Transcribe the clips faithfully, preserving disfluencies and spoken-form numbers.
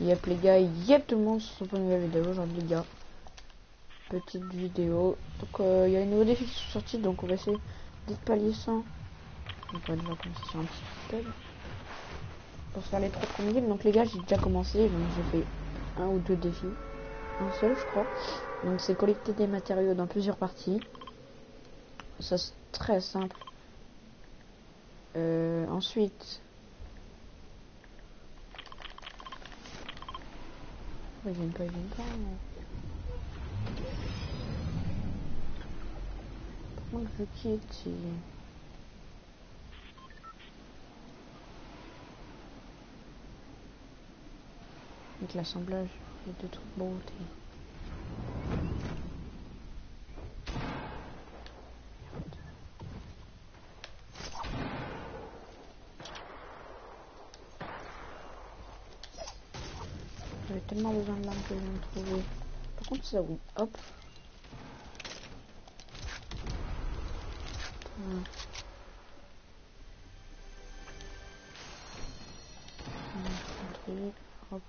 Yep les gars, yep tout le monde, c'est pour une nouvelle vidéo aujourd'hui les gars. Petite vidéo. Donc il euh, y a une nouveau défi qui sont sortis, donc on va essayer d'être palier cent. Donc on va déjà commencer sur un petit système. Pour se faire les trois premiers. Donc les gars, j'ai déjà commencé, donc j'ai fait un ou deux défis. Un seul je crois. Donc c'est collecter des matériaux dans plusieurs parties. Ça c'est très simple. Euh, ensuite... Ils viennent pas, ils viennent pas. Donc je quitte. Si... Avec l'assemblage et de toute beauté. J'avais tellement besoin de lampes que je viens de trouver. Par contre ça oui, hop. Voilà. Trouver, hop.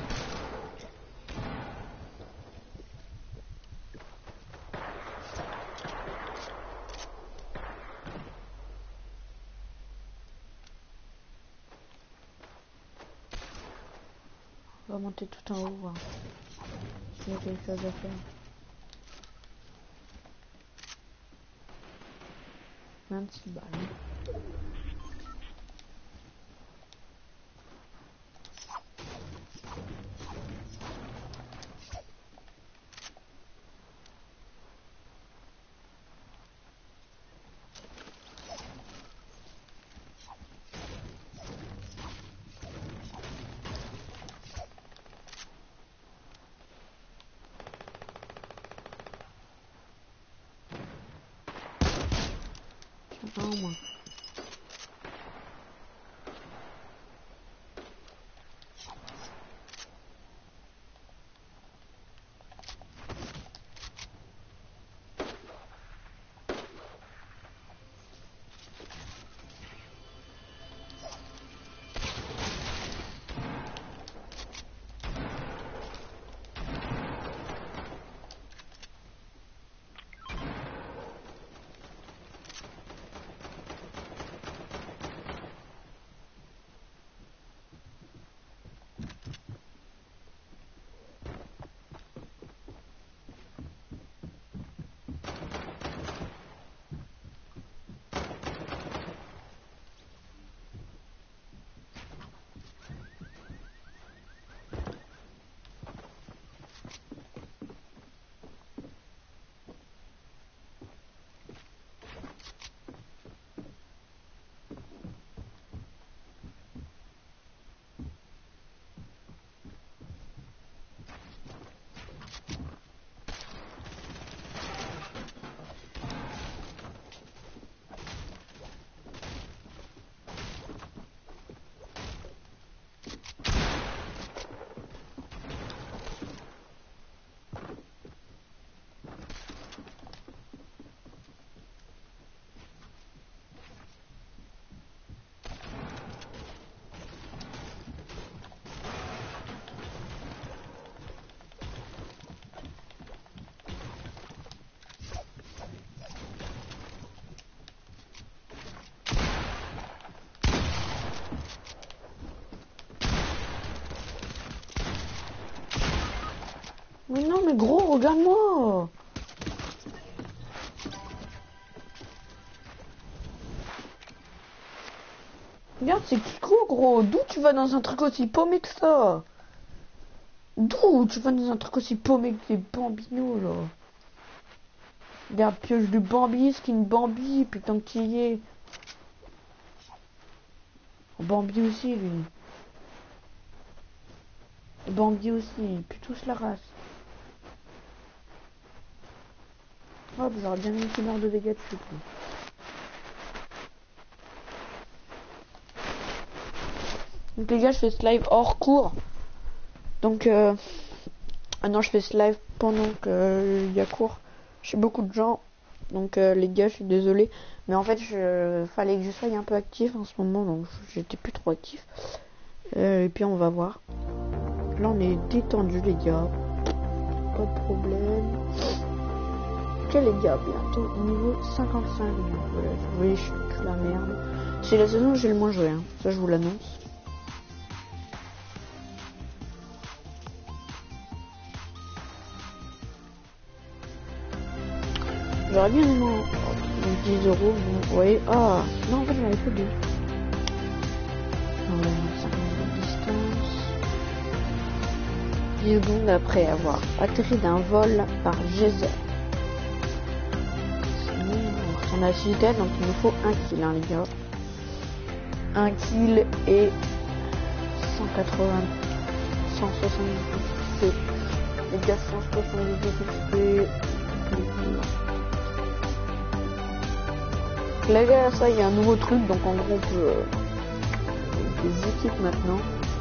On va monter tout en haut, voir s'il y a quelque chose à faire. vingt-six balles. Tiens, un au moins. Mais non, mais gros, regarde-moi. Regarde, c'est Kiko, gros. D'où tu vas dans un truc aussi paumé que ça? D'où tu vas dans un truc aussi paumé que les bambinos, là? Regarde, pioche de Bambi, skin Bambi, putain que y est. Bambi aussi, lui. Bambi aussi, puis tous la race. Hop, j'aurais bien mis une heure de dégâts dessus. Quoi. Donc les gars, je fais ce live hors cours. Donc, euh... ah non, je fais ce live pendant qu'il euh, y a cours. J'ai beaucoup de gens. Donc euh, les gars, je suis désolé. Mais en fait, je fallait que je sois un peu actif en ce moment. Donc j'étais plus trop actif. Euh, et puis on va voir. Là on est détendu les gars. Pas de problème. Ok les gars, bientôt niveau cinquante-cinq. Voilà, vous voyez je suis que la merde. C'est la saison où j'ai le moins joué, hein. Ça je vous l'annonce. J'aurais bien aimé donc dix euros, vous voyez. Ah non en fait j'en avais fait deux. cinq minutes de distance. dix secondes après avoir atterri d'un vol par geyser. On a six têtes, donc il nous faut un kill, hein, les gars. Un kill et cent quatre-vingts, cent soixante-dix X P. Les gars, cent soixante-dix X P. Là, gars, ça, il y a un nouveau truc, donc en gros, on peut euh, des équipes maintenant.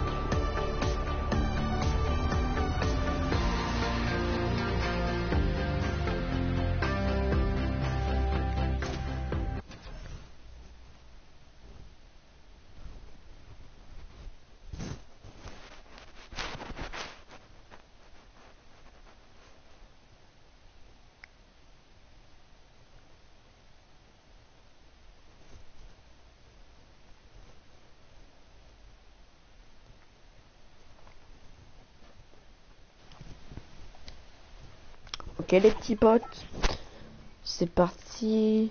Ok les petits potes, c'est parti.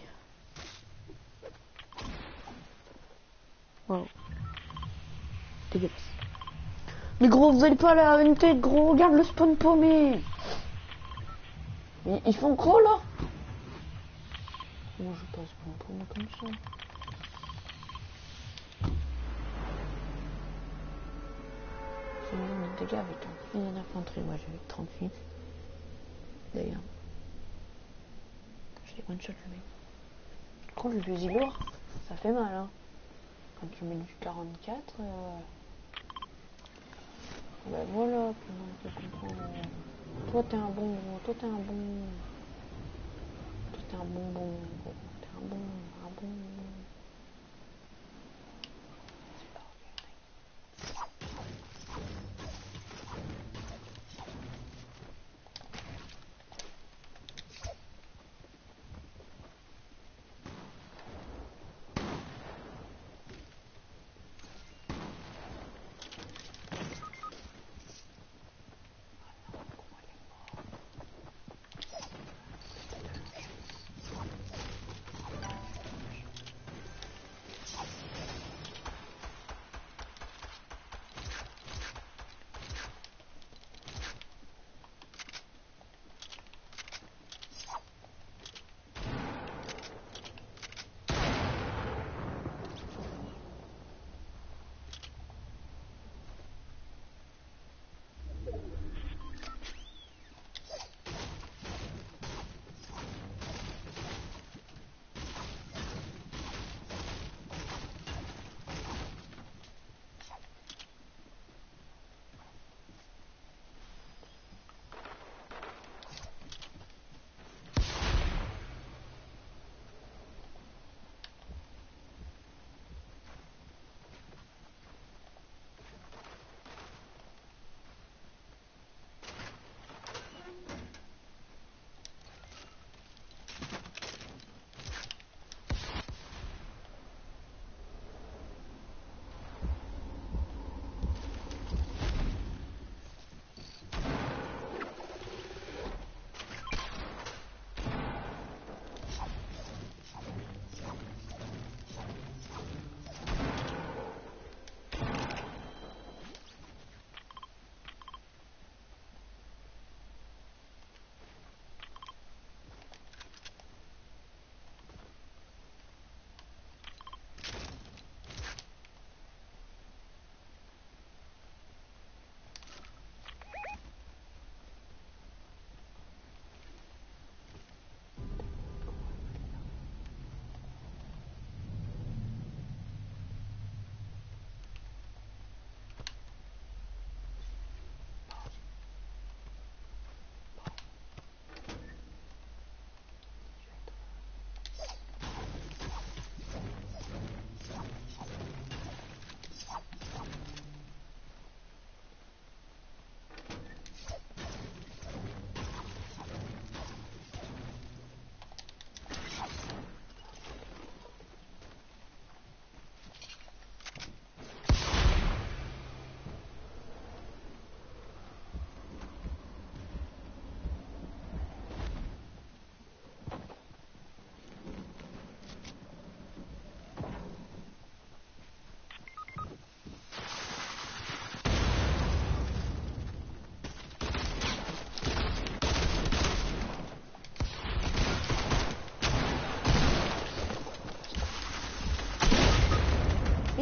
Wow. Dégueulasse. Mais gros, vous allez pas là, une tête gros, regarde le spawn paumé. Ils, ils font gros là. Moi je passe spawn paumé comme ça. C'est une dégâts avec un fusil d'infanterie, moi j'ai trente-huit. D'ailleurs. Je l'ai one shot le mec. Contre le fusil lourd, ça fait mal hein. Quand tu mets du quarante-quatre, euh... bah voilà, puis on peut comprendre. Toi t'es un bon, toi t'es un bon. Toi t'es un bonbon, t'es un bon, un bon.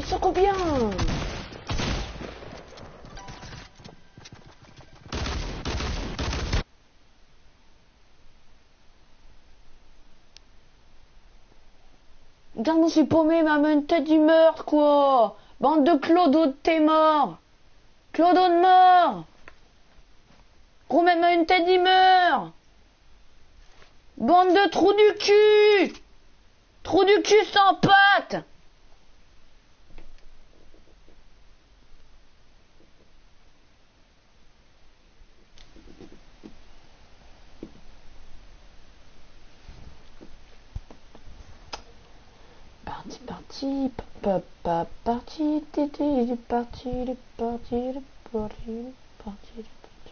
Ils sont combien? Putain, je me suis paumé, mais même une tête du meurtre, quoi. Bande de Clodo, t'es mort. Clodo de mort. Gros, même une tête du meurt. Bande de trous du cul. Trous du cul sans pattes. Parti, parti, papa, parti, tété, parti, parti, parti, parti.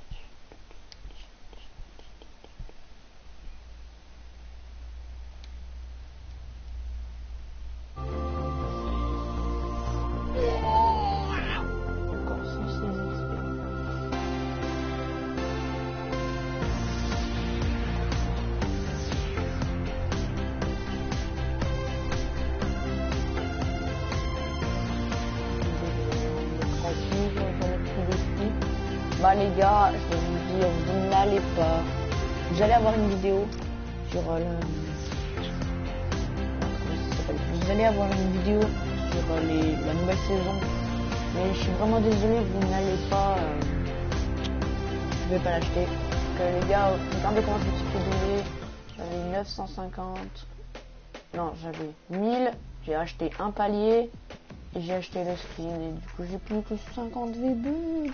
Bah les gars, je vais vous dire, vous n'allez pas. Vous allez avoir une vidéo sur euh, le... Comment ça s'appelle ? Vous allez avoir une vidéo sur euh, les... la nouvelle saison. Mais je suis vraiment désolé, vous n'allez pas... Euh... Je vais pas l'acheter. Que les gars, regardez comment je me suis fait donner. J'avais neuf cent cinquante. Non, j'avais mille. J'ai acheté un palier. Et j'ai acheté le skin. Et du coup, j'ai plus que cinquante V-Bucks.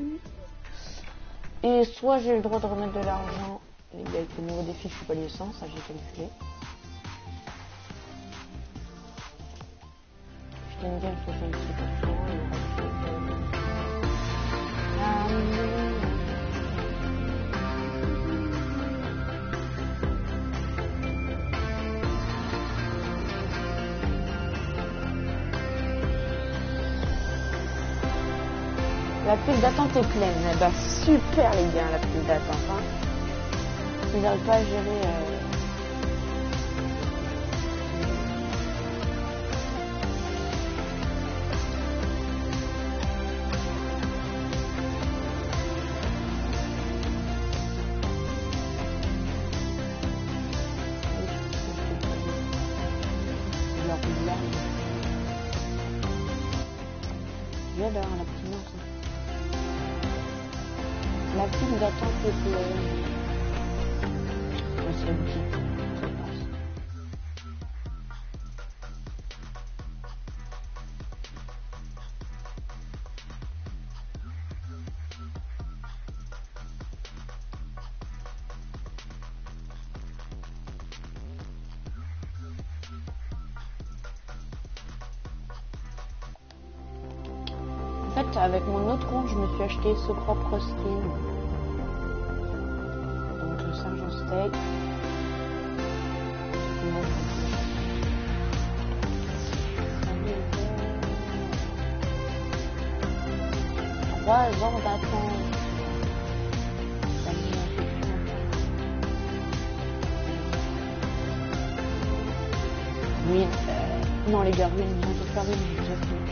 Et soit j'ai le droit de remettre de l'argent, et avec le nouveau défi je suis pas les cent, ça j'ai calculé. Je t'aime bien le soixante-six pour cent, la file d'attente est pleine. Eh ben, super les gars, la file d'attente. Hein. Ils n'arrivent pas à gérer. Euh... J'adore la petite montre. La file d'attente est pleine. C'est petit. En fait, avec mon autre compte, je me suis acheté ce propre skin. Donc le sergent steak. Trois ans d'attente. Oui, euh, non les gars, oui, ils ont pas ruine, j'ai déjà fait.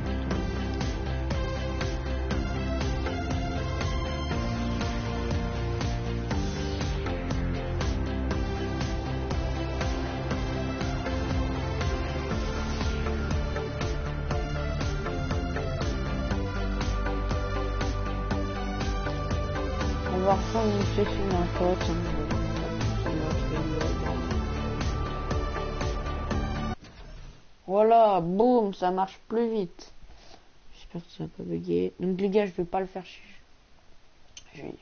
On va reprendre une session d'un pote. Voilà, boum, ça marche plus vite. J'espère que ça va pas bugger. Donc les gars, je vais pas le faire chier. Je vais dire.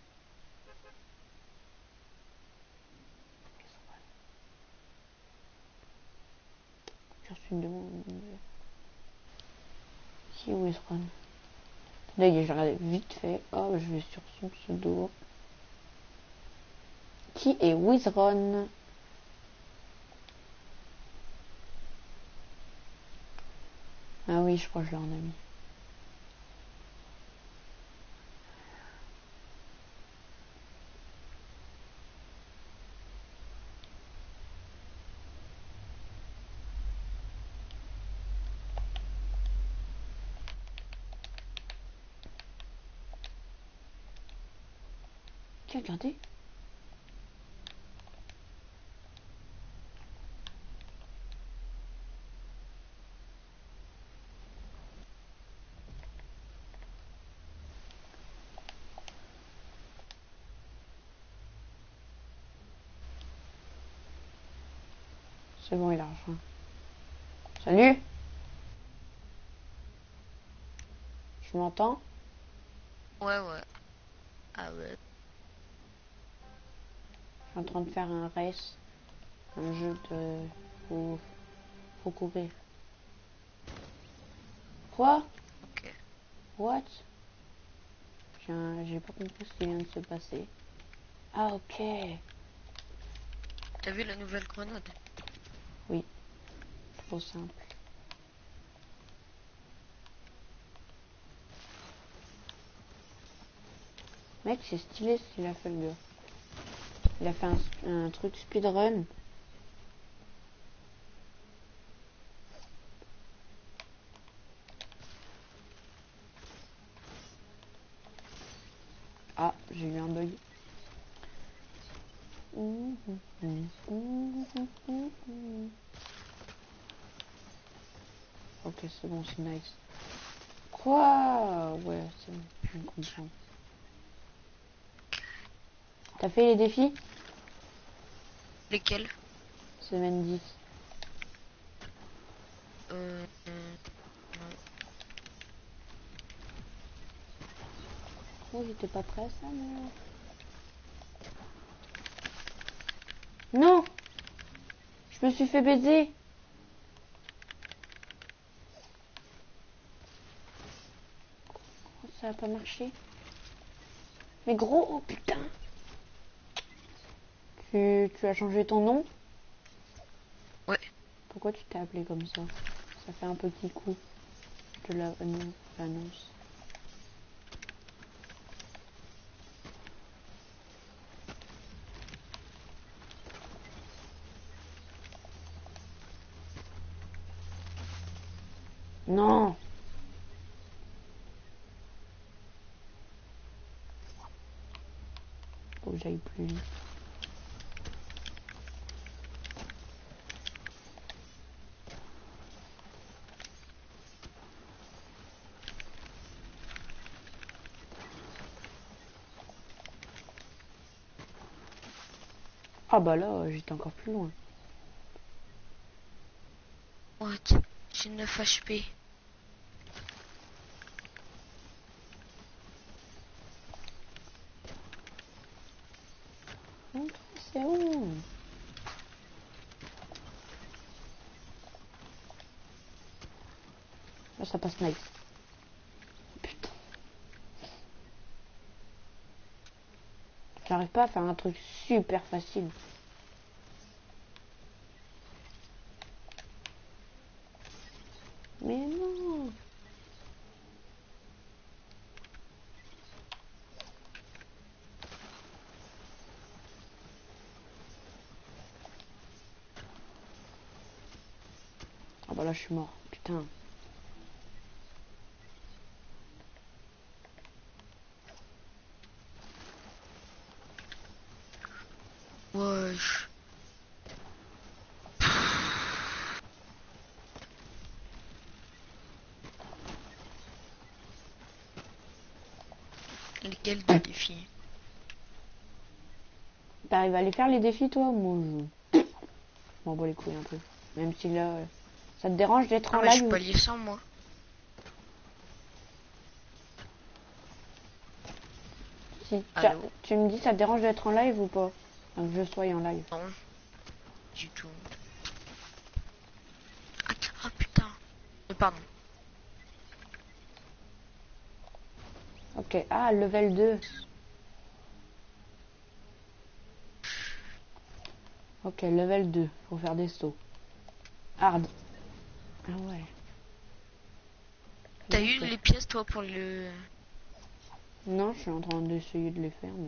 J'ai reçu une demande. Qui est Wizron? Là, je vais regarder vite fait. Oh, je vais sur son pseudo. Qui est Wizron? Ah oui, je crois que je l'ai en ami. Tiens, regardez. C'est bon, il a rejoint. Salut. Je m'entends? Ouais, ouais. Ah ouais. Je suis en train de faire un race. Un jeu de... Faut, faut courir. Quoi? Ok. What? J'ai un... j'ai pas compris ce qui vient de se passer. Ah, ok. T'as vu la nouvelle grenade? Oui. Trop simple. Mec, c'est stylé ce qu'il a fait le gars. Il a fait un, un truc speedrun. Ah, j'ai eu un bug. Ok, c'est bon, c'est nice. Quoi? Ouais, c'est bon, je comprends. T'as fait les défis? Lesquels? Semaine dix. Euh... euh, Oh, j'étais pas prêt à ça, moi. Non! Je me suis fait baiser. Oh, ça a pas marché. Mais gros, oh putain. Tu, tu as changé ton nom? Ouais. Pourquoi tu t'es appelé comme ça? Ça fait un petit coup. Je te l'annonce. Non! Faut que j'aille plus vite. Ah bah là, j'étais encore plus loin. What? J'ai neuf H P. C'est où? Là, ça passe nice. Putain. J'arrive pas à faire un truc super facile. Mais non. Ah bah là, je suis mort. Putain. Wesh. Lesquels de défis? T'arrives à aller faire les défis, toi? Moi, je... je m'en bats les couilles un peu. Même si là... euh, Ça te dérange d'être Ah en mais je live peux ou... lier sans moi. Si, tu, Allô? tu me dis, ça te dérange d'être en live ou pas? Donc je sois en live. Non. Du tout. Ah, ah putain. Euh, pardon. Ok, ah, level deux. Ok, level deux. Faut faire des sauts. Hard. Ah ouais. T'as eu Ok. les pièces toi pour le... Non, je suis en train d'essayer de les faire, mais...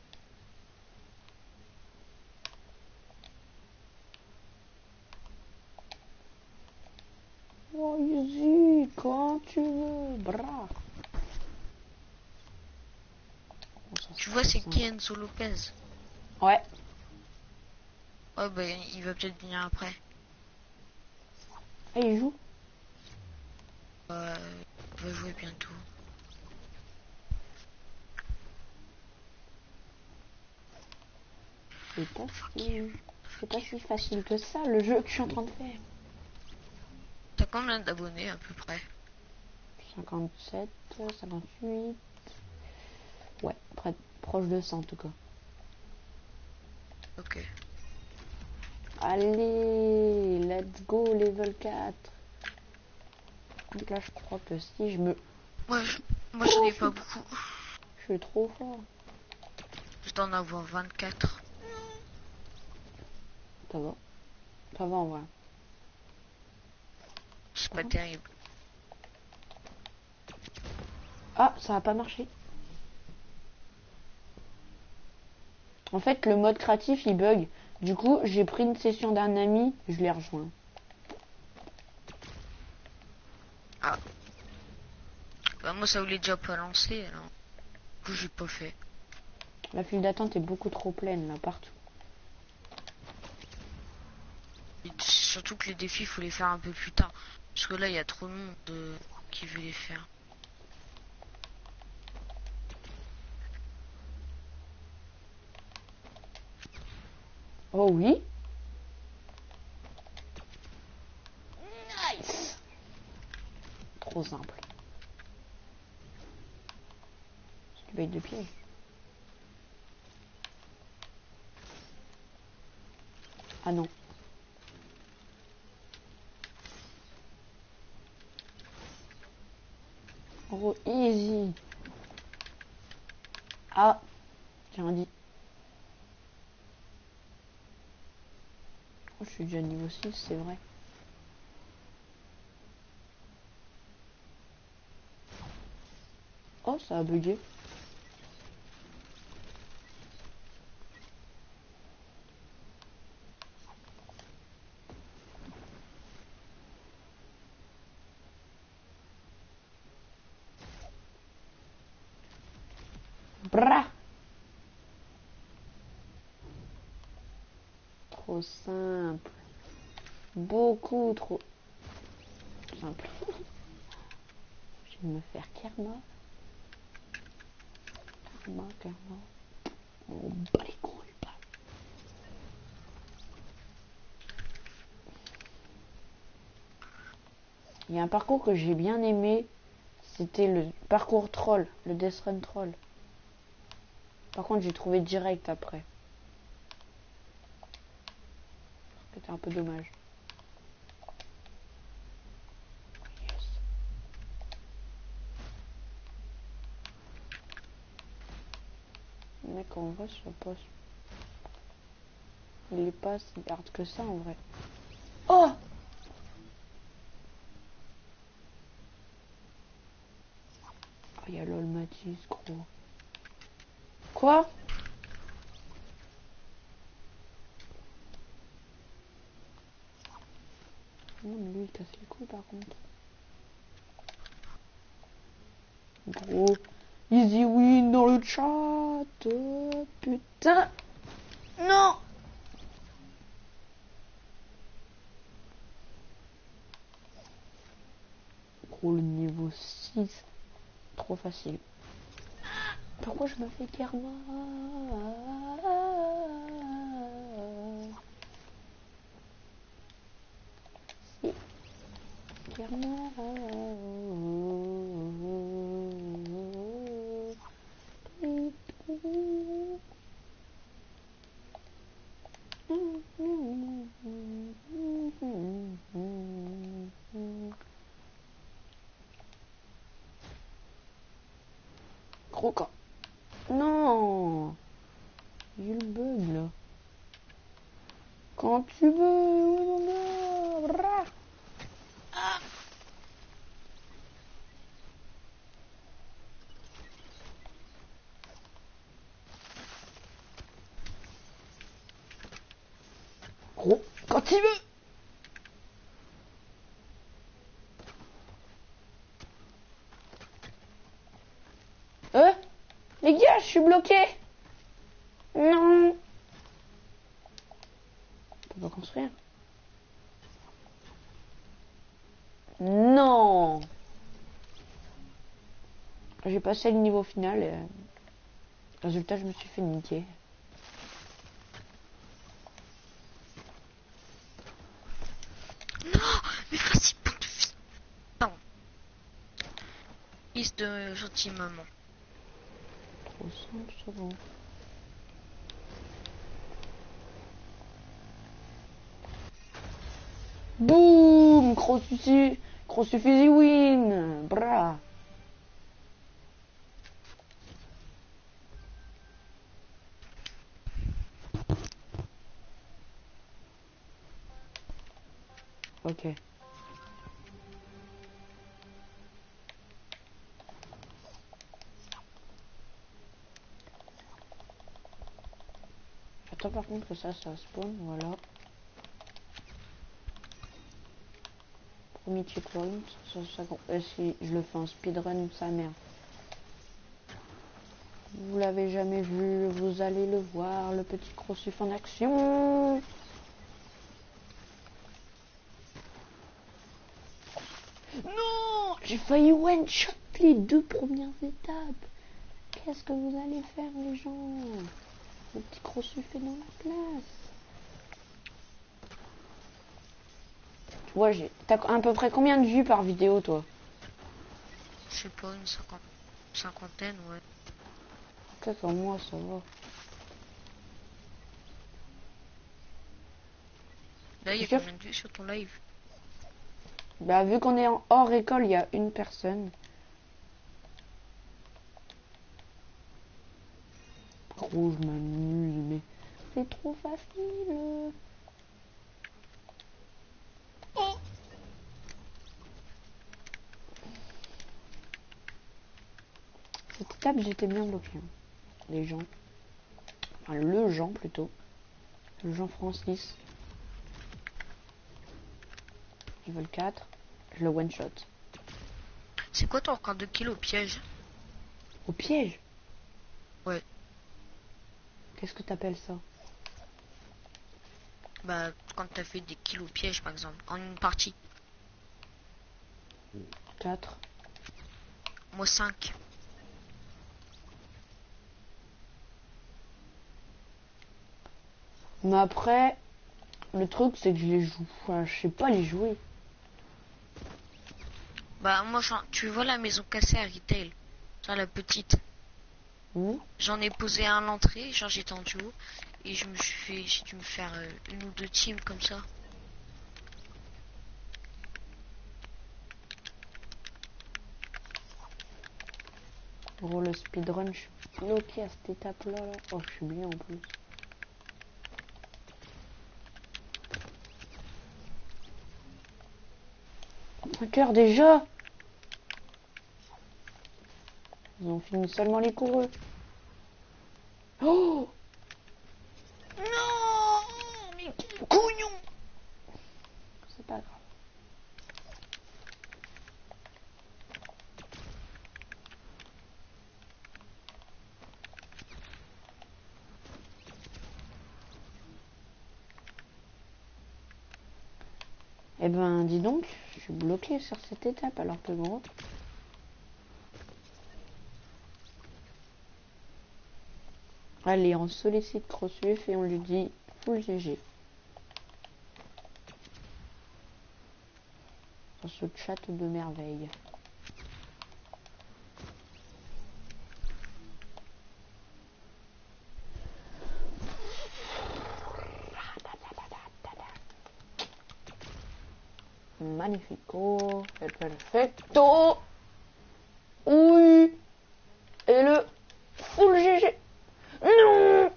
Oh, easy, quand tu veux, bras. Bon, Tu vois, c'est qui Enzo Lopez? Ouais. Ouais, bah, il va peut-être venir après. Ah, il joue? Euh, il va jouer bientôt. C'est pas si... C'est pas si facile que ça, le jeu que je suis en train de faire. T'as combien d'abonnés à peu près? cinquante-sept, cinquante-huit... Ouais, près, proche de cent en tout cas. Ok. Allez, let's go, level quatre. Donc là, je crois que si je me... Moi, je, moi, j'en ai pas beaucoup. Je suis trop fort. Je dois en avoir vingt-quatre. Ça va. Ça va en vrai. C'est pas terrible. Ah, ça a pas marché. En fait, le mode créatif, il bug. Du coup, j'ai pris une session d'un ami, je l'ai rejoint. Ah. Bah, moi, ça voulait déjà pas lancer, alors. Du coup, j'ai pas fait. La file d'attente est beaucoup trop pleine, là, partout. Et surtout que les défis, il faut les faire un peu plus tard. Parce que là, il y a trop de monde euh, qui veut les faire. Oh oui. Nice. Trop simple. C'est du bait de piège. Ah non. Oh, easy. Ah, j'ai rien dit. Oh, je suis déjà niveau six, c'est vrai. Oh, ça a bugué. Bra. Trop simple. Beaucoup trop simple. Je vais me faire karma. Karma, karma. On bat les couilles, pas. Il y a un parcours que j'ai bien aimé. C'était le parcours troll, le Death Run troll. Par contre, j'ai trouvé direct après. C'était un peu dommage. Yes. Mec, en vrai, ça passe. Il est pas si hard que ça, en vrai. Oh! Oh, il y a LOL Matisse, gros. Quoi? Non, mais lui, il casse les couilles, par contre. Gros. Easy win dans le chat. Putain. Non. Gros, le niveau six. Trop facile. Pourquoi je me fais karma? Si. Karma. Gros camp. Non. Il y a le bug là. Quand tu veux. Ah. Gros, quand il veut. Euh, les gars, je suis bloqué. Non. On peut pas construire. Non. J'ai passé le niveau final et... résultat, je me suis fait niquer. Non, mais vas-y, pas de fils. Non. Fils de gentille maman. Trop simple, ça va. Boum, Crossufi, Crossufi win. Bra. Ok. J'attends par contre que ça, ça spawn, voilà. Premier checkpoint, ça, ça, euh, si je le fais en speedrun, sa mère. Vous l'avez jamais vu, vous allez le voir, le petit Crossuf en action. Non, j'ai failli one shot les deux premières étapes. Qu'est-ce que vous allez faire, les gens? Le petit Crossuf est dans la place. Tu vois, j'ai... T'as à peu près combien de vues par vidéo, toi? Je sais pas, une cinquante... cinquantaine, ouais. Peut-être en moi, ça va. Là, il y a Sûr? combien de vues sur ton live? Bah, vu qu'on est en hors école, il y a une personne. Gros, je m'amuse, mais c'est trop facile. Oh. Cette étape, j'étais bien bloqué. Hein. Les gens. Enfin, le Jean plutôt. Le Jean Francis. Level quatre. Je le one shot. C'est quoi ton record de kill au piège? Au piège? Ouais. Qu'est-ce que t'appelles ça? Bah, quand t'as fait des kills au piège, par exemple, en une partie. quatre. Moi, cinq. Mais après, le truc, c'est que je les joue. Enfin, je sais pas les jouer. Bah, moi, tu vois la maison cassée à retail, genre la petite. Mmh. J'en ai posé un à l'entrée, genre j'étais en duo, et je me suis fait, j'ai dû me faire euh, une ou deux teams comme ça. Gros, le speedrun, je suis bloqué à cette étape-là. Là. Oh, je suis bien en plus. cinq heures déjà. Ils ont fini seulement les coureux. Oh non, mais quel couillon. C'est pas grave. Eh ben, dis donc, je suis bloqué sur cette étape alors que gros. Allez, on sollicite Crossuif et on lui dit full G G. Dans ce chat de merveille. Magnifico, el perfecto. Oui. Et le full G G. Non.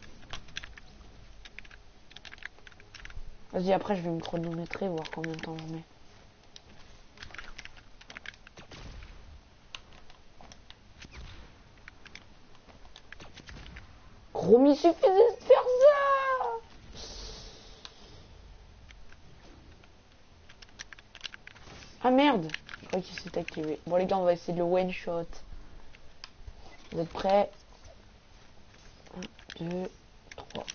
Vas-y, après je vais me chronométrer, voir combien de temps je mets. Gros, mais il suffisait de faire ça. Ah merde, je crois qu'il s'est activé. Bon les gars, on va essayer de le one shot. Vous êtes prêts? un, deux, trois.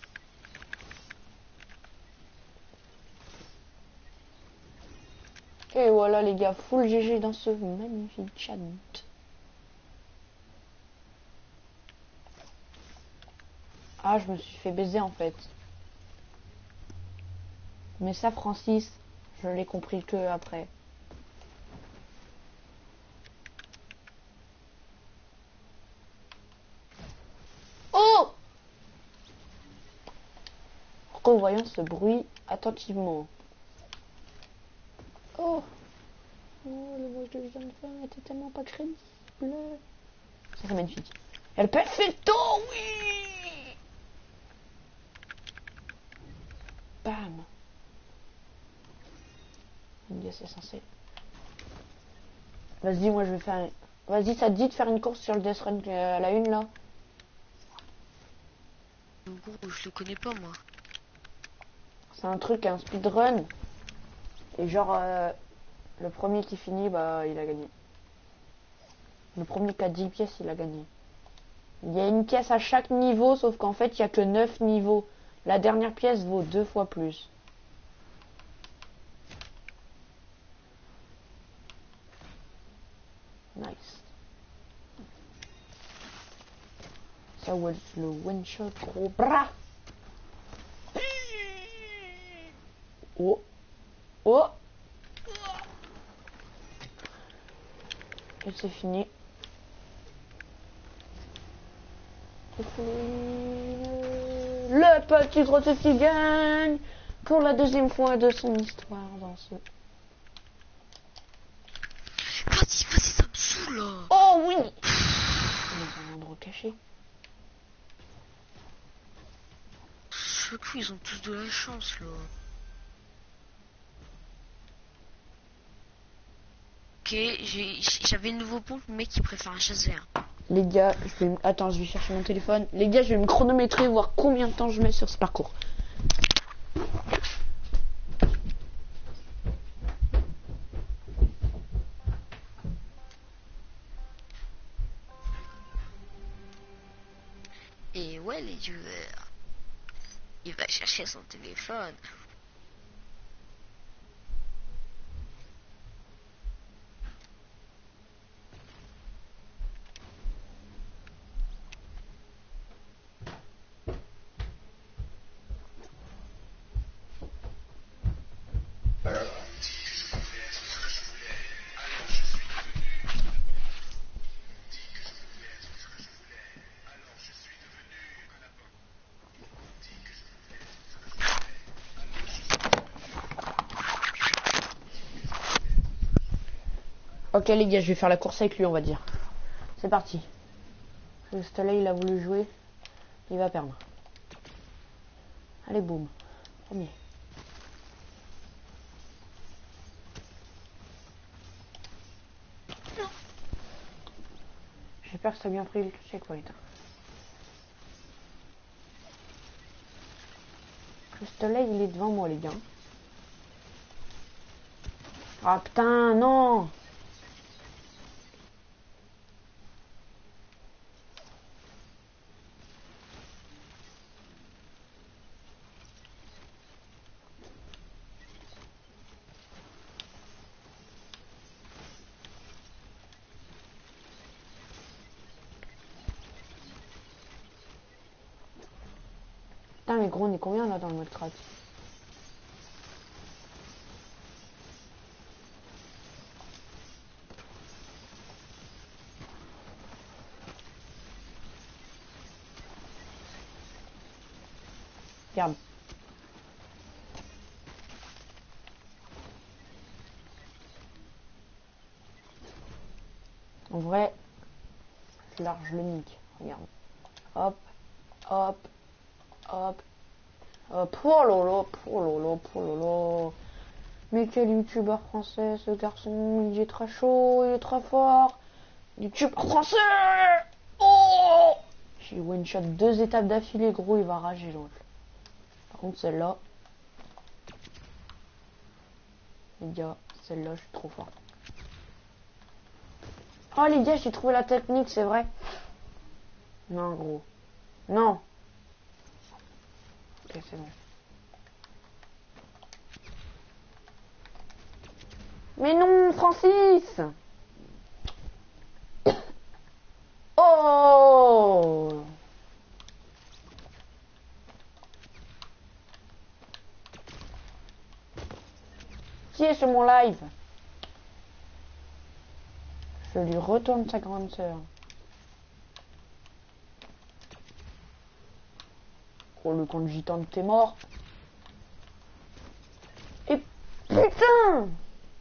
Et voilà les gars, full G G dans ce magnifique chat. Ah, je me suis fait baiser en fait. Mais ça, Francis, je l'ai compris que après. Oh! Revoyons ce bruit attentivement. Oh! Oh, le bruit que je viens de faire était tellement pas crédible. Ça, c'est magnifique. Elle perfecto, oui! Bam! C'est censé. Vas-y, moi je vais faire. Vas-y, ça te dit de faire une course sur le Death Run à la une là? Je le connais pas moi. C'est un truc, un speedrun. Et genre, euh, le premier qui finit, bah il a gagné. Le premier qui a dix pièces, il a gagné. Il y a une pièce à chaque niveau, sauf qu'en fait, il n'y a que neuf niveaux. La dernière pièce vaut deux fois plus. Nice. Ça was le one shot gros bras. Oh. Oh. Et c'est fini. Le petit Grotte qui gagne pour la deuxième fois de son histoire dans ce... Vas-y, vas-y, ça me saoule là. Oh oui. Dans un endroit caché. Ce coup, ils ont tous de la chance là. Ok, j'avais le nouveau pompe, le mec il préfère un chasse vert. Les gars, je vais... Attends, je vais chercher mon téléphone. Les gars, je vais me chronométrer, voir combien de temps je mets sur ce parcours. Et ouais, les viewers. Il va chercher son téléphone. Ok les gars, je vais faire la course avec lui, on va dire. C'est parti. Juste là, il a voulu jouer. Il va perdre. Allez, boum. Premier. J'espère que ça a bien pris le checkpoint. Juste là, il est devant moi, les gars. Ah putain, non! Putain, mais gros, on est combien là dans le mode crack? Regarde. En vrai, je large le nique. Regarde. Hop, hop, hop, hop. Oh lolo, oh lolo, oh lolo. Mais quel youtubeur français, ce garçon. Il est très chaud, il est très fort. Youtubeur français. Oh! J'ai one shot deux étapes d'affilée, gros, il va rager l'autre. Par contre, celle-là. Les gars, celle-là, je suis trop fort. Oh les gars, j'ai trouvé la technique, c'est vrai. Non, gros. Non, Ok, c'est bon. Mais non, Francis! Oh! Qui est sur mon live? Je lui retourne sa grande sœur. Oh, le compte gitan, t'es mort. Et putain!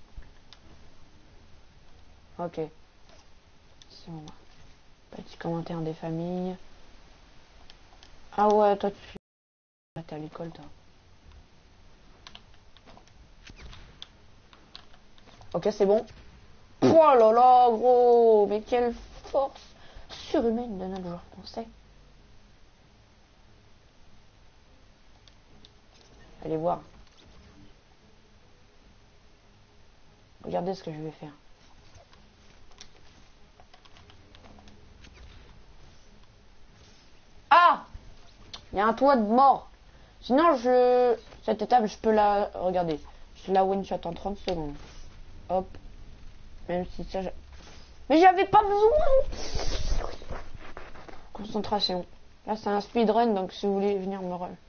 Ok. C'est bon. Petit commentaire des familles. Ah ouais, toi tu... Ah, t'es à l'école, toi. Ok, c'est bon. Oh là là, gros! Mais quelle force surhumaine de notre joueur français. Allez voir. Regardez ce que je vais faire. Ah! Il y a un toit de mort. Sinon, je... Cette étape, je peux la... Regardez. Je la one-shot en trente secondes. Hop. Même si ça... Mais j'avais pas besoin. Concentration. Là, c'est un speedrun, donc si vous voulez venir me... Re...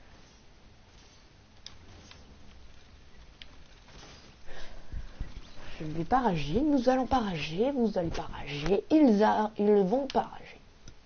Je ne vais pas rager. Nous allons pas rager. Vous allez pas rager. Ils, a... Ils vont pas rager.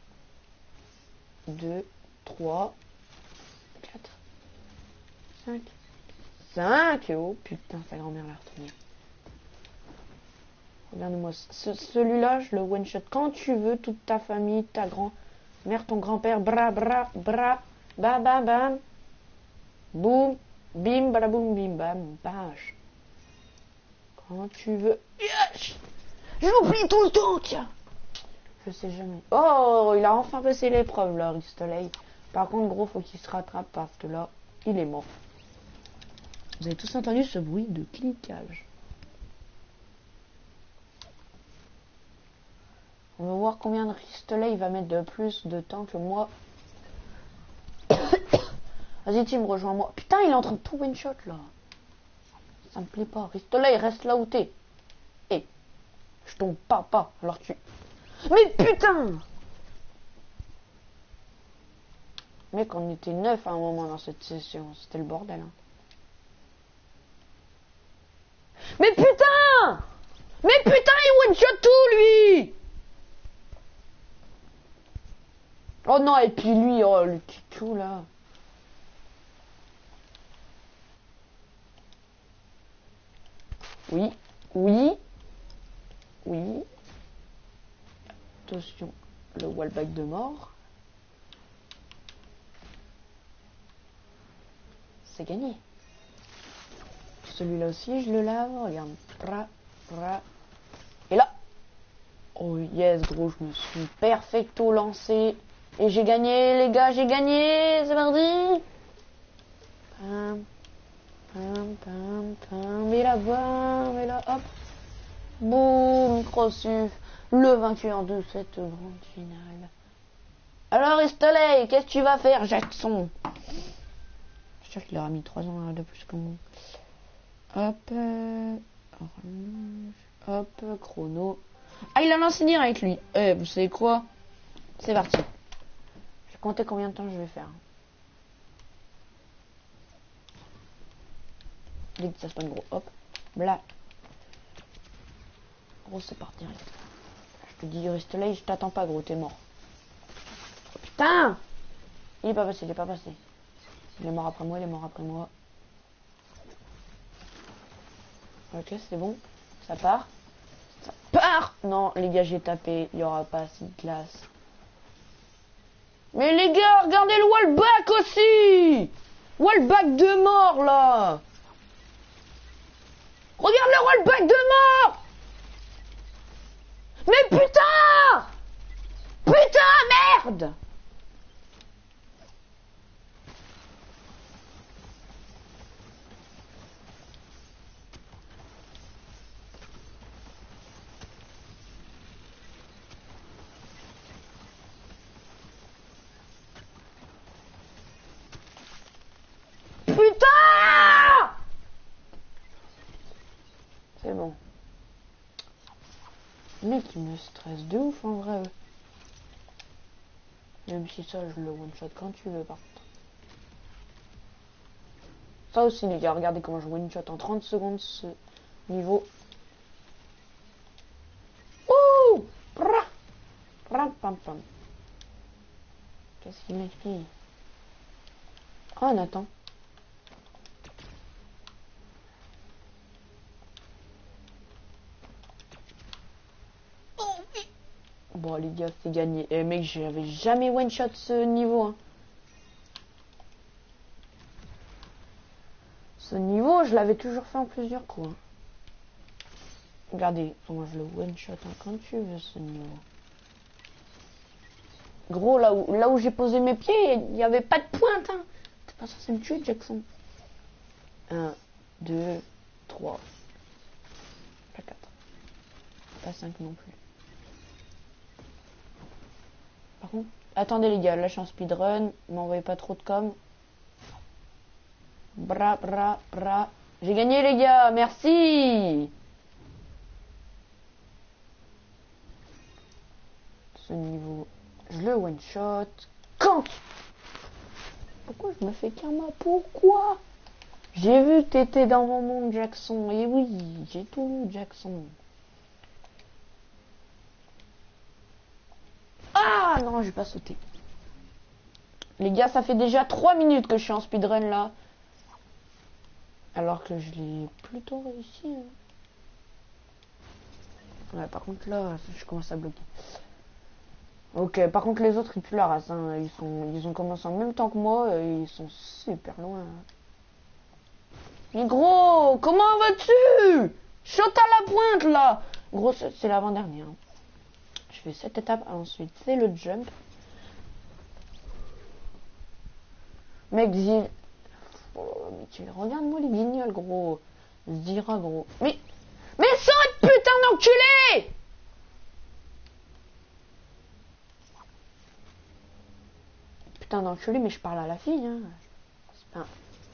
deux, trois, quatre, cinq, cinq. Oh putain, sa grand-mère l'a retenu. Regarde-moi, ce, celui-là, je le one-shot quand tu veux, toute ta famille, ta grand-mère, ton grand-père, bra, bra, bra, ba, ba, bam, boum, bim, bala, boum, bim, bam, bâche. Quand tu veux. Yes, j'oublie tout le temps, tiens. Je sais jamais. Oh, il a enfin passé l'épreuve, là, Ristoley. Par contre, gros, faut qu'il se rattrape parce que là, il est mort. Vous avez tous entendu ce bruit de cliquage. On va voir combien de Ristoley il va mettre de plus de temps que moi. Vas-y, Tim, rejoins-moi. Putain, il est en train de tout one-shot, là. Ça me plaît pas. Ristoley, reste là où t'es. Eh, je tombe pas, pas. Alors tu... Mais putain! Mec, on était neuf à un moment dans cette session. C'était le bordel, hein. Mais putain! Mais putain, il one-shot tout, lui! Oh non, et puis lui, oh, le kikou, là. Oui, oui, oui. Attention, le wallback de mort. C'est gagné. Celui-là aussi, je le lave. Regarde. Bra, bra. Et là. Oh yes, gros, je me suis perfecto lancé. Et j'ai gagné, les gars, j'ai gagné. C'est parti. Pam, pam, pam, pam. Et là-bas, et là, hop. Boum, crossu. Le vainqueur de cette grande finale. Alors, Estoley, qu'est-ce que tu vas faire, Jackson? Je suis sûr qu'il aura mis trois ans de plus que moi. Hop, euh, hop, chrono. Ah, il a lancé direct lui. Eh, vous savez quoi? C'est parti. Je vais compter combien de temps je vais faire. Dès que ça spawn, gros, hop, bla. Gros, c'est parti direct. Je te dis, reste là, je t'attends pas, gros, t'es mort. Oh, putain! Il est pas passé, il est pas passé. Il est mort après moi, il est mort après moi. Ok, c'est bon. Ça part. Ça part! Non, les gars, j'ai tapé. Il y aura pas assez de glace. Mais les gars, regardez le wallback aussi! Wallback de mort, là! Regarde le wallback de mort! Mais putain! Putain, merde! mecs ils me stressent de ouf en vrai. Même si ça je le one shot quand tu veux par contre. Ça aussi les gars, regardez comment je one shot en trente secondes ce niveau. Ouh, pam pam pam. Qu'est-ce qu'il m'a dit? Oh Nathan. Bon les gars c'est gagné. Et mec j'avais jamais one shot ce niveau hein. Ce niveau je l'avais toujours fait en plusieurs coups hein. Regardez comment je le one shot hein, quand tu veux ce niveau. Gros là où là où j'ai posé mes pieds il n'y avait pas de pointe hein. T'es pas censé me tuer Jackson. un, deux, trois. Pas quatre. Pas cinq non plus. Par contre, attendez les gars, là je suis en speedrun, m'envoyez pas trop de com. Bra bra bra. J'ai gagné les gars, merci. Ce niveau, je le one shot. Quand? Pourquoi je me fais karma? Pourquoi? J'ai vu que t'étais dans mon monde Jackson. Et oui, j'ai tout Jackson. Ah non, j'ai pas sauté. Les gars, ça fait déjà trois minutes que je suis en speedrun là. Alors que je l'ai plutôt réussi. Hein. Ouais, par contre là, je commence à bloquer. Ok, par contre les autres ils puent la race. Hein. Ils, sont, ils ont commencé en même temps que moi et ils sont super loin. Mais gros, comment vas-tu? Saute à la pointe là. Gros, c'est l'avant-dernier. Hein. Je fais cette étape, ensuite c'est le jump. Mec, dis... Oh, mais tu regarde-moi les guignols, gros. Zira, gros. Mais... Mais saute, putain d'enculé! Putain d'enculé, mais je parle à la fille, hein. C'est pas...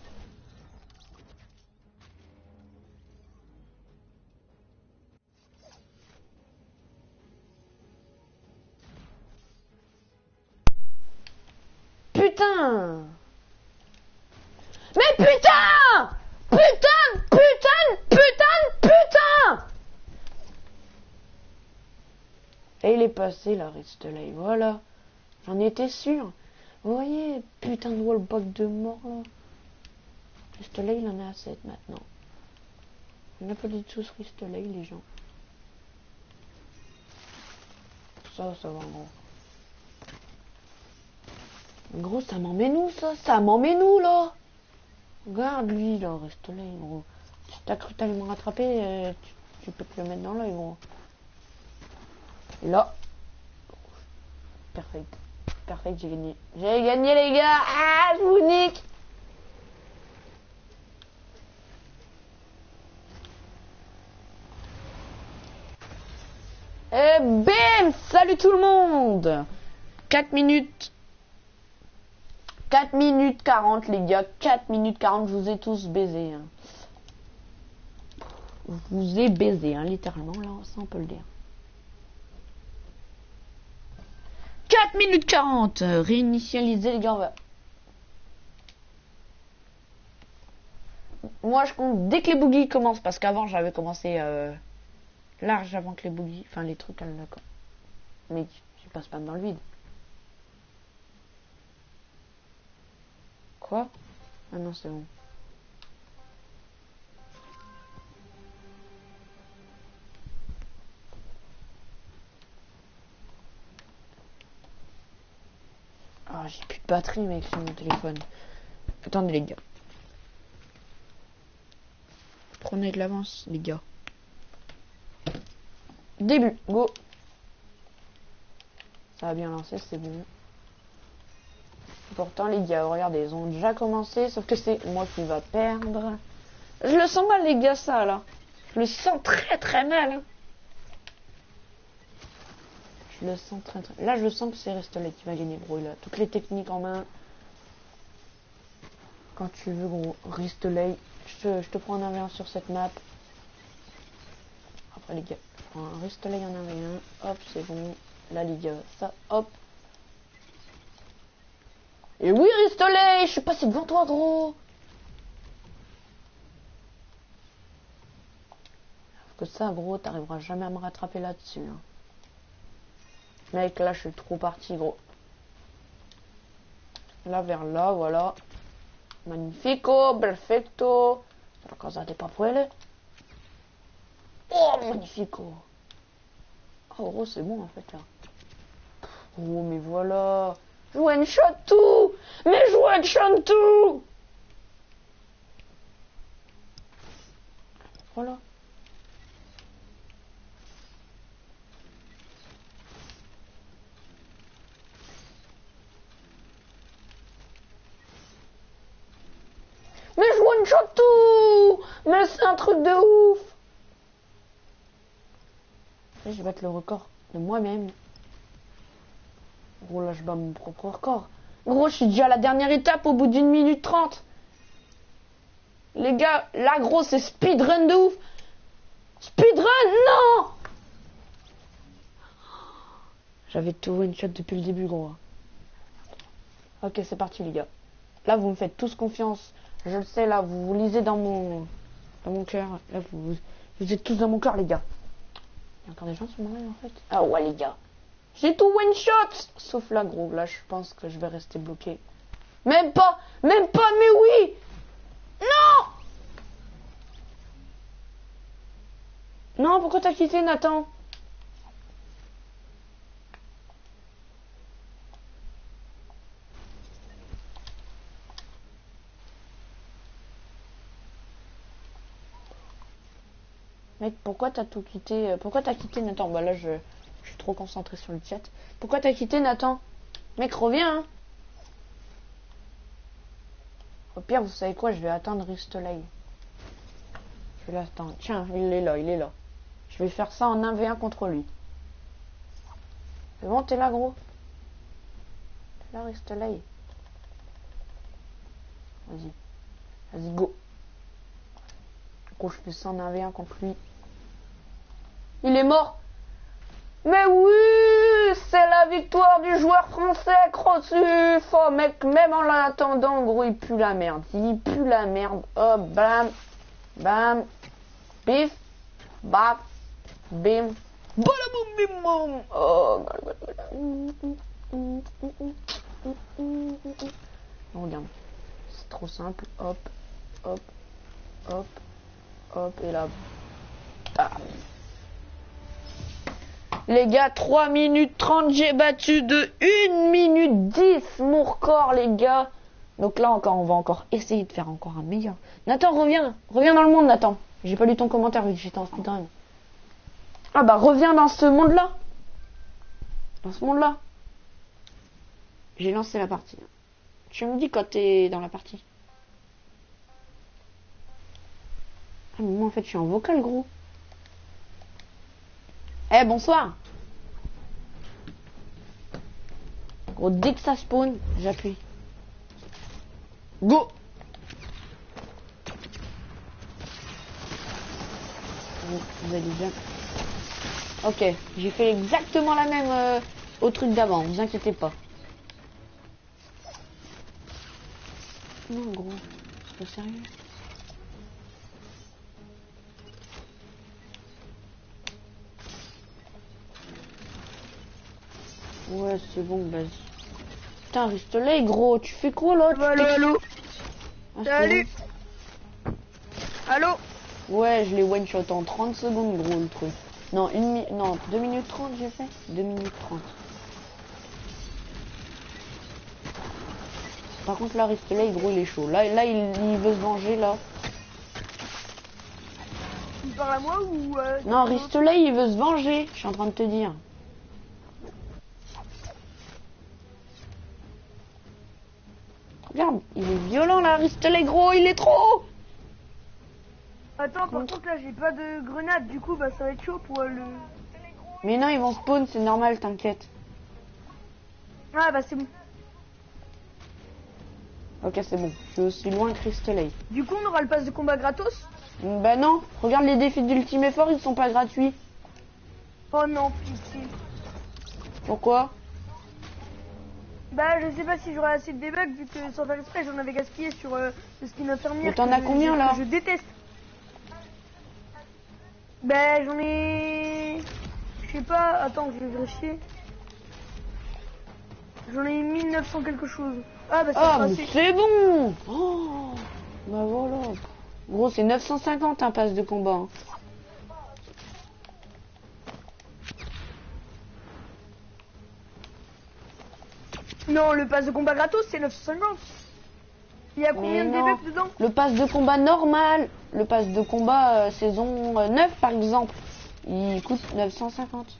Putain! Mais putain! Putain! Putain! Putain! Putain! Et il est passé la Ristelay, voilà. J'en étais sûr. Vous voyez, putain de wallback de mort là. Ristelay, il en a à sept maintenant. On applaudit tous Ristelay, les gens. Ça, ça va en gros. En gros, ça m'en met nous, ça. Ça m'en met nous, là. Regarde, lui, là, Ristelay, gros. Si t'as cru t'allais me rattraper, euh, tu, tu peux te le mettre dans l'œil, gros. Là. Perfect. Perfect, j'ai gagné. J'ai gagné, les gars. Ah, je vous nique. Et bim! Salut tout le monde! quatre minutes. quatre minutes quarante, les gars. quatre minutes quarante, je vous ai tous baisé. Hein. Je vous ai baisé, hein, littéralement, là, ça on peut le dire. quatre minutes quarante, réinitialiser, les gars, on va... Moi, je compte dès que les boogies commencent, parce qu'avant, j'avais commencé euh, large avant que les boogies, enfin, les trucs, là, mais tu passes pas dans le vide. Quoi? Ah non, c'est bon. Ah, j'ai plus de batterie, mec, sur mon téléphone. Attendez, les gars. Prenez de l'avance, les gars. Début, go. Ça a bien lancé, c'est bon. Pourtant, les gars, regardez, ils ont déjà commencé, sauf que c'est moi qui va perdre. Je le sens mal, les gars, ça, là. Je le sens très, très mal. Hein. Je le sens très, très... Là, je sens que c'est Ristelay qui va gagner, gros. Il a toutes les techniques en main. Quand tu veux, gros. Ristelay. Je te, je te prends un avion sur cette map. Oh les gars, je prends un Ristolet, en avait un. Hop, c'est bon. Là les gars, ça, hop. Et oui Ristolet, je suis passé devant toi gros. Que ça gros, t'arriveras jamais à me rattraper là-dessus. Hein. Mec, là je suis trop parti gros. Là vers là, voilà. Magnifico, perfecto. La cosa de papuele. Oh, magnifico. Oh gros, c'est bon en fait là. Oh mais voilà. Je one shot tout. Mais je one shot tout. Voilà. Mais je one shot tout. Mais c'est un truc de ouf. Et je vais battre le record de moi-même. Gros là je bats mon propre record. Gros je suis déjà à la dernière étape au bout d'une minute trente. Les gars, là gros c'est speedrun de ouf. Speedrun, non. J'avais tout one shot depuis le début gros. Ok c'est parti les gars. Là vous me faites tous confiance. Je le sais là, vous vous lisez dans mon dans mon cœur. Là vous, vous êtes tous dans mon cœur les gars. Il y a encore des gens sur mon live en fait. Ah ouais les gars. J'ai tout one shot. Sauf là gros, là je pense que je vais rester bloqué. Même pas, même pas, mais oui. Non. Non, pourquoi t'as quitté Nathan? Mec, pourquoi t'as tout quitté? Pourquoi t'as quitté Nathan? Bah là, je, je suis trop concentré sur le chat. Pourquoi t'as quitté Nathan? Mec, reviens. Hein. Au pire, vous savez quoi? Je vais attendre Ristolet. Je vais l'attendre. Tiens, il est là, il est là. Je vais faire ça en un v un contre lui. C'est bon, t'es là, gros? T'es là, Ristolet. Vas-y. Vas-y, go. Gros, je fais ça en un v un contre lui. Il est mort. Mais oui, c'est la victoire du joueur français, Crotuf. Oh mec, même en l'attendant, gros, il pue la merde. Il pue la merde. Oh, bam, bam, bif, bap, bim, balaboum, bim, boum. Oh, regarde, c'est trop simple. Hop, hop, hop, hop, et là, bam. Les gars, trois minutes trente, j'ai battu de une minute dix mon record, les gars. Donc là, encore, on va encore essayer de faire encore un meilleur. Nathan, reviens. Reviens dans le monde, Nathan. J'ai pas lu ton commentaire vu que j'étais en speedrun. Ah bah, reviens dans ce monde-là. Dans ce monde-là. J'ai lancé la partie. Tu me dis quand t'es dans la partie. Ah, mais moi, en fait, je suis en vocal, gros. Eh, bonsoir. Gros, dès que ça spawn, j'appuie. Go. Vous allez bien. Ok, j'ai fait exactement la même euh, au truc d'avant, vous inquiétez pas. Non, gros, c'est pas sérieux. Ouais, c'est bon, vas-y. Putain, Ristolet, gros, tu fais quoi là? Allô, allô. Ah, Salut. Bon. Allô. Ouais, je l'ai one shot en trente secondes, gros, le truc. Non, une mi non, deux minutes trente, j'ai fait. deux minutes trente. Par contre, là, Ristolet, gros, il est chaud. Là, là il, il veut se venger, là. Tu me parles à moi ou... Euh, non, Ristolet, il veut se venger, je suis en train de te dire. Regarde, il est violent là, Ristolet gros, il est trop haut. Attends, par contre là j'ai pas de grenade, du coup bah ça va être chaud pour euh, le... Mais non, ils vont spawn, c'est normal, t'inquiète. Ah bah c'est bon. Ok, c'est bon. Je suis aussi loin que Crystalline. Du coup, on aura le pass de combat gratos. Bah non, regarde les défis d'Ultime Effort, ils sont pas gratuits. Oh non, pitié. Pourquoi? Bah, je sais pas si j'aurai assez de debug vu que sans faire exprès, j'en avais gaspillé sur euh, le skin infirmière. Mais t'en que as je- combien, je- là? Je déteste. Bah, j'en ai. Je sais pas, attends, je vais vérifier. J'en ai mille neuf cents quelque chose. Ah, bah, ça Ah, sera mais assez. c'est bon. Oh, bah voilà. Gros, c'est neuf cent cinquante un pass de combat. hein. Non, le pass de combat gratos, c'est neuf cent cinquante. Il y a combien Mais de non. debugs dedans? Le pass de combat normal, le pass de combat euh, saison euh, neuf par exemple, il coûte neuf cent cinquante.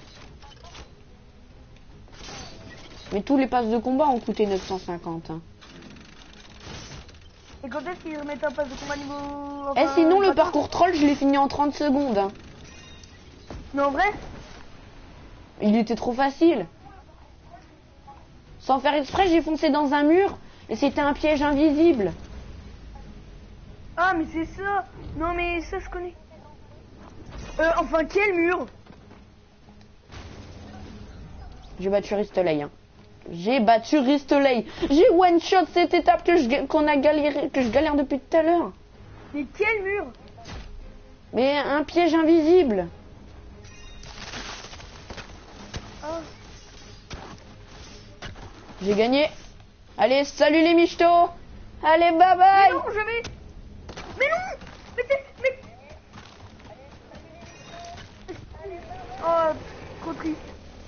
Mais tous les passes de combat ont coûté neuf cent cinquante. Hein. Et quand est-ce qu'ils remettent un pass de combat niveau. Et enfin, sinon, le gratos? parcours troll, je l'ai fini en trente secondes. hein. Non, en vrai? Il était trop facile. Sans faire exprès, j'ai foncé dans un mur et c'était un piège invisible. Ah, mais c'est ça. Non, mais ça, je connais. Euh, enfin, quel mur? J'ai battu Risteley. Hein. J'ai battu Risteley. J'ai one shot cette étape que je qu'on a galéré, que je galère depuis tout à l'heure. Mais quel mur? Mais un piège invisible. Ah. J'ai gagné. Allez, salut les michtos. Allez, bye Mais bye. non, je vais. Mais non. Mais t'es. Mais. Oh, trop triste.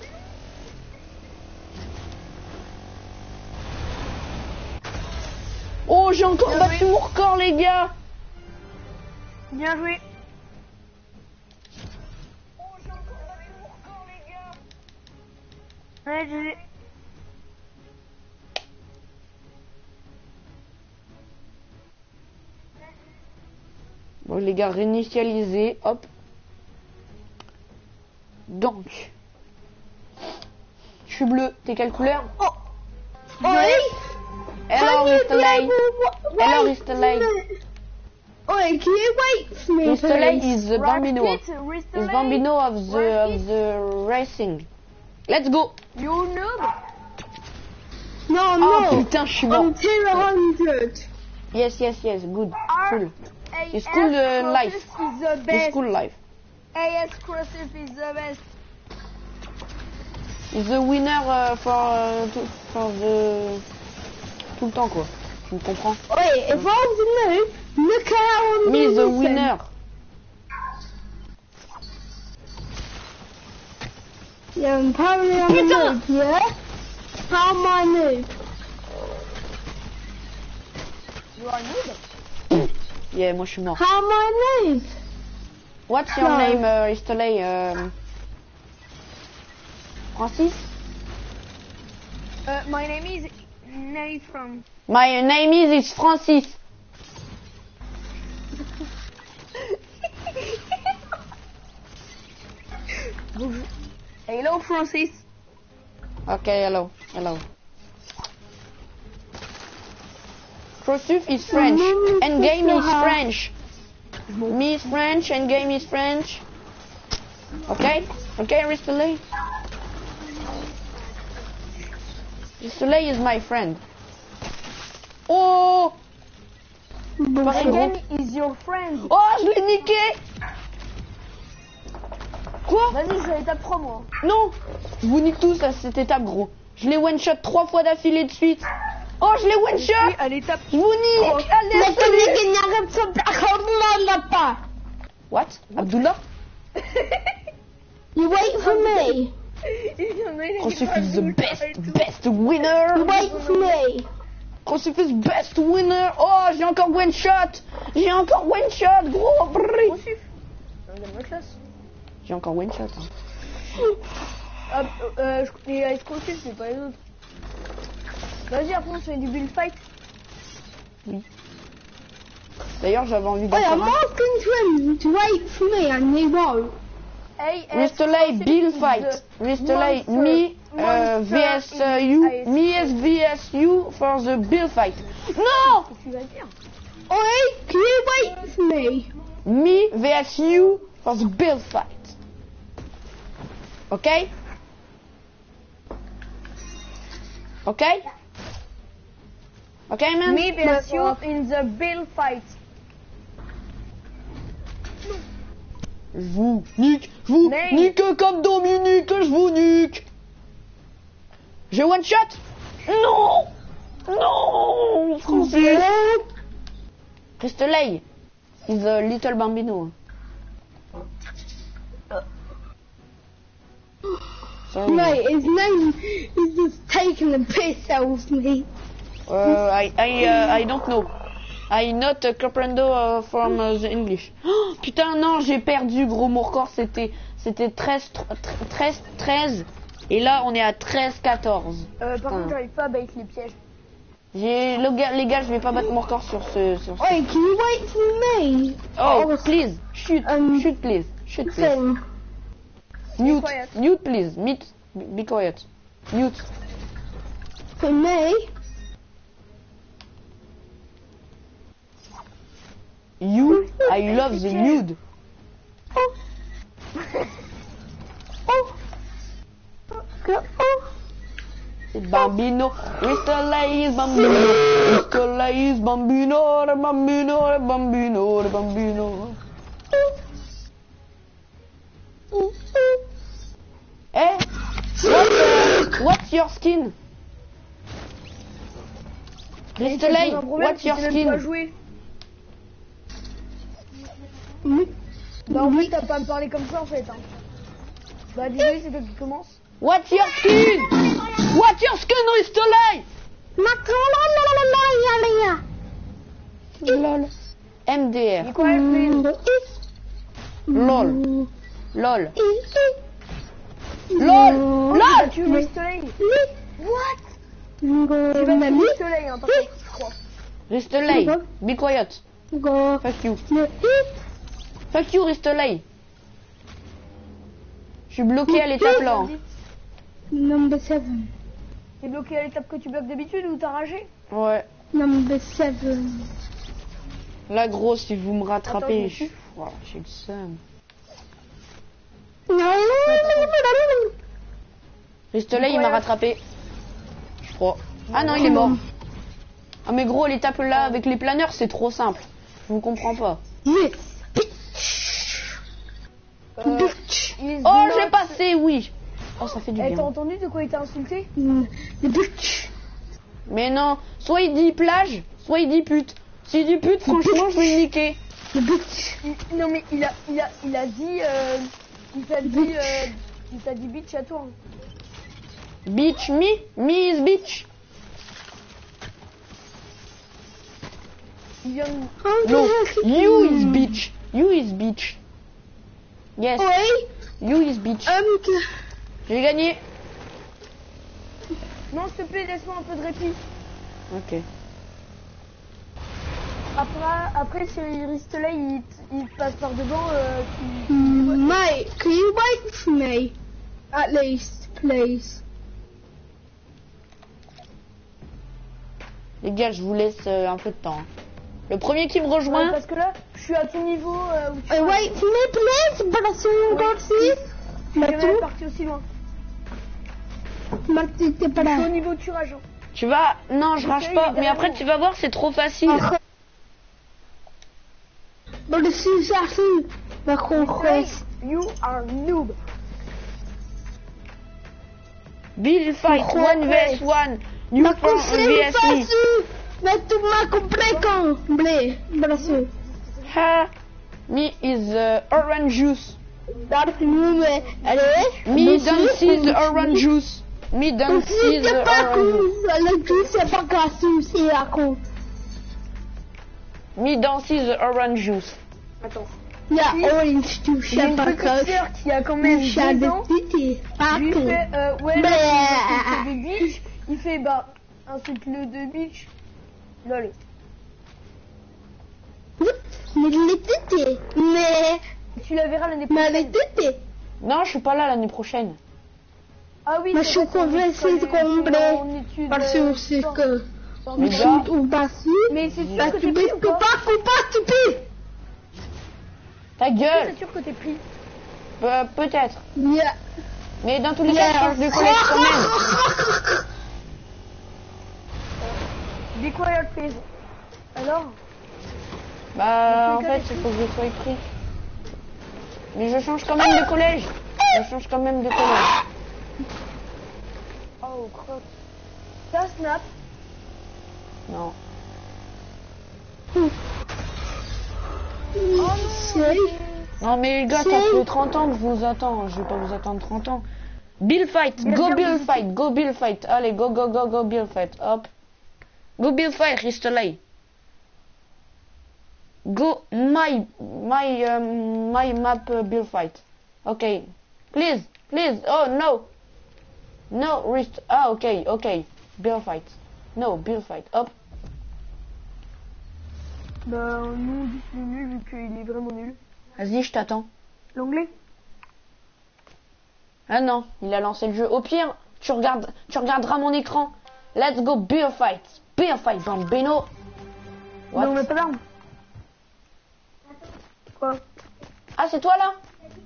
Oh, j'ai encore Bien battu joué. mon record, les gars. Bien joué. Ouais, j'ai. Bon, les gars, réinitialiser. Hop. Donc. Je suis bleu. T'es quelle couleur? Oh. Hello, Risteley. Hello, Risteley. Oi, can you wait for me, Risteley please? is the Bambino. Rocket, Is Risteley. Bambino of the Rocket. of the racing. Let's go. You noob. No, Oh no. putain, je suis mort. I'm two hundred. Yes, yes, yes. Good. Cool. A It's cool, S uh, life. Crossif is the It's best. cool life. A S Crossif is the best. It's the winner uh, for, uh, to, for the... Tout le temps, quoi. Tu me comprends? Wait, if I was a noob, look at how I'm Me, doing the this then. winner. Yeah, apparently I'm a Putain. noob, yeah? How am I a noob? You are noob. Yeah, moi je suis mort. How am I a noob? What's your No. name, uh, Risteley? Um, Francis? Uh, my name is Nathan. My name is, is Francis. Hello, Francis. Okay, hello, hello. Crossuf is French. Maman, Endgame c'est is ça. French. Me is French, Endgame is French. Okay? Okay, Risteley? Risteley is my friend. Oh! Pareil, gros. Again is your friend. Oh, je l'ai niqué! Quoi? Vas-y, je vais à l'étape trois, moi. Non! Je vous nique tous à cette étape, gros. Je l'ai one-shot trois fois d'affilée de suite. Oh, je l'ai Je one-shot! suis à l'étape. Je vous nique! Allez, Let salut! me get you some Abdullah. What? Abdullah? You wait for me. Crossuf is the best, best winner! You wait for me. Crossuf is best winner! Oh, j'ai encore one-shot! J'ai encore one-shot, gros! Brrr. Crossif. Regarde ma classe. J'ai encore one-shot. Hein. Ah, euh, je connais Ice Crossif, c'est pas les autres. Vas-y, après on se fait du build fight. D'ailleurs, j'avais envie d'en Wait, faire I'm un. asking to him to wait for me and he won't. A S Risteley, Crossif Bill is fight. the Risteley, monster- me, uh, monster vs uh, in you, Ice me as vs you for the Bill fight. Non! Qu'est-ce que tu vas dire? Oi, can you wait for me? Me versus you for the build fight. Okay? Okay? Okay, man? Me versus you in the build fight. Je vous nique, je vous Mais- nique comme Dominique, je vous nique. Je one shot? Non! Non! Francis! Crystalay is a little bambino. Sorry. Mate, his name is just taking the piss out of me. Uh, I I uh, I don't know. I not uh, comprendo uh, from uh, the English. Oh, putain non, j'ai perdu gros mon record, c'était c'était treize treize treize et là on est à treize quatorze. Euh, par Putain. contre, j'arrive pas à bait les pièges. J'ai le gars, les gars, je vais pas battre mon record sur ce sur ce. Oi, can you wait for me? Oh, please, shoot, Um, shoot please, shoot please. Thing. Mute, quiet. mute please, mute, be quiet. Mute. For me? You, I love the nude. Oh. Oh. Go. Oh. Bambino, crystallize bambino, crystallize bambino, re bambino, re bambino, re bambino. Eh, what, uh, what's your skin? Crystallize, Un problème, what's your c'est que tu n'aimes pas skin? jouer. Mm. Bah en fait, t'as pas à me parler comme ça en fait. Hein. Bah désolé, c'est toi qui commence. What's your skin? What's your skin, Crystallize? Lol. M D Be R. quiet, please. Lol. Lol. LOL. Oh, LOL. j'ai battu le soleil. What? Tu vas battre le soleil, hein, par contre, je crois. Crystallize, be quiet. Go. Fuck you. Fuck you, Crystallize. Je suis bloqué à l'étape là. hein. Number seven. T'es bloqué à l'étape que tu bloques d'habitude ou t'as ragé? Ouais. Number seven. Là, gros, si vous me Attends, rattrapez, je je suis. Voilà, j'ai le seum. No. Crystallize, il m'a rattrapé. Je crois. Ah non, il est mort. Ah, mais gros, l'étape là avec les planeurs, c'est trop simple. Je vous comprends pas. Yes. Euh, is Oh, not- j'ai passé, oui. Oh, ça fait du Eh, t'as bien. entendu de quoi il t'a insulté? The bitch. Mais non, soit il dit plage, soit il dit pute. S'il dit pute, franchement, je vais le niquer. The bitch. Il- Non mais il a, il a, il a dit, euh, il t'a dit, euh, il t'a dit bitch à toi. hein. Bitch, me, me is bitch. Il vient de... How No, the heck you is bitch. You is bitch. Yes, Oi. you is bitch. Um. J'ai gagné. Non s'il te plaît, laisse-moi un peu de répit. Ok. Après, après si Ristelay il, te- il te passe par devant, euh, tu... Mate, can you wait for me? At least, please. Les gars, je vous laisse euh, un peu de temps. hein. Le premier qui me Ouais, rejoint, parce que là, je suis à ton niveau euh, où tu Hey, vas. wait for me, please. But I saw you Ouais. got see. Je suis jamais Martin, parti aussi loin. Martin, t'es pas Je suis au là. niveau tirage. hein. tu vas... Non, je rage pas. Mais après, tu vas voir, c'est trop facile. But the shoes are full. Ma conquest. You are noob. Build fight, Pourquoi one vs one. You Ma from conquest vs pas me. su. Mais tu m'as compris quand? Blé, braceau. Ha. Me is uh, orange juice. Dark Moon, allez. Me don't see the orange juice. Me don't see C'est the pas orange juice. cool. Le jus, c'est pas cassou, c'est à cause. Me don't see the orange juice. Attends. Il y a orange juice, J'ai c'est une pas petite cassou. sœur qui a quand même Il y a deux des ans. petits. Pas Je lui cool. fais, euh, ouais, Bah. là, il fait des bitch. Il fait, bah, insulte-le de bitch. Lol. Mais les tétés. Mais, Tu la verras l'année mais les prochaine. tétés. Non, je suis pas là l'année prochaine. Ah oui, Mais c'est je suis vrai, c'est en convaincue école, qu'on c'est brûle. en études, Parce euh, que c'est temps. que Les Tu gars, ou pas si. Mais c'est sûr Bah, que tu t'es pris peux ou pas? pas, faut pas, tu peux. ta gueule. C'est sûr que t'es pris. Pe- Peut-être. Yeah. Mais dans tous les cas, je change de collège quand même. Be quiet, please. Alors? Bah, en Dans tous les cas, fait, t'es il faut que je sois pris. Mais je change quand même de collège. Je change quand même de collège. Oh, crotte. T'as un snap? Non. Oh non! C'est. Non, mais les gars, ça fait trente ans que je vous attends. Je vais pas vous attendre trente ans. Bill fight. Bien Go sûr, Bill vous- fight. Go Bill fight. Allez, go, go, go, go Bill fight. Hop. Go Bill fight, Ristelay. Go my, my, um, my map uh, Bill fight. Okay. Please, please. Oh, no. No, Rist. Ah, ok, ok. Bill fight. No, Bill fight. Hop. Bah, nous on dit qu'il est nul vu qu'il est vraiment nul. Vas-y, je t'attends. L'anglais? Ah non, il a lancé le jeu. Au pire, tu regardes, tu regarderas mon écran. Let's go beer fight. Beer fight, bambino. What? Mais on n'a pas d'armes. Quoi? Ah, c'est toi là?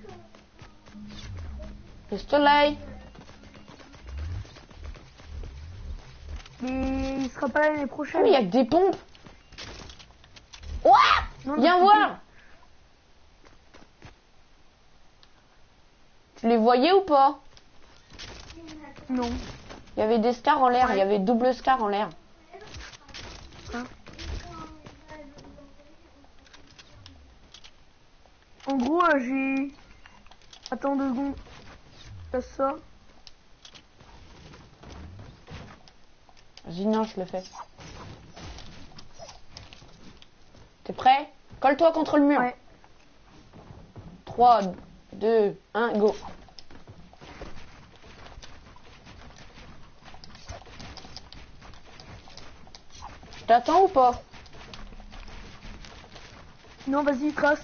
Pistolet. Mais il sera pas là l'année Ah, prochaine. mais il y a que des pompes. Ouah! Non, Viens mais- voir. Tu les voyais ou pas? Non. Il y avait des scars en l'air. Il y avait double scar en l'air. En gros, euh, j'ai... Attends deux secondes. Ça sort. Vas-y, non, je le fais. T'es prêt? Colle-toi contre le mur. Ouais. trois, deux, un, go. Je t'attends ou pas? Non, vas-y, trace.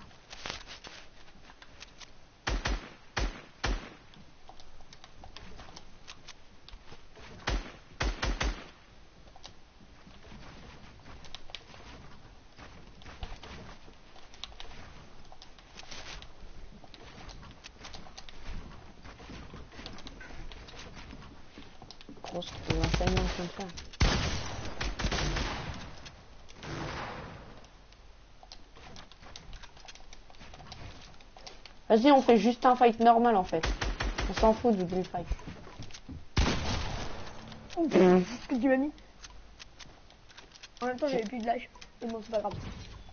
Grosse l'enseignement comme ça. Vas-y, on fait juste un fight normal en fait. On s'en fout du blue fight. Qu'est-ce que tu m'as mis? En même temps, j'avais plus de lâche. Mais bon, c'est pas grave.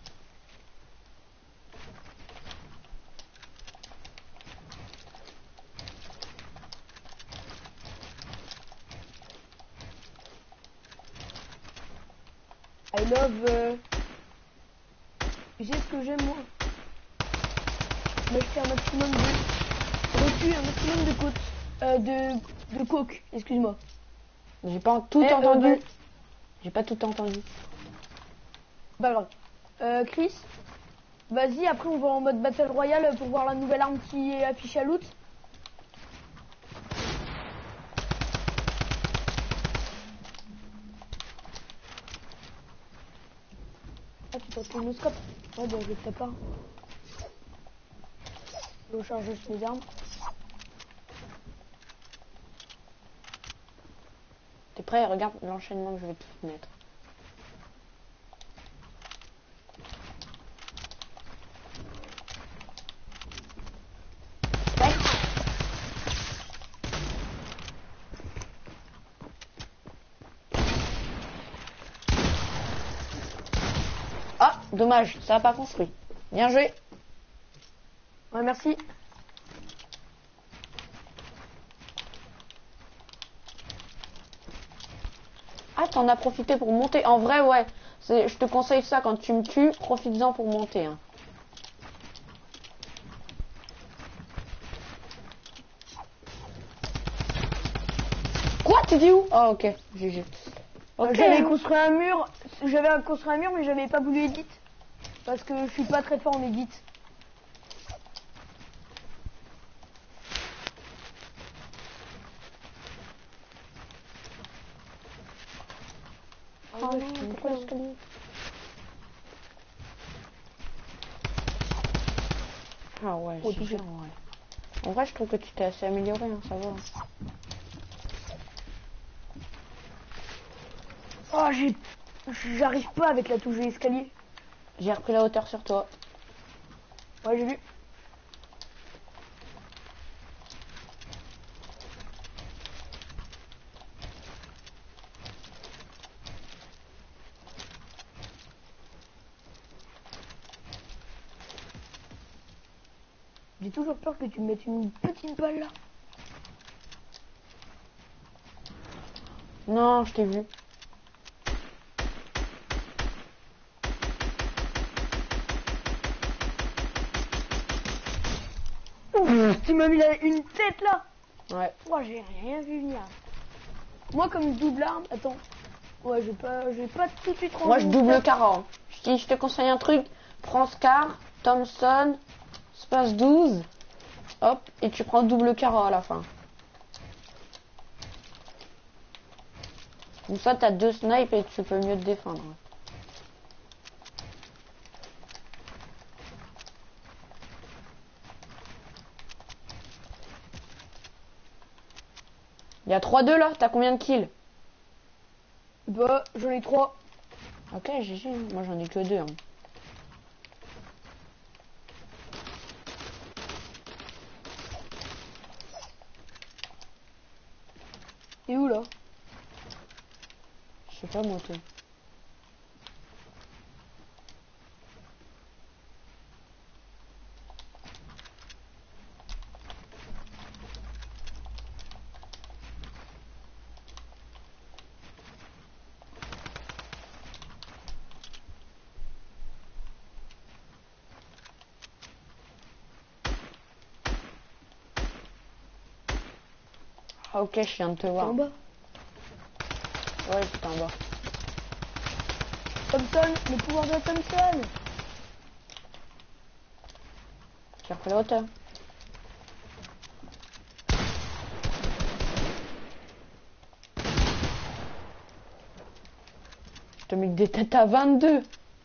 I love... Euh... J'ai ce que j'aime moi. M'acheter un maximum de... Reçu un maximum de coke. Euh, de... De coke, excuse-moi. J'ai pas tout Eh, euh, entendu. bah- J'ai pas tout entendu. Pas grave. Euh, Chris, vas-y, après on va en mode Battle Royale pour voir la nouvelle arme qui est affichée à loot. Ah, tu t'as pris le scope? Ouais, bah, je le fais pas. Je recharge juste mes armes. T'es prêt? Regarde l'enchaînement que je vais te mettre. Ouais. Ah, dommage, ça a pas construit. Bien joué. Ouais, merci. Ah, t'en as profité pour monter. En vrai, ouais. C'est- Je te conseille ça quand tu me tues, profites-en pour monter. Hein. Quoi? Tu dis où? Ah, ok. G G. Ok. J'avais construit un mur, j'avais construit un mur, mais j'avais pas voulu edit. Parce que je suis pas très fort en edit. Oh ouais, non, je t'aime pourquoi pas. l'escalier? Ah ouais, Oh, c'est touché. bien, ouais. En vrai, je trouve que tu t'es assez amélioré, hein, ça va. Oh, j'ai... J'arrive pas avec la touche de l'escalier. J'ai repris la hauteur sur toi. Ouais, j'ai vu. J'ai toujours peur que tu me mettes une petite balle là. Non, je t'ai vu. Ouf, tu m'as mis la- une tête là. Ouais. Oh, j'ai rien vu venir. Moi, comme double arme, attends. Ouais, j'ai pas, j'ai pas tout de suite rendu Moi, je mon double sac. Cara. Je, dis- je te conseille un truc. Prends Scar, Thompson, Space douze. Hop, et tu prends double Cara à la fin. Comme ça, t'as deux snipes et tu peux mieux te défendre. Il y a trois deux là, t'as combien de kills? Bah, j'en ai trois. Ok, G G, moi j'en ai que deux. Hein. T'es où là? Je sais pas moi toi. Ah ok, je viens de te T'es voir. en bas. Ouais, c'est en bas. Thompson, le pouvoir de Thompson. J'ai repris la hauteur. Je te mets que des têtes à vingt-deux.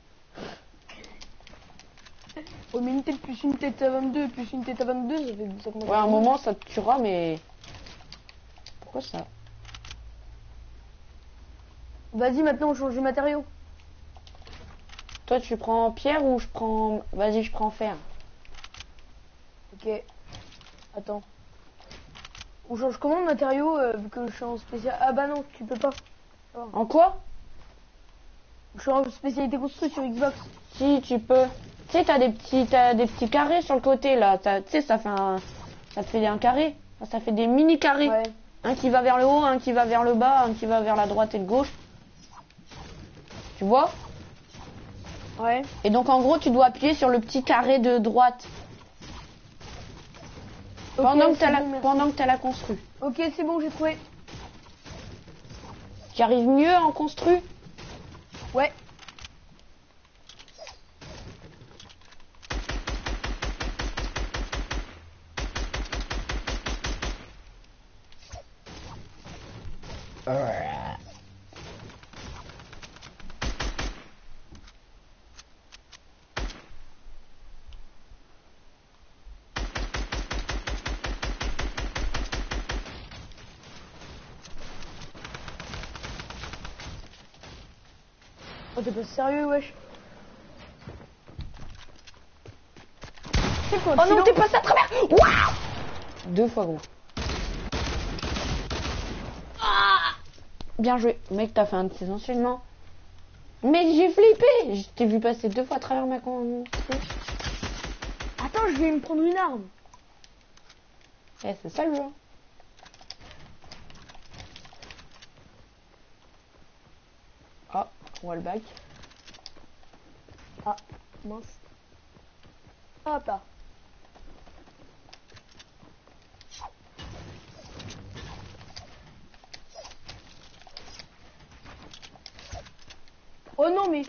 Oh, mais une tête plus une tête à vingt-deux, plus une tête à vingt-deux, ça fait ça commence Ouais, à à un faire moment ça te tuera, mais... Pourquoi ça? mal. Vas-y, maintenant, on change de matériau. Toi tu prends pierre ou je prends... Vas-y, je prends fer. Ok. Attends. On change comment de matériau euh, vu que je suis en spécial... Ah bah non, tu peux pas. En quoi? Je suis en spécialité construite sur Xbox. Si, tu peux. Tu sais, t'as des petits, t'as des petits carrés sur le côté, là. T'as- Tu sais, ça fait un... Ça te fait un carré. Ça, ça fait des mini carrés. Ouais. Un qui va vers le haut, un qui va vers le bas, un qui va vers la droite et le gauche. Tu vois? Ouais. Et donc, en gros, tu dois appuyer sur le petit carré de droite. Ok, Pendant que c'est t'as la, bon, merci. pendant que t'as la construit. Ok, c'est bon, j'ai trouvé. Tu arrives mieux en construit? Ouais. Oh, t'es pas sérieux, wesh. C'est quoi? Oh non, t'es passé à travers. Waouh! Deux fois, gros. Bien joué. Mec, t'as fait un de ces enchaînements. Mais j'ai flippé. Je t'ai vu passer deux fois à travers ma con. Attends, je vais me prendre une arme. Eh, c'est ça le jeu. Ah, wallback. Ah, mince. Hop là. Oh non, mais...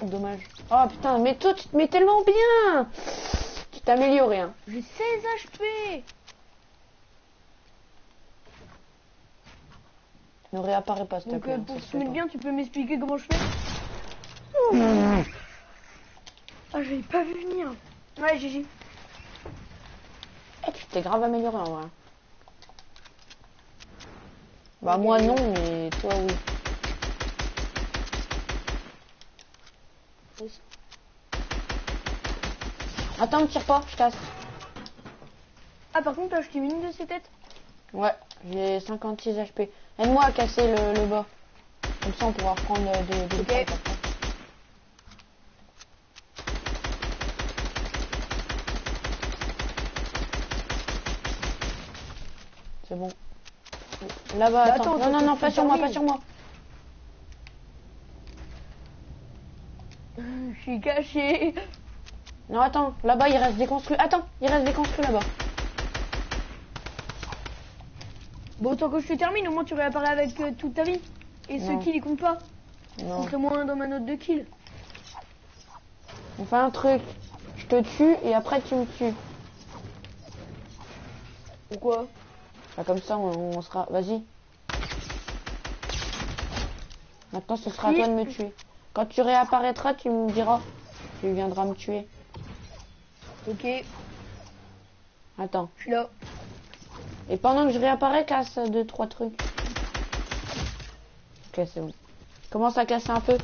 dommage. Oh putain, mais toi tu te mets tellement bien. Tu t'améliores, hein. J'ai seize H P. Ne réapparaît pas, s'il te Donc plaît. euh, hein, pour ça que se tu fait mettes pas. bien, tu peux m'expliquer comment je fais? Ah, j'avais pas vu venir. Ouais, G G. Eh, tu t'es grave amélioré en vrai. Bah moi non, mais toi oui. Attends, me tire pas, je casse. Ah, par contre, t'as acheté une de ces têtes? Ouais, j'ai cinquante-six H P. Aide-moi à casser le, le bas. Comme ça on pourra reprendre euh, des, des Ok. fights après. C'est bon. Là-bas, Bah, attends. attends, Non, non, faut non, que pas tu sur moi, pas termines. sur moi. Je suis caché. Non, attends, là-bas il reste des construits. Attends, il reste des construits là-bas. Bon, tant que je te termine, au moins tu réapparais avec euh, toute ta vie. Et Non. ceux qui les comptent pas. Non. Compte moins dans ma note de kill. On fait un truc. Je te tue et après tu me tues. Pourquoi? Bah, comme ça, on, on sera. Vas-y. Maintenant, ce sera à Si. toi de me tuer. Quand tu réapparaîtras, tu me diras. Tu viendras me tuer. Ok, Attends. je suis là. Et pendant que je réapparais, casse deux, trois trucs. Ok, c'est bon. Commence à casser un peu.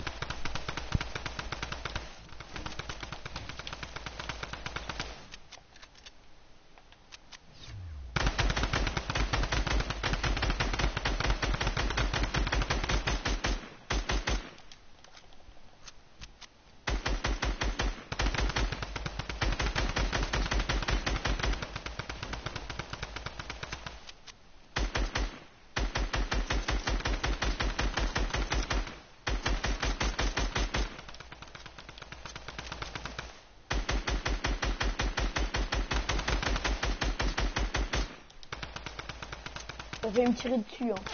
Ça fait me tirer dessus. Hein.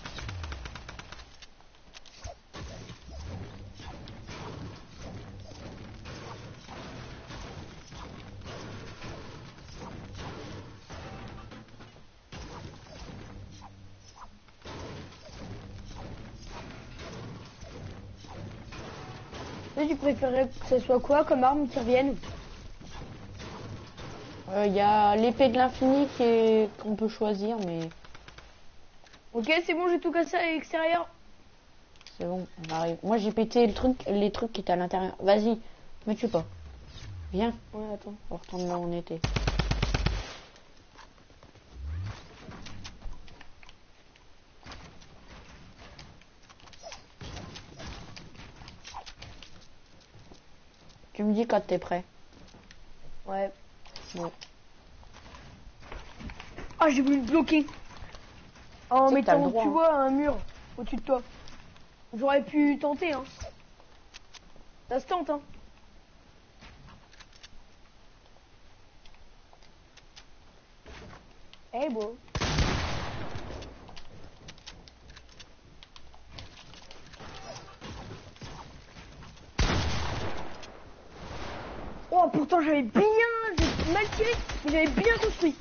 Toi, tu préférerais que ce soit quoi comme arme qui revienne? Il euh, y a l'épée de l'infini qui est qu'on peut choisir, mais Ok, c'est bon, j'ai tout cassé à l'extérieur. c'est bon, on arrive. Moi, j'ai pété le truc, les trucs qui étaient à l'intérieur. Vas-y, me tue pas. Viens. Ouais, attends. On retourne là où on était. Tu me dis quand t'es prêt. Ouais. Ouais. Ah, j'ai voulu le bloquer. En Tu sais que t'as le mettant, droit, tu hein. vois, un mur au-dessus de toi. J'aurais pu tenter, hein. Ça se tente, hein. Eh, bon. Oh, pourtant, j'avais bien... J'ai mal tiré, mais j'avais bien construit.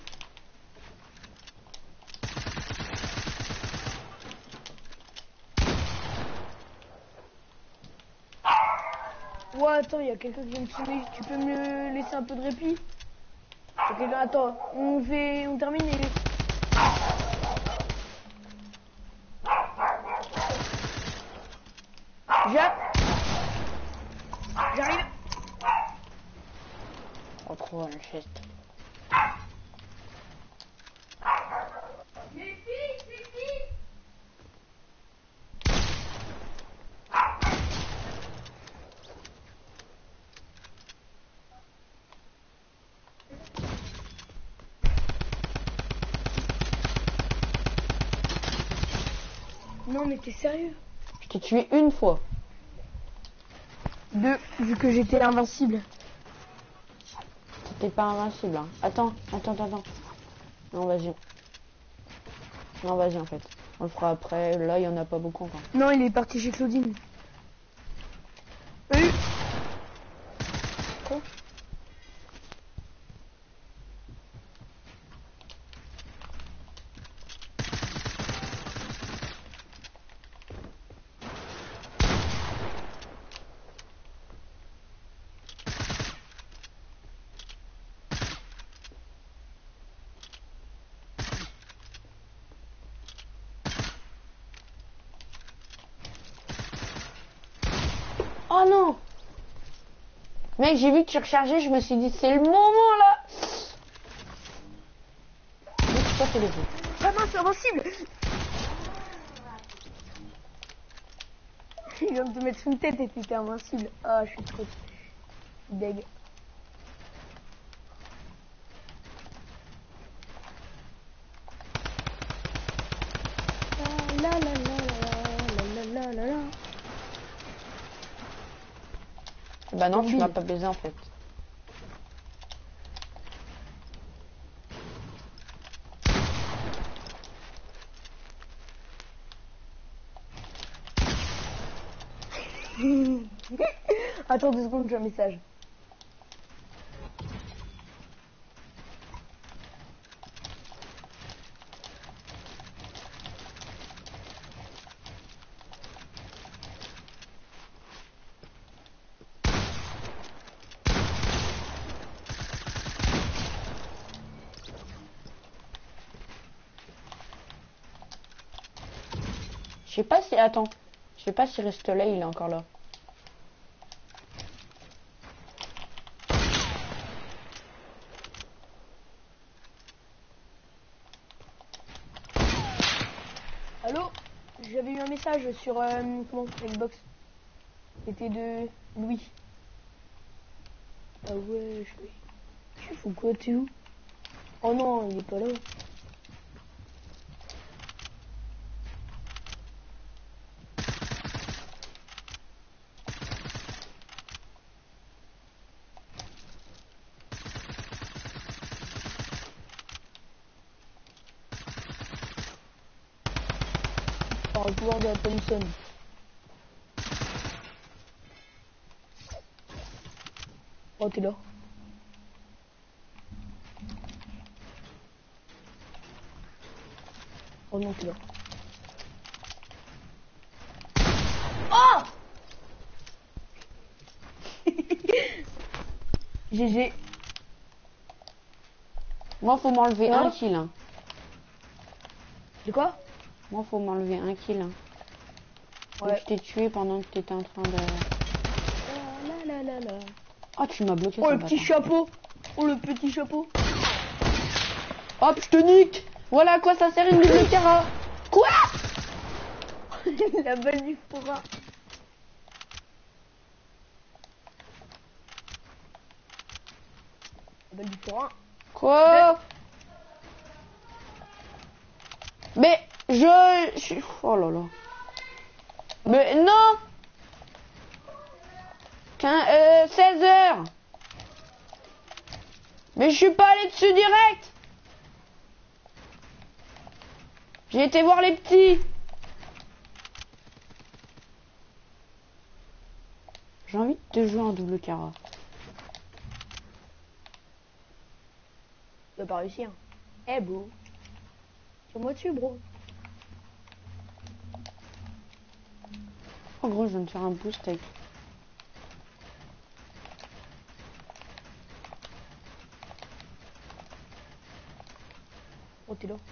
Ouais, attends, il y a quelqu'un qui vient me filmer. Tu peux me laisser un peu de répit? Ok, là, attends, on fait, on termine et... J'a- J'arrive. On trouve un chest. Non, mais t'es sérieux? Je t'ai tué une fois. Deux, vu que j'étais invincible. T'es pas invincible. Hein. Attends, attends, attends, attends. Non, vas-y. Non, vas-y en fait. On le fera après. Là, il y en a pas beaucoup encore. Non, il est parti chez Claudine. Oui. Quoi? Oh non! Mec, j'ai vu que tu rechargeais, je me suis dit, c'est le moment là! Mec, toi, c'est le jeu. Ah non, c'est invincible! Il vient de te mettre sous une tête et t'étais invincible. Ah, je suis trop deg. La la la la la la la la. Bah non, tu m'as pas baisé en fait. Attends deux secondes, j'ai un message. Je sais pas si... Attends. Je sais pas si reste là, il est encore là. Allô? J'avais eu un message sur... Euh, comment? Xbox. C'était de Louis. Ah ouais, je vais... Tu fous quoi, t'es où? Oh non, il est pas là. Par le pouvoir de la Thompson. Oh, t'es là. Oh non, t'es là. Oh G G. Moi, faut m'enlever Ah. un kill. Hein. De quoi? Moi, faut m'enlever un kill. Hein. Ouais. Je t'ai tué pendant que t'étais en train de... La la la la. Oh, tu m'as bloqué. Oh, ça le va petit pas. chapeau. Oh, le petit chapeau. Hop, je te nique. Voilà à quoi ça sert une double cara. Quoi? La balle du forain. La balle du forain. Quoi? Mais je... je... Oh là là. Mais non. Quin... Euh, seize heures. Mais je suis pas allé dessus direct. J'ai été voir les petits. J'ai envie de te jouer en double cara. Tu vas pas réussir. Eh hey, bro. Tire-moi dessus, bro. En gros, je viens de faire un boost avec... Oh, t'es là.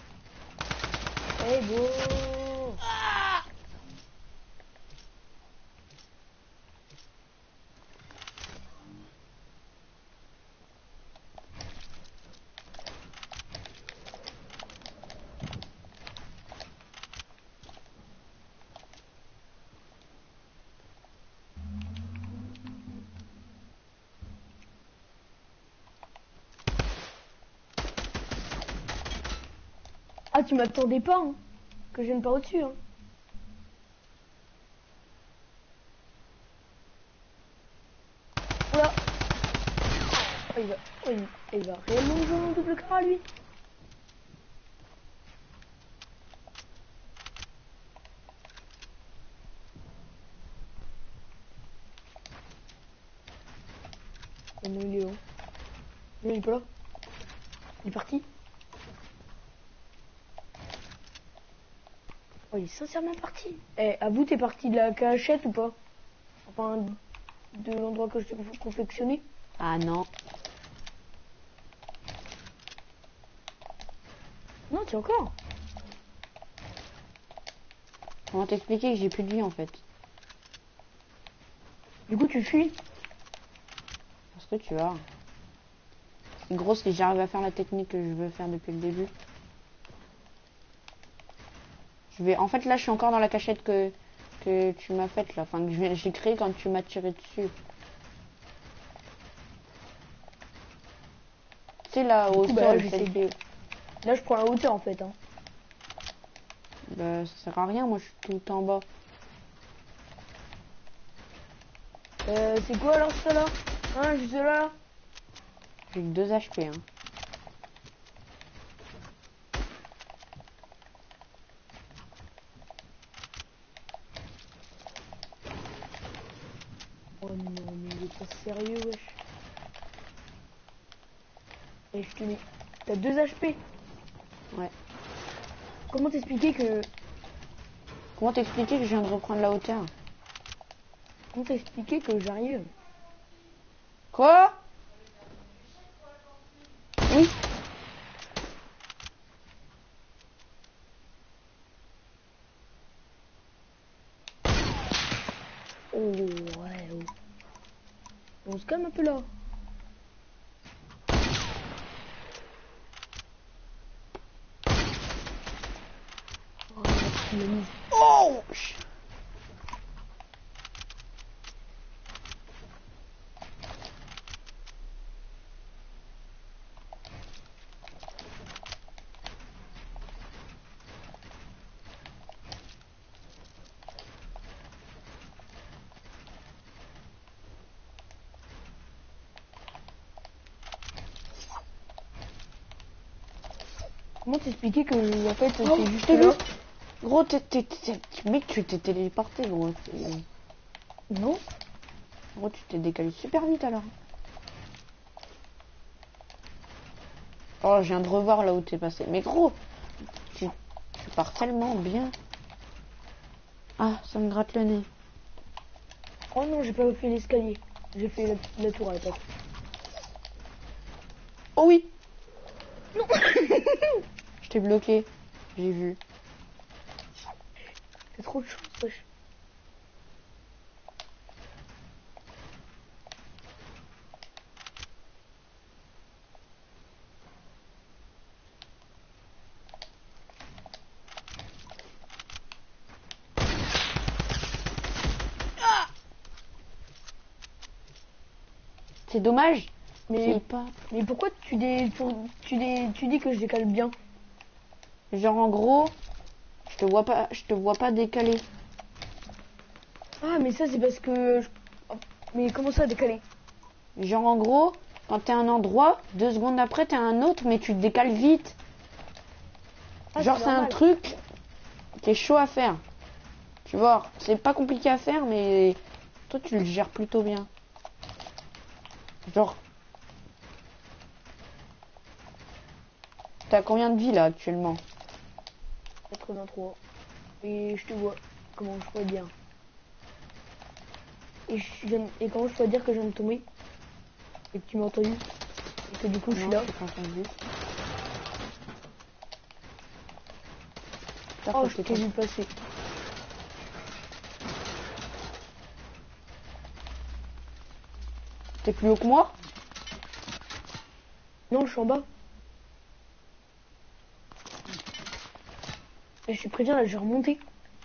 Eh hey, bro. Ah Ah, tu m'attendais pas, hein, que je vienne pas au-dessus, hein. Oula. Oh, il va, oh, il, il va réellement jouer en double cara, lui. Oh non, il est là. Non, il est pas là. Il est parti. Oh, il est sincèrement parti. Eh, à vous, t'es parti de la cachette ou pas? Enfin, de l'endroit que je t'ai conf- confectionné. Ah non. Non, tiens encore. Comment t'expliquer que j'ai plus de vie en fait? Du coup, tu fuis. Parce que tu vois. Gros, si j'arrive à faire la technique que je veux faire depuis le début. Je vais. En fait, là, je suis encore dans la cachette que, que tu m'as faite là. Enfin, que je- j'ai créé quand tu m'as tiré dessus. Tu sais, là, au coup, bah, sol, là, j'essaie celle de- qui- Là, je prends la hauteur en fait. Hein. Bah, ça sert à rien, moi je suis tout en bas. Euh, c'est quoi alors ça là? Hein, juste là? J'ai que deux H P. Hein. Oh non, mais il est pas sérieux, wesh. Et je te dis, t'as deux H P. Ouais. Comment t'expliquer que... Comment t'expliquer que je viens de reprendre la hauteur? Comment t'expliquer que j'arrive? Quoi? Oui. Oh, ouais, oh. On se calme un peu là. Oh, tu m'as mis. Oh! Comment t'expliquer que en fait Oh, t'es je juste t'ai là? vu. Gros, t'es, t'es, t'es- mec, tu t'es téléporté, gros. T'es- Non? Gros, tu t'es décalé super vite alors. Oh, je viens de revoir là où t'es passé. Mais gros, tu, tu pars tellement bien. Ah, ça me gratte le nez. Oh non, j'ai pas fait l'escalier. J'ai fait la, la tour à l'attaque. Oh oui. Non. Je t'ai bloqué. J'ai vu. T'as trop de chance, wesh. C'est dommage. Mais, C'est pas. mais pourquoi tu, dé, tu, tu, dé, tu dis que je décale bien? Genre en gros, je te vois pas, je te vois pas décalé. Ah, mais ça c'est parce que... je- oh, mais comment ça décaler? Genre en gros, quand t'es à un endroit, deux secondes après t'es à un autre, mais tu te décales vite. Ah, Genre c'est un normal. truc qui est chaud à faire. Tu vois, c'est pas compliqué à faire, mais toi tu le gères plutôt bien. Genre, t'as combien de vie là actuellement? quatre-vingt-trois. Et je te vois. Comment je pourrais dire? Et, je viens, et comment je pourrais dire que je viens de tomber? Et que tu m'as entendu? Et que du coup je suis Non, là? j'ai pas entendu. Oh, je t'ai vu passer. T'es plus haut que moi? Non, je suis en bas. Et je suis prévenu, là, je vais remonter.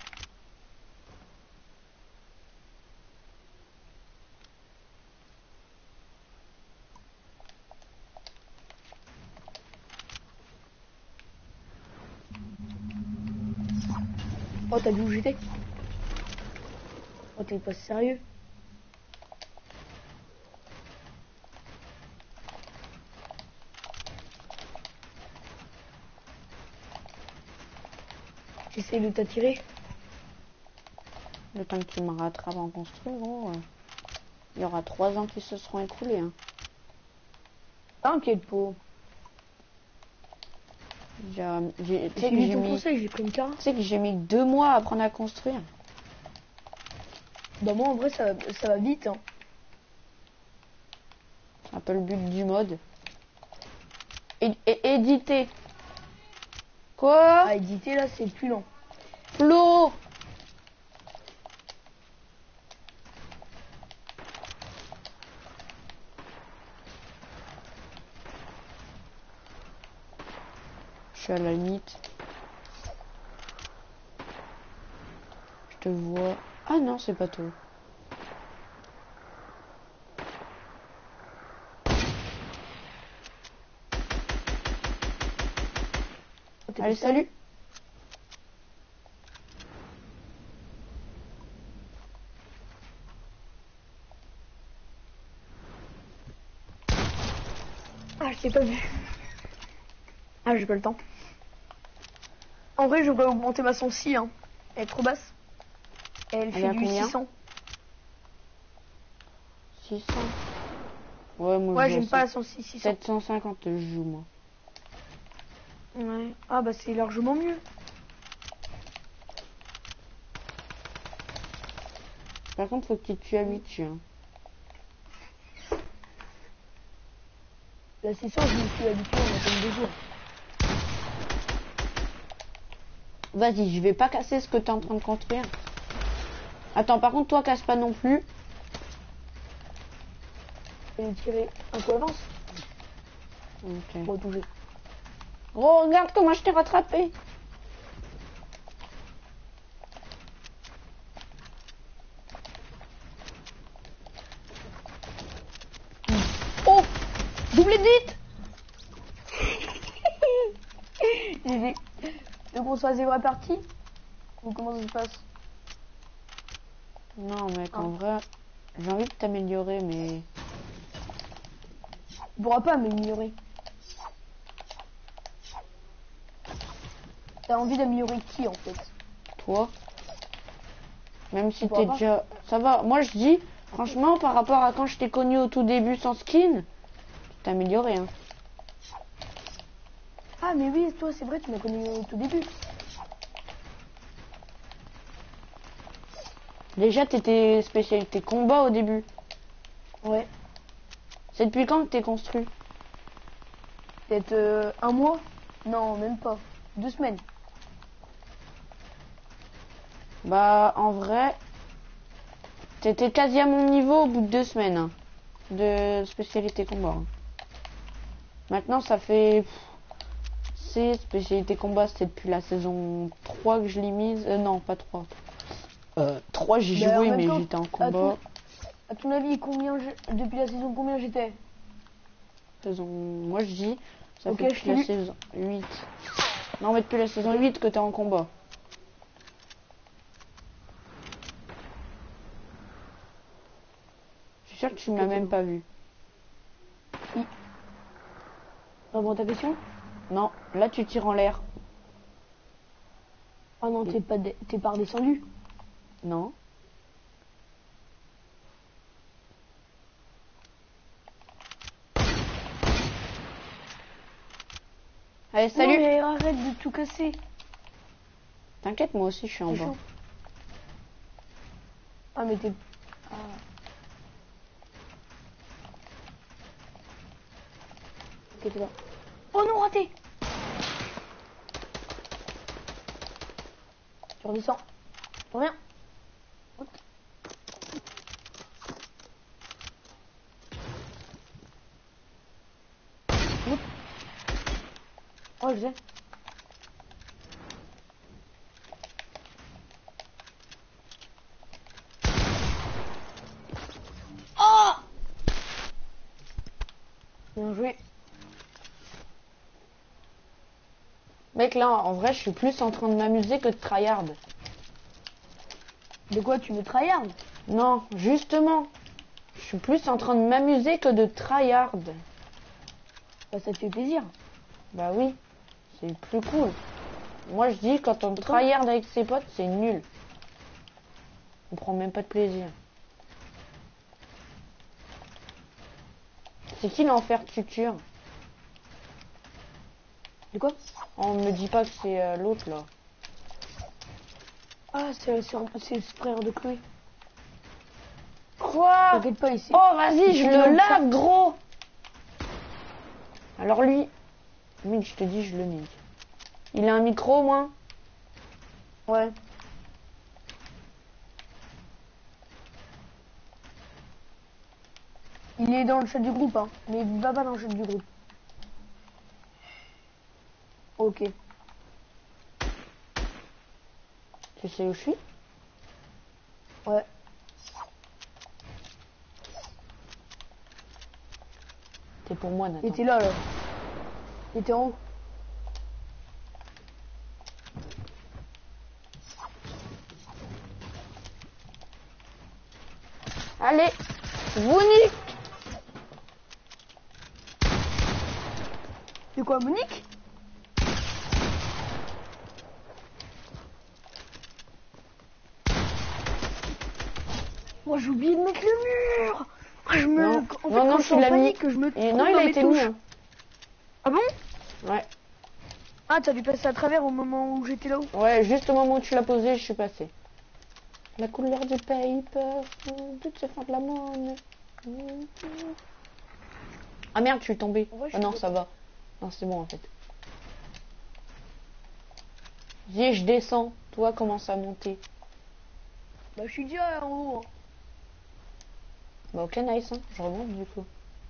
Oh, t'as vu où j'étais? Oh, t'es pas sérieux? J'essaie de t'attirer. Le temps que tu me rattrapes en construit, gros, euh, il y aura trois ans qui se seront écoulés. Hein. T'inquiète pas. J'ai, j'ai- tu sais J'ai que mis j'ai ton mis, conseil, j'ai pris une carte. tu sais que j'ai mis deux mois à apprendre à construire. Bah moi en vrai ça, ça va vite. Hein. C'est un peu le but du mode. Et, et éditer. Quoi? À éditer là c'est plus lent. Flo! Je suis à la limite. Je te vois. Ah non, c'est pas toi. Allez, salut! Ah je t'ai pas vu. Ah j'ai pas le temps. En vrai je vais augmenter ma sensi hein. Elle est trop basse. Et elle Elle est fait à du combien? six cents. six cents. Ouais, moi Ouais je j'aime joue pas à la sensi six cents. sept cent cinquante, je joue moi. Ouais. Ah bah c'est largement mieux. Par contre, faut que tu te habitues. Hein. La six cents je me suis habitué on a comme deux jours. Vas-y, je vais pas casser ce que tu es en train de construire. Attends, par contre, toi, casse pas non plus. Je vais tirer un coup avance. Ok. Pour toucher. Oh, regarde comment je t'ai rattrapé. Oh, double edit. G G. Tu veux qu'on se fasse des vraies parties? Ou comment ça se passe? Non, mec, Ah. en vrai, j'ai envie de t'améliorer, mais... Tu pourras pas m'améliorer. T'as envie d'améliorer qui en fait? Toi, même si pourras t'es pas. déjà... Ça va, moi je dis, franchement, par rapport à quand je t'ai connu au tout début sans skin, tu t'es amélioré, hein. Ah mais oui, toi c'est vrai, tu m'as connu au tout début. Déjà, t'étais spécialité combat au début. Ouais. C'est depuis quand que t'es construit? Peut-être euh, un mois? Non, même pas. Deux semaines. Bah, en vrai, t'étais quasi à mon niveau au bout de deux semaines hein, de spécialité combat. Hein. Maintenant, ça fait... C'est spécialité combat, c'est depuis la saison trois que je l'ai mise. Euh, non, pas trois. Euh, trois, j'ai Bah, en joué, même mais temps, j'étais en À combat. ton, à ton avis, combien je- depuis la saison combien j'étais? Saison... Moi, je dis, ça Ok, fait je depuis t'ai la lu. saison huit. Non, mais depuis la saison huit que t'es en combat. Je suis sûr que tu Ok, m'as c'est même bon. pas vu. Reprends ta question? Non, là, tu tires en l'air. Ah non, t'es pas, dé- t'es pas redescendu. Non. Allez, Non, salut. mais arrête de tout casser. T'inquiète, moi aussi, je suis en C'est bas. chaud. Ah mais t'es... Ah. Ok, t'es là. Oh non, raté. Tu redescends. Rien. Hop. Hop. Oh, je sais. Oh, bien joué. Mec, là, en vrai, je suis plus en train de m'amuser que de tryhard. De quoi tu me tryhard? Non, justement. Je suis plus en train de m'amuser que de tryhard. Bah ça te fait plaisir. Bah oui, c'est plus cool. Moi, je dis, quand on tryhard avec ses potes, c'est nul. On prend même pas de plaisir. C'est qui l'enfer tuture? De quoi? On me dit pas que c'est euh, l'autre là. Ah, c'est c'est c'est le frère de Chloé. Quoi? T'inquiète pas ici. Oh vas-y, je Il le en lave sorte. gros. Alors lui, mec, je te dis, je le nique. Il a un micro au moins? Ouais. Il est dans le chat du groupe, hein. Mais il va pas dans le chat du groupe. Ok. Tu sais où je suis? Ouais. T'es pour moi, Il Nathan. était là, là. Il était en haut. Allez, vous nique. C'est quoi, Monique? Moi, j'ai oublié de mettre le mur. Ah, je me... Non, En fait, non, non, quand je je suis suis en l'ai mis. panique, je me Et trompe non, il dans a mes été touches. mis. hein. Ah bon? Ouais, Ah, t'as dû passer à travers au moment où j'étais là-haut. ouais, juste au moment où tu l'as posé, je suis passé. La couleur du paper, toutes se font de la monnaie. Ah merde, je suis tombé. En vrai, je Ah suis non, pas- ça va. Non, c'est bon en fait. Viens, je descends. Toi, commence à monter. Bah, je suis déjà en haut. hein. Bah ok, nice, hein. Je remonte du coup.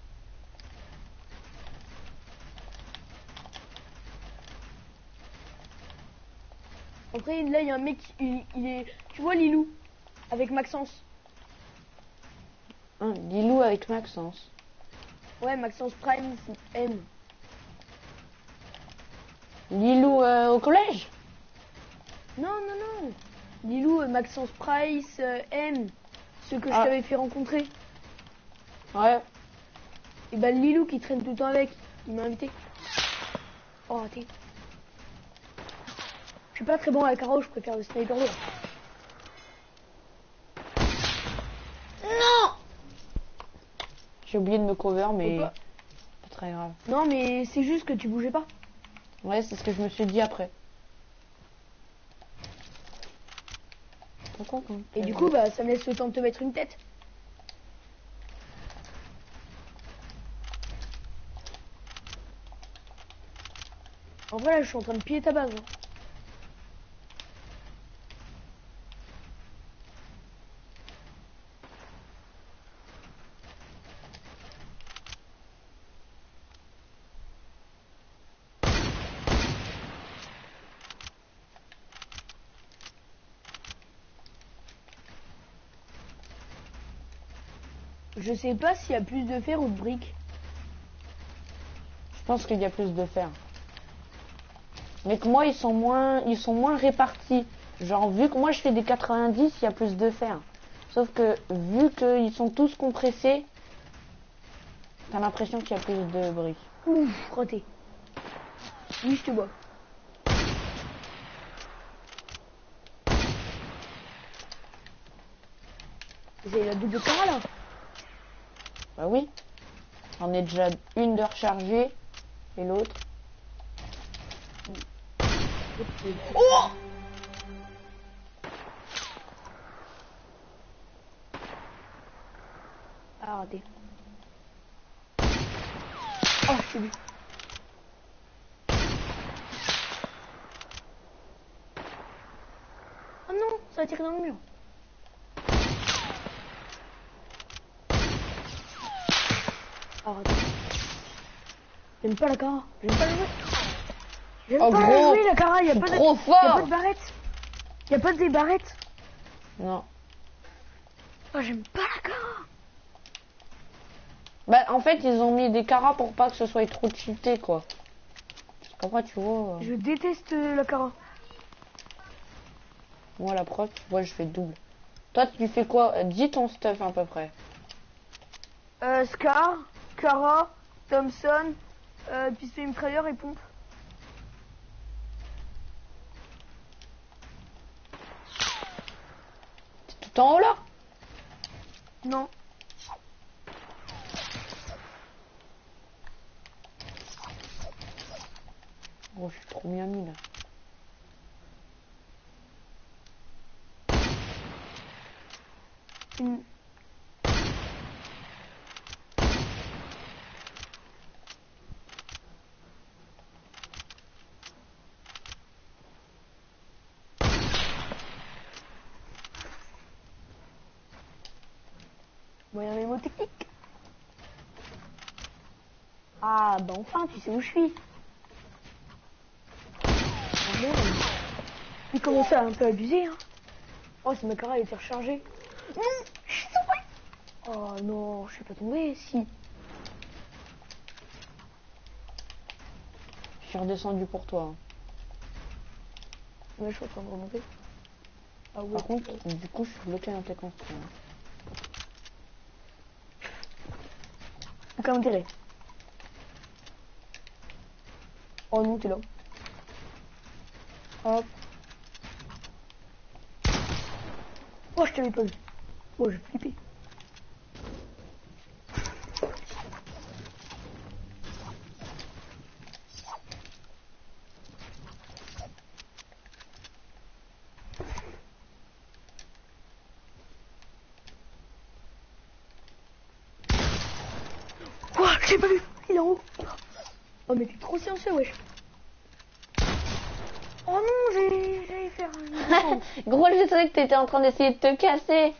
Après, là, il y a un mec, il, il est... Tu vois Lilou? Avec Maxence. Hein, Lilou avec Maxence. Ouais, Maxence Prime, c'est M. Lilou euh, au collège? Non, non, non. Lilou, euh, Maxence Price, euh, M. Ceux que Ah. je t'avais fait rencontrer. Ouais. Et bah, Lilou qui traîne tout le temps avec. Il m'a invité. Oh, raté. Je suis pas très bon à la caro, je préfère le sniper lourd. Non. J'ai oublié de me cover, mais Faut pas. pas très grave. Non, mais c'est juste que tu bougeais pas. Ouais, c'est ce que je me suis dit après. Pourquoi quand Et du coup, bah, ça me laisse le temps de te mettre une tête. En vrai, là, je suis en train de piller ta base. hein. Je sais pas s'il y a plus de fer ou de briques. Je pense qu'il y a plus de fer. Mais que moi, ils sont moins, ils sont moins répartis. Genre, vu que moi je fais des quatre-vingt-dix, il y a plus de fer. Sauf que, vu qu'ils sont tous compressés, t'as l'impression qu'il y a plus de briques. Ouf, raté. Oui, je te vois. J'ai la double cara là. Bah oui. J'en ai déjà une de rechargée et l'autre. Oh! Ah, raté. Oh, je t'ai vu. Oh non, ça a tiré dans le mur. Ah, raté. J'aime pas la cara. J'aime pas la jouer. J'aime Oh, pas la gros, jouer la cara. Y a pas de... Trop Y a pas fort. de barrette. Y a pas des barrettes. Non. Oh, j'aime pas la cara. Bah en fait, ils ont mis des caras pour pas que ce soit trop cheaté quoi. Après, tu vois. euh, Je déteste euh, la cara. Moi, la preuve, tu vois, je fais double. Toi, tu fais quoi? Euh, Dis ton stuff à peu près. Euh, Scar, Cara, Thompson, euh, pistolet mitrailleur et pompe. T'es tout en haut là? Non. Oh, je suis trop bien mis là. Une... Bon, il y a mes mots techniques. Ah, bah enfin, tu sais où je suis. Oh, merde. Il commence à un peu abuser, hein. Oh, c'est ma cara, elle était rechargée. Non, je suis tombée. Oh non, je suis pas tombée, si. Je suis redescendu pour toi. Hein. Ouais, je suis en train de remonter. Ah ouais. Par contre, du coup, je suis bloqué dans tes constructions. Aucun intérêt. Oh non, t'es là. Hop. Oh, je t'avais pas vu. Oh, j'ai flippé. Oh, je l'ai pas vu. Il est en haut. Oh, mais t'es trop silencieux, wesh. Oh non, j'ai j'allais faire un... Gros, je savais que t'étais en train d'essayer de te casser.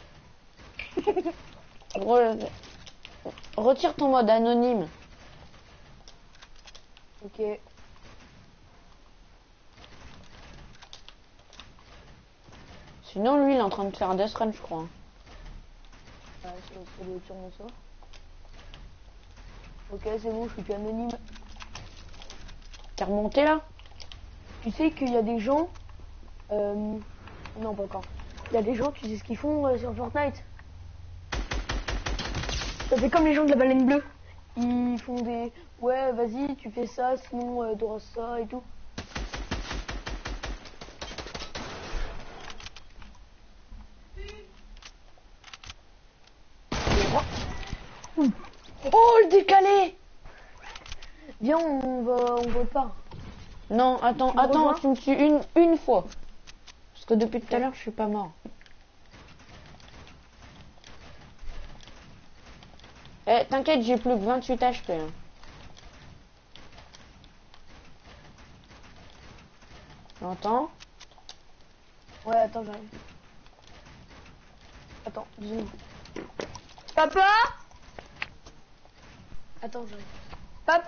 Gros, retire ton mode anonyme. Ok. Sinon, lui, il est en train de faire Death Run, je crois. Ah, ça ça doit être sûrement ça. Ok, c'est bon, je suis plus anonyme. T'es remonté là? Tu sais qu'il y a des gens... Euh... Non, pas encore. Il y a des gens, tu sais ce qu'ils font euh, sur Fortnite? Ça fait comme les gens de la baleine bleue. Ils font des... Ouais, vas-y, tu fais ça, sinon euh, t'auras ça et tout. Oh, le décalé! Viens, on va, on vote pas. Non, attends, Tu me attends, rejoins tu me suis une, une fois. Parce que depuis tout à l'heure, je suis pas mort. Eh, t'inquiète, j'ai plus que vingt-huit H P. Hein. J'entends? Ouais, attends, j'arrive. Attends, deux secondes. Papa? Attends, j'arrive. Papa?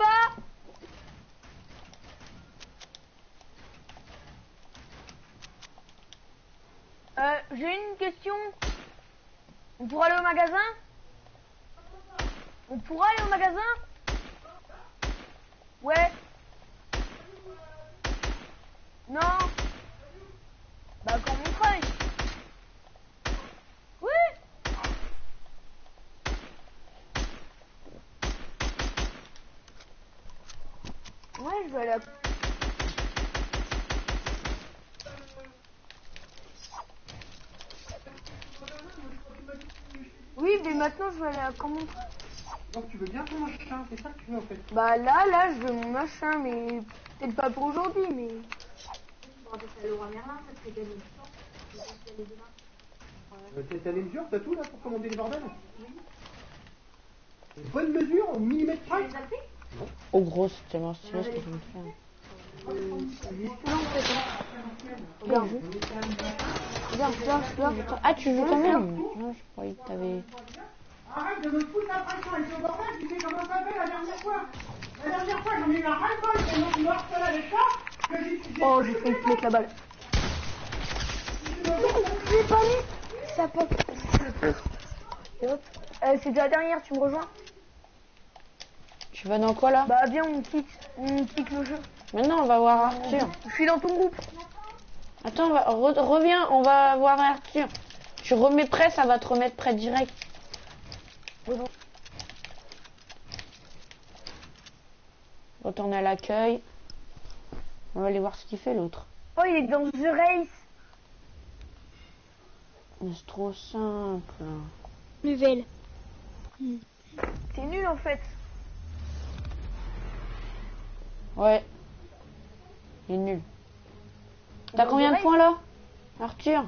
Euh, j'ai une question. On pourra aller au magasin? On pourra aller au magasin? Ouais. Non. Bah quand on travaille. Oui. Ouais, je vais aller à... Oui, mais maintenant je vais aller à Camon. Donc tu veux bien ton machin, c'est ça que tu veux en fait. Bah là, là, je veux mon machin, mais peut-être pas pour aujourd'hui, mais... Euh, t'as t'as les mesures, t'as tout là pour commander les bordels? Oui. Bonne mesure, au millimètre près? Oh, gros, c'est tellement stylé ce que je viens de faire. Regarde. Regarde, regarde, regarde. Ah, tu joues quand même? Non, je croyais que t'avais... Arrête de me foutre la pression avec ce bordel, tu sais comment ça fait la dernière fois? La dernière fois j'en ai eu un ras-le-bol pendant que je me harcèle avec ça, que j'ai... Oh, j'ai failli te mettre la balle. J'ai pas mis. Ça pop. Et hop. Euh, c'est la dernière, tu me rejoins? Tu vas dans quoi là? Bah viens, on quitte, on quitte le jeu. Maintenant, on va voir Arthur. Je suis dans ton groupe. Attends, on va- re- reviens, on va voir Arthur. Tu remets prêt, ça va te remettre prêt direct. Retourne à l'accueil. On va aller voir ce qu'il fait l'autre. Oh, il est dans The Race. Mais c'est trop simple. Nouvelle. T'es nul en fait. Ouais. Il est nul. T'as combien de points là, Arthur?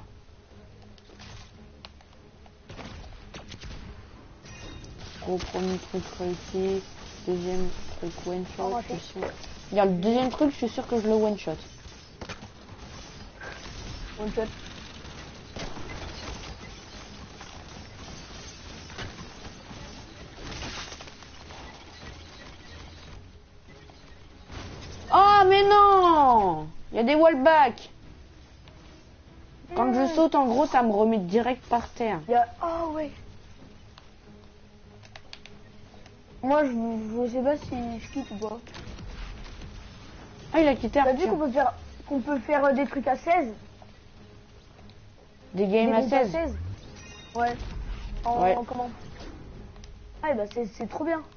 Gros, premier truc réussi. Deuxième truc one shot. Je suis sûr. Regarde, le deuxième truc, je suis sûr que je le one shot. One shot. Oh mais non! Il y a des wallbacks. Quand je saute, en gros, ça me remet direct par terre. Il y a... Oh ouais. Moi, je, je sais pas si je quitte ou pas. Ah, il a quitté T'as vu Arthur. qu'on peut faire qu'on peut faire des trucs à seize? Des games Des à groupes seize. Ouais. En, Ouais. en comment? Ah, et bah c'est c'est trop bien.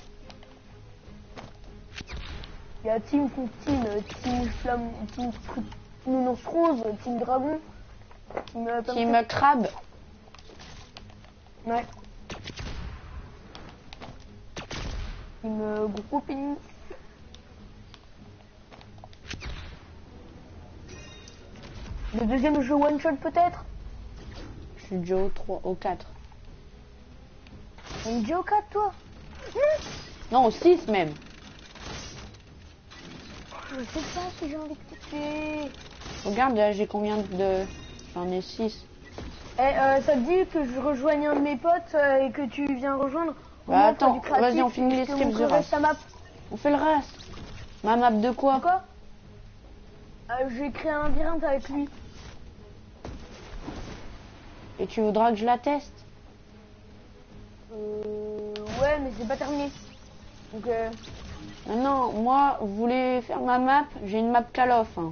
Il y a team contre team, euh, team flamme, team truc, nounours rose, team dragon, team euh, plein de Team trucs. crabe. Ouais. Team euh, gros pénis. Le deuxième jeu one shot peut-être? Je suis déjà au trois, au quatre. On est déjà au quatre toi? Non, au six même. Je sais pas si j'ai envie de couper. Regarde, là, j'ai combien de... J'en ai six. Eh, euh, ça te dit que je rejoigne un de mes potes euh, et que tu viens rejoindre? Bah, On va attends, faire du créatif, vas-y, on finit les je te strips du montrerai reste. sa map. On fait le reste. Ma map de quoi? Quoi? euh, J'ai créé un labyrinthe avec lui. Et tu voudras que je la teste? Euh, ouais, mais c'est pas terminé. Donc, euh, Ah non, moi, vous voulez faire ma map? J'ai une map Call of. Hein.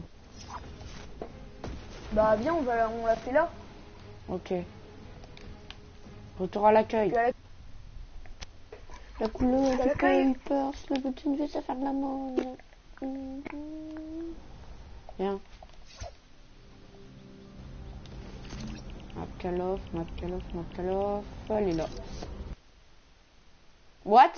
bah viens, on, va, on l'a fait là. Ok. Retour à l'accueil. Puis à la- La couleur à du l'accueil. paper, le but d'une vie, ça fait de la mort. Bien. Map Call of, map Call of, map Call of. Elle est là. What?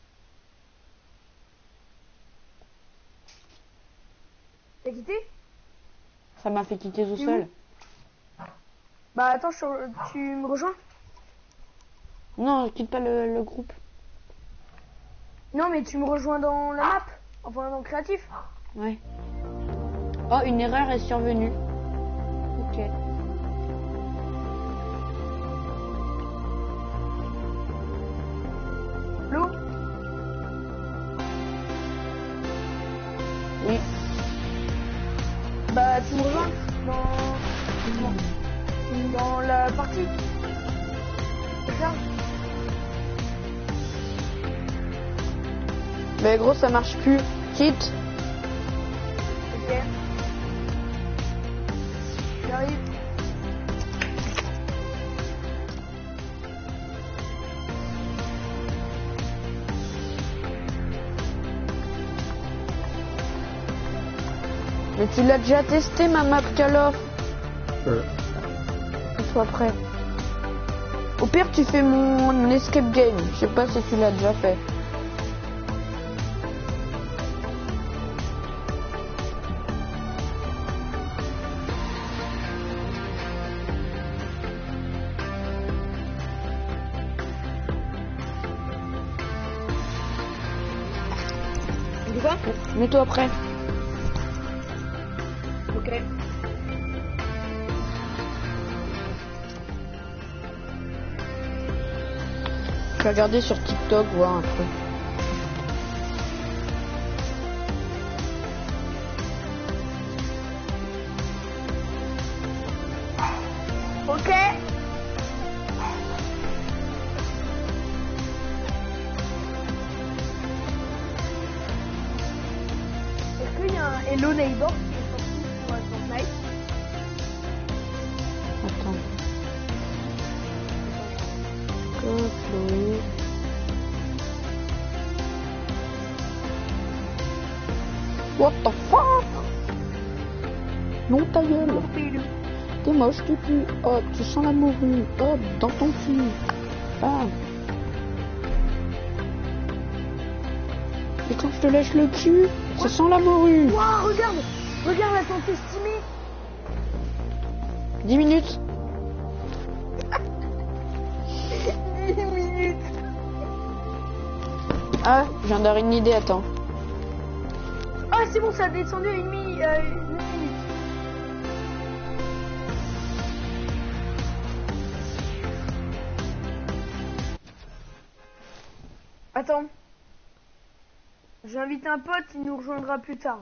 T'as quitté? Ça m'a fait quitter tout C'est seul. Bah attends, je- tu me rejoins? Non, je quitte pas le, le groupe. Non, mais tu me rejoins dans la map. Enfin, dans le créatif. Ouais. Oh, une erreur est survenue. Ok. L'eau? Oui. Bah tu me rejoins dans, dans la partie. C'est ça? Mais gros, ça marche plus. Quitte. Ok. J'arrive. Mais tu l'as déjà testé ma map Call of. Ouais. Sois prêt. Au pire, tu fais mon escape game. Je sais pas si tu l'as déjà fait. Tu quoi? Mets-toi prêt. Ok. Je vais regarder sur TikTok, voir un peu. Ok. Est-ce qu'il y a un Hello Neighbor qui est sorti sur euh, Fortnite? Attends. Que Chloé. What the fuck? Non, ta gueule. T'es moche, tu pues. Hop, tu sens la morue. Hop, dans ton cul. Ah. Et quand je te lèche le cul, ça sent la morue. Waouh, regarde. Regarde la tente estimée. dix minutes. dix minutes. Ah, je viens d'avoir une idée, attends. Ah, c'est bon, ça a descendu à une, mi euh, une minute. Attends. J'invite un pote, il nous rejoindra plus tard.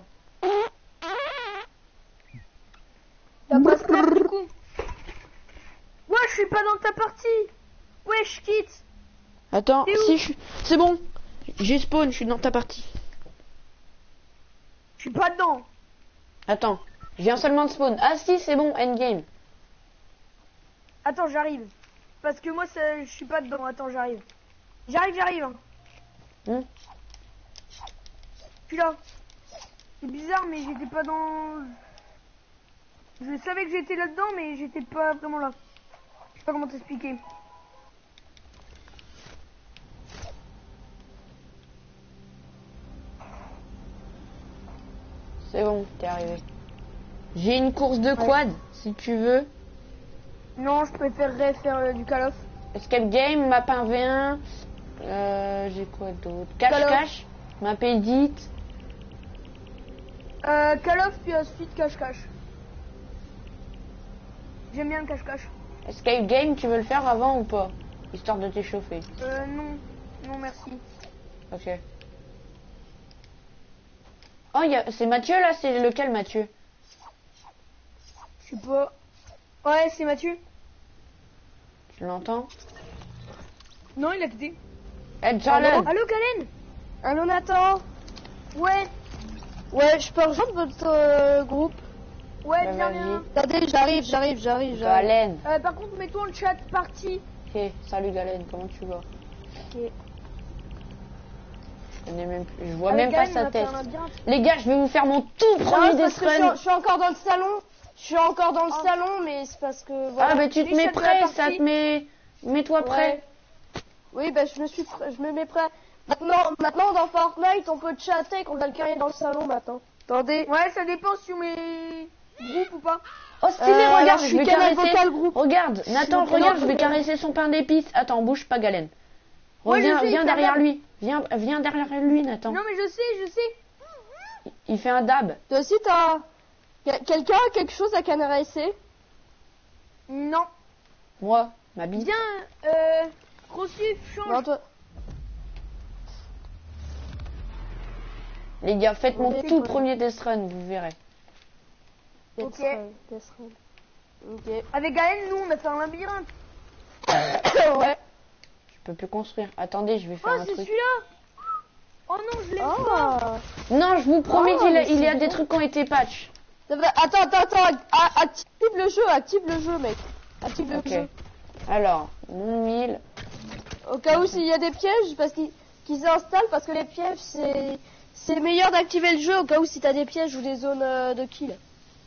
T'as pas snap du coup? Ouais, je suis pas dans ta partie. Ouais, je quitte. Attends, T'es où? si je suis... C'est bon. J'ai spawn, je suis dans ta partie. Je suis pas dedans. Attends, je viens seulement de spawn. Ah si, c'est bon, endgame. Attends, j'arrive. Parce que moi, ça, je suis pas dedans. Attends, j'arrive. J'arrive, j'arrive. Hein. Hmm. Je suis là. C'est bizarre, mais j'étais pas dans... Je savais que j'étais là-dedans, mais j'étais pas vraiment là. Je sais pas comment t'expliquer. C'est bon, t'es arrivé. J'ai une course de quad, si tu veux. Non, je préférerais faire euh, du Call of. Escape game, map un v un. Euh, j'ai quoi d'autre? Call of. Cache-cache, map edit. Euh, Call of, puis ensuite cache-cache. J'aime bien le cache-cache. Escape game, tu veux le faire avant ou pas? Histoire de t'échauffer. Euh, non. Non, merci. Ok. Oh, y a... c'est Mathieu là, c'est lequel Mathieu? Je sais pas. Ouais, c'est Mathieu. Tu l'entends? Non, il a quitté. Eh, Jalen. Allô, Kalen? Allô Nathan. Ouais. Ouais, je peux rejoindre votre euh, groupe. Ouais, Bah, viens, vas-y. viens. Attendez, j'arrive, j'arrive, j'arrive, j'arrive. Galen. Euh, par contre, mets-toi en chat partie. Ok, salut Galen, comment tu vas? Ok. Je connais même plus, je vois Avec même Galen, pas on sa va faire tête. un labyrinthe. Les gars, je vais vous faire mon tout Non, premier c'est parce que je, death suis, je suis encore dans le salon. Je suis encore dans le Oh. salon, mais c'est parce que voilà. Ah bah tu te Michel mets de la prêt, partie. ça te met... Mets-toi Ouais. prêt. Oui, bah je me suis, prêt- je me mets prêt. Maintenant, maintenant dans Fortnite, on peut chatter quand quelqu'un est dans le salon maintenant. Attendez. Ouais, ça dépend si on met groupe ou pas. Oh stylé, Euh, alors, regarde, je je suis vais canal caresser... vocal groupe. Regarde, Nathan, canal regarde, je vais vocal. caresser son pain d'épices. Attends, bouge pas Galen. Ouais, Reviens, je sais, il viens fait un derrière dab. lui. Viens, viens derrière lui, Nathan. Non, mais je sais, je sais. Il fait un dab. Toi aussi, t'as. Y a- Quelqu'un a quelque chose à canaraiser? Non. Moi, ma bite. Viens, euh, Crossif, change. Non, toi. Les gars, faites mon Ok, tout quoi. premier death run, vous verrez. Death Ok. Run, Death Run. Ok. Avec Galen, nous, on a fait un labyrinthe. Ouais. Je peux plus construire. Attendez, je vais faire Oh, un c'est truc. celui-là. Oh non, je l'aime pas. Oh. Non, je vous promets Oh, qu'il a- mais il y a c'est des bon. trucs qui ont été patch. Ça va- Attends, attends, attends. a- Active le jeu, active le jeu, mec. Active le Ok. jeu. Alors, mon mille. Au cas où s'il y a des pièges, parce qu'ils qu'ils s'installent, parce que les pièges, c'est c'est meilleur d'activer le jeu au cas où si t'as des pièges ou des zones euh, de kill.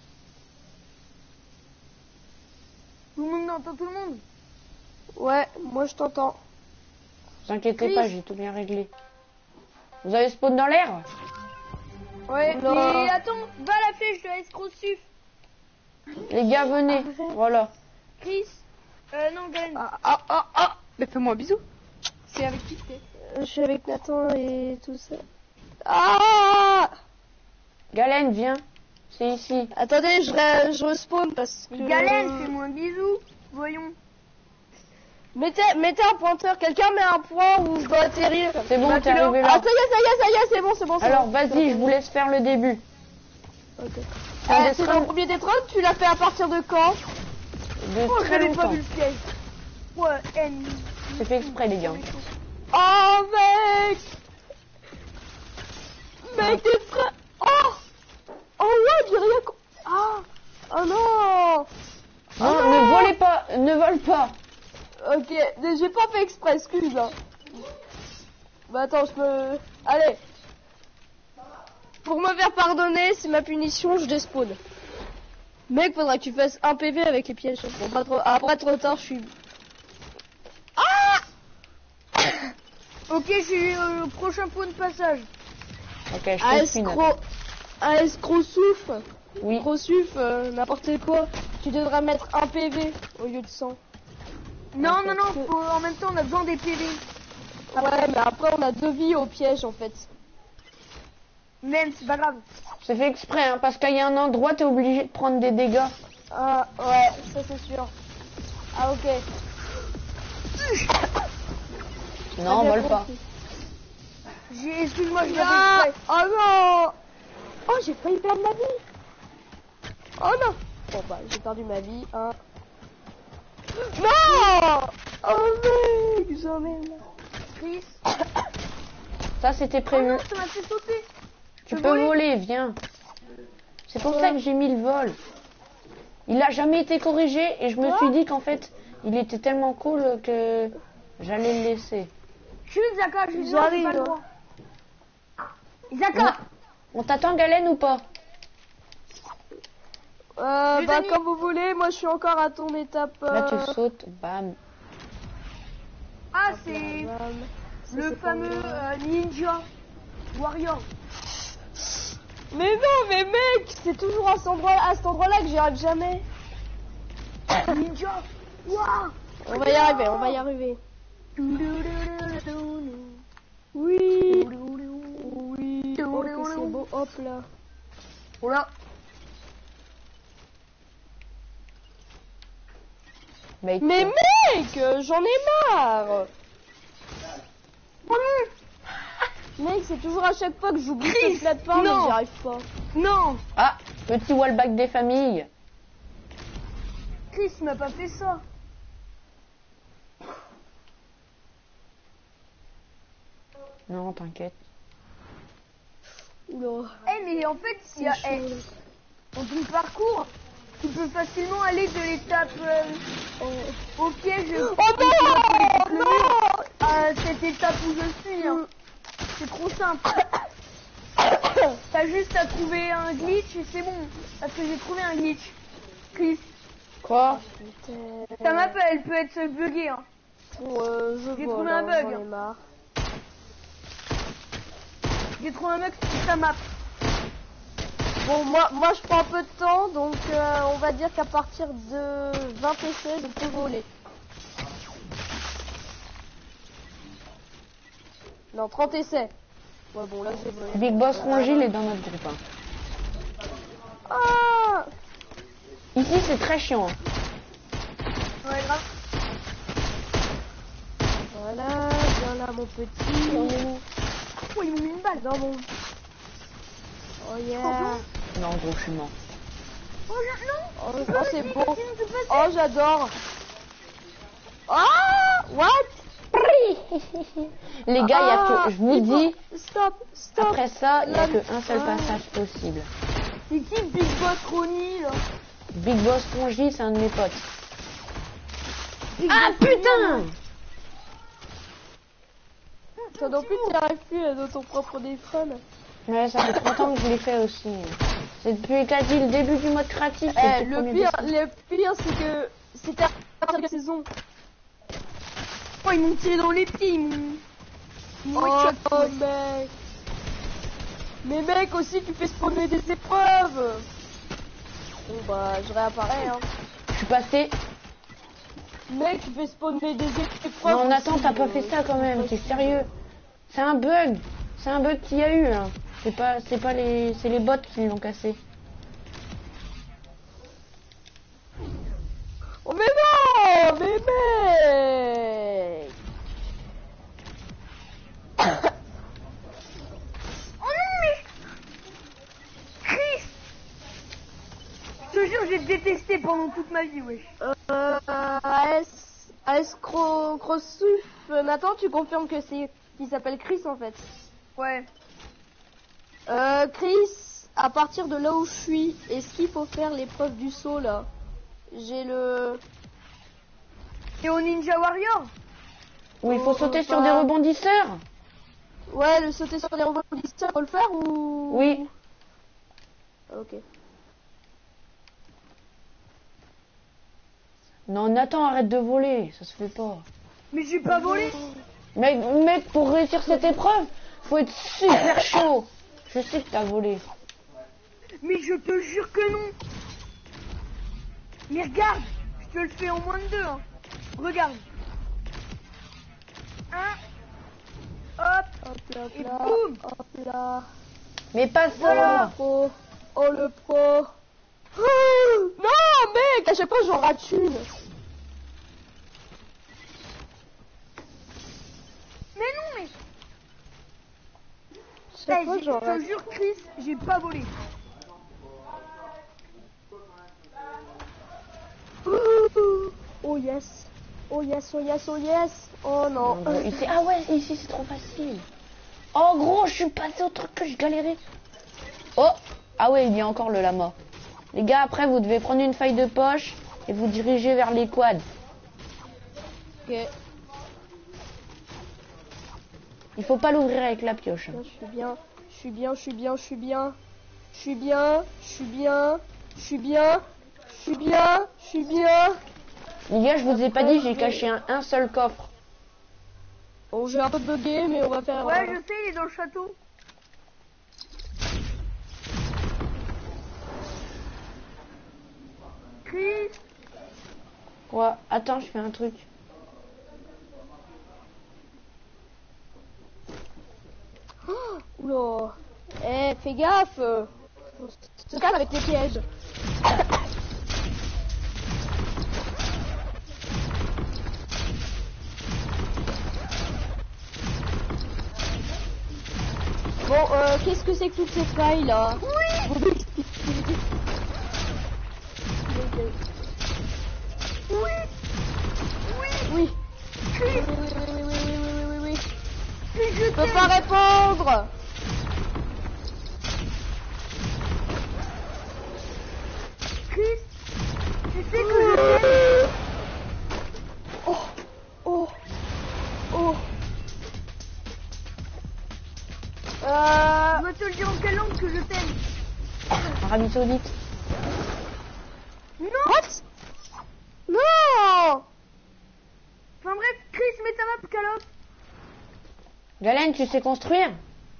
Tout le monde entend tout le monde. Ouais, moi je t'entends. Vous inquiétez Chris. pas, j'ai tout bien réglé. Vous avez spawn dans l'air? Ouais, Non. mais attends, va à la flèche de S Crossif. Les gars, venez. Voilà. Chris. Euh, non, Galen. Ah, ah, ah, ah. Mais fais-moi un bisou. C'est avec qui t'es? Euh, Je suis avec Nathan et tout ça. Ah. Galen, viens. C'est ici. Attendez, je, re- je respawn parce que... Galen, fais-moi un bisou. Voyons. Mettez, mettez un pointeur, quelqu'un met un point où je dois atterrir. C'est bon, Bah, t'es tu l'as. arrivé Ah, là. ça y est, ça y est, ça y est, c'est bon, c'est bon. c'est Alors, bon. vas-y, je vous laisse faire le début. Ok. Un Euh, death c'est run dans le premier des trolls, tu l'as fait à partir de quand? de Oh, très j'avais pas longtemps. vu le piège. Ouais, N. C'est fait exprès, les gars. Oh, mec! Mec, t'es frais! Oh! Oh, ouais, j'ai rien co- Ah! Oh non! Non, Oh ne volez pas, ne vole pas. Ok, mais j'ai pas fait exprès, excuse. Hein. Bah attends, je me... Allez. Pour me faire pardonner, c'est ma punition, je despawn. Mec, faudra que tu fasses un P V avec les pièges. Bon, pas trop... Après, trop tard, je suis... Ah! Ok, j'ai eu euh, le prochain point de passage. Ok, je Ah, te suis, Nathan. escroc... Ah, escroc souffle. Oui. Gros suff, euh, n'importe quoi. Tu devrais mettre un P V au lieu de cent. Non, En non, fait, non, que- faut- en même temps, on a besoin des P V. Ouais, mais après on a deux vies au piège en fait. Même, c'est pas grave. C'est fait exprès, hein, parce qu'il y a un endroit, t'es obligé de prendre des dégâts. Ah ouais, ça c'est sûr. Ah ok. Non, J'ai vole bien pas. compris. J'ai, excuse-moi, je l'ai Ah, fait exprès. oh non. Oh, j'ai failli perdre ma vie. Oh non. Bon bah, j'ai perdu ma vie. Hein. Non. Oh mec, j'en ai marre. Chris. Ça, c'était Oh prévu. non, ça m'a fait sauter. Tu peux peux voler. voler, viens. C'est pour ça que j'ai mis le vol. Il a jamais été corrigé et je me suis dit qu'en fait, il était tellement cool que j'allais le laisser. Chut, Zaka, je J'arrive. pas le droit. Zaka. On t'attend, Galen, ou pas? Euh, Les bah amis. comme vous voulez, moi je suis encore à ton étape. Là, euh, tu sautes, bam. Ah, c'est bam. Ça, le c'est pas fameux moi. euh, Ninja Warrior. Mais non, mais mec, c'est toujours à cet endroit, à cet endroit-là que j'y arrive jamais. Ninja. Waouh. On va y arriver, on va y arriver. Oui. Oui. Oh, que c'est beau, hop là. Oh là. Mec, Mais mec, euh, j'en ai marre. Mec, c'est toujours à chaque fois que j'oublie Chris, cette plateforme et non. j'y arrive pas. Non. Ah, petit wallback des familles. Chris m'a pas fait ça. Non, t'inquiète. Oula. Eh, mais en fait, il y a, C'est eh, chaud. dans ton parcours, tu peux facilement aller de l'étape euh, au piège Oh non, non. à cette étape où je suis. hein. C'est trop simple. T'as juste à trouver un glitch et c'est bon. Parce que j'ai trouvé un glitch. Chris, Quoi? ta map elle peut être buggée. Hein. Bon, euh, je J'ai vois, trouvé là, un bug. j'en ai marre. J'ai trouvé un bug sur ta map. Bon, moi, moi je prends un peu de temps, donc euh, on va dire qu'à partir de vingt essais, je peux voler. Non, trente essais. Ouais, bon, là, j'ai volé. Big Boss Rongil est dans notre groupe. hein. Ah. Ici, c'est très chiant. hein. Ouais, grave. Voilà, viens là, mon petit. Oh, ils m'ont mis une balle. Dans mon... Oh yeah. Non, gros, je suis mort. Oh, je- non. Oh, Oh, oh, c'est si, beau. continue de passer. Oh, j'adore. Ah. What? Les gars, il y a Ah, que, je vous il faut- dis, Stop, stop. après ça, il n'y a Là- qu'un seul Ah. passage possible. C'est qui Big Boss Ronnie là? Big Boss Rongil, c'est un de mes potes. Big Ah Boss putain! Toi non plus, tu n'y arrives plus euh, dans ton propre téléphone. Ouais, ça fait trop longtemps que je l'ai fait aussi. C'est depuis quasi le début du mode créatif. c'est Eh, le le premier pire, dessin. le pire, c'est que c'était à partir de la saison. Oh, ils m'ont tiré dans les pieds. Ils m'ont. ils m'ont Oh, one-shot. oh, mec. Mais mec, aussi, tu fais spawner des épreuves. Bon bah, je réapparais, hein. Je suis passé. Mec, tu fais spawner des épreuves. Non, Nathan, aussi, t'as pas euh, fait ça quand même. T'es sérieux? C'est un bug. C'est un bug qu'il y a eu. Hein. C'est pas, c'est pas les, c'est les bots qui l'ont cassé. Oh mais non, mais mec. Oh non, mais. Chris! Je te jure, j'ai détesté pendant toute ma vie, wesh. Euh, A S, A S Cro, Crossuf, euh, Nathan, tu confirmes que c'est, qu'il s'appelle Chris en fait. Ouais. Euh, Chris, à partir de là où je suis, est-ce qu'il faut faire l'épreuve du saut là? J'ai le... Et au Ninja Warrior? Où il faut Oh, sauter sur pas- des rebondisseurs. Ouais, le sauter sur les rebondisseurs, faut le faire ou... Oui. Ok. Non, Nathan, arrête de voler. Ça se fait pas. Mais j'ai pas volé. Mec, mec, pour réussir cette épreuve, faut être super chaud. Je sais que t'as volé. Mais je te jure que non. Mais regarde, je te le fais en moins de deux. Hein. Regarde. Un. Hop. Hop là, hop Et là, boum. hop là. Mais pas Voilà. ça. Oh, oh le pro. Oh, non, mec, à chaque fois j'en rate une. Mais non, mais. Chaque Eh, fois j'ai- j'en je rate. te jure, Chris, j'ai pas volé. Oh yes. Oh yes, oh yes, oh yes. Oh non. En gros, ici... Ah ouais, ici c'est trop facile. Oh gros, je suis passé au truc que je galérais. Oh, ah ouais, il y a encore le lama. Les gars, après vous devez prendre une feuille de poche et vous diriger vers les quads. Ok, Il faut pas l'ouvrir avec la pioche. je suis bien, je suis bien, je suis bien, je suis bien. Je suis bien, je suis bien, je suis bien, je suis bien, je suis bien. Les gars, je vous ai pas dit, j'ai caché un, un seul coffre. Bon, j'ai un peu bugué, mais on va faire... Ouais, euh, je sais, il est dans le château. Chris, Ouais, attends, je fais un truc. Oula. Eh, fais gaffe. On se calme avec les pièges. Bon, euh, qu'est-ce que c'est que toutes ces failles là? Oui. oui, Oui. Chris, Oui, oui, oui, oui, oui, oui, oui, oui, oui. Chris, je Je peux t'aime. pas répondre. Chris, tu sais que je t'aime. Oh, oh, oh. Euh... Je dois te le dire en quelle langue que je t'aime. Arabie Saoudite. Non. What? Non. Enfin bref, Chris, mets ta map, Call of. Galen, tu sais construire?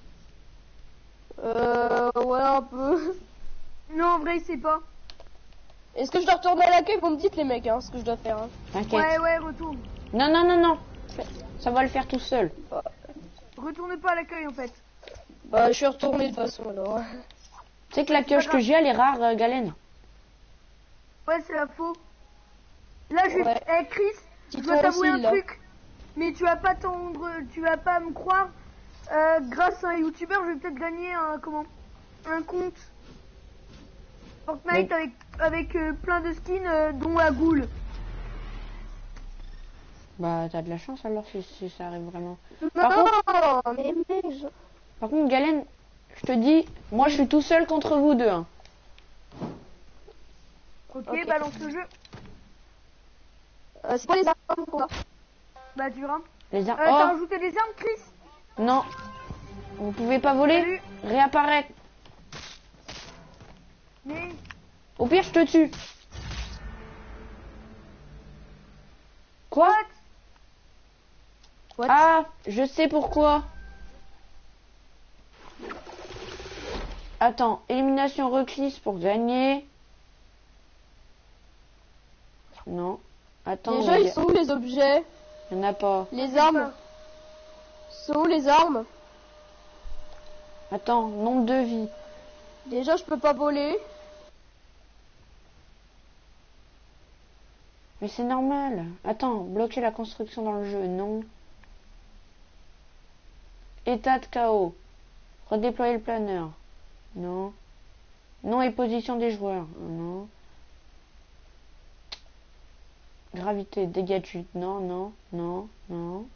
Euh... Ouais, un peu. Non, en vrai, il sait pas. Est-ce que je dois retourner à l'accueil? Vous me dites les mecs, hein, ce que je dois faire. Hein. T'inquiète. Ouais, ouais, retourne. Non, non, non, non. Ça va le faire tout seul. Retourne pas à l'accueil en fait. Bah, je suis retourné de toute façon alors. Tu sais que la pioche que j'ai, elle est rare, euh, Galen. Ouais, c'est la faux. Là, je... Ouais. Eh, Chris, je Dis-toi dois t'avouer aussi, un là. truc. Mais tu vas pas tendre, tu vas pas me croire. Euh, grâce à un youtubeur, je vais peut-être gagner un, comment, un compte Fortnite Mais- avec, avec euh, plein de skins, euh, dont la goule. Bah, t'as de la chance alors si, si ça arrive vraiment. Non, Par contre, mais mec, je... par contre, Galen, je te dis, moi je suis tout seul contre vous deux. Hein. Ok, Ok. balance le jeu. Euh, c'est quoi les armes qu'on a? Bah, tu verras. Les Euh, ar- T'as Oh, rajouté des armes, Chris? non. Vous pouvez pas voler. Salut. Réapparaître. Mais, Au pire, je te tue. Quoi? what? What? Ah, je sais pourquoi. Attends, élimination requise pour gagner. Non. Attends, Déjà, il ils sont où les objets? n'y en a pas. Les armes? Sont où les armes? Attends, nombre de vies. Déjà, je peux pas voler. Mais c'est normal. Attends, bloquer la construction dans le jeu, non. État de chaos. Redéployer le planeur. Non. Nom et position des joueurs. Non. Gravité, dégâts de chute. Non, non, non, non.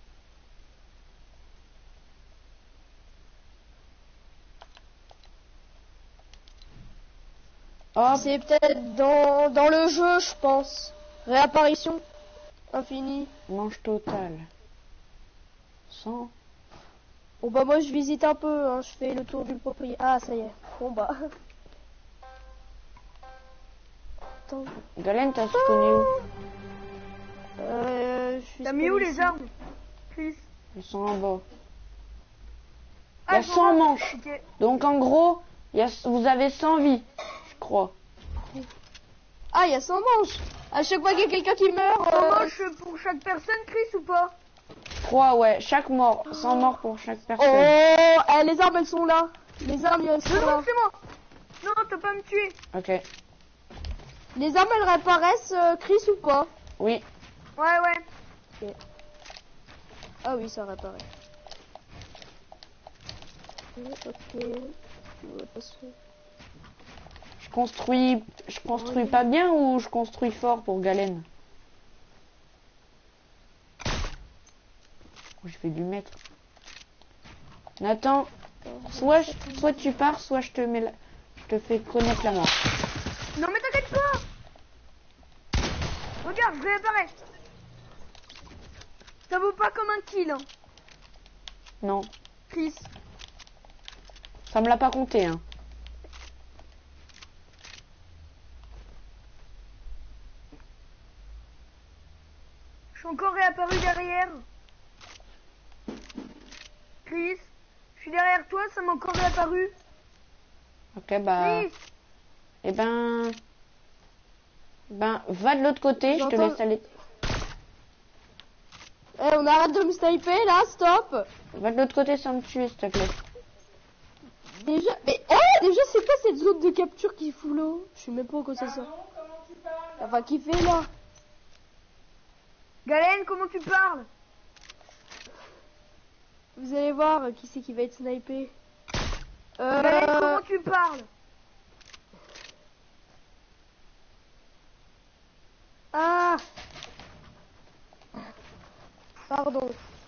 Hop. C'est peut-être dans, dans le jeu, je pense. Réapparition. Infini. Manche totale. cent. Bon bah moi je visite un peu, hein. Je fais le tour du propriétaire. Ah ça y est. Bon bah. Attends. Galen, t'as spawné où? Euh, je suis T'as mis où spawn les ici. armes, Chris? Ils sont en bas. Il y Ah, a ils sont cent là. manches. Ok. Donc en gros, Il y a, vous avez cent vies, je crois. Ah, il y a cent manches. À chaque fois qu'il y a quelqu'un qui meurt... Ça euh, moche pour chaque personne, Chris, ou pas? trois, ouais. Chaque mort. cent morts pour chaque Oh, personne. eh, les armes, elles sont là. Les armes, elles sont Non, là. non, c'est moi. Non, t'as pas à me tuer. Ok. Les armes, elles réapparaissent, euh, Chris, ou pas? Oui. Ouais, ouais. Ah oui, ça réapparaît. Ok. Ouais, parce que- Je construis... Je construis pas bien ou je construis fort pour Galen? Je vais lui mettre. Nathan, soit, je- soit tu pars, soit je te mets la... je te fais connaître la mort. Non, mais t'inquiète pas. Regarde, je réapparais. Ça vaut pas comme un kill, hein, Non, Chris. ça me l'a pas compté, hein. Je suis encore réapparu derrière. Chris, je suis derrière toi, ça m'a encore réapparu. Ok, bah... Chris, Eh ben... Ben, va de l'autre côté, je te J'entends- laisse aller... Eh, on arrête de me sniper, là, stop. Va de l'autre côté sans me tuer, s'il te plaît. Déjà, mais, eh, déjà, c'est quoi cette zone de capture qui fout là? Je sais même pas quoi c'est ça. Enfin, qui fait là? Galen, comment tu parles? Vous allez voir euh, qui c'est qui va être snipé. Galen, Euh... comment tu parles? Ah. Pardon.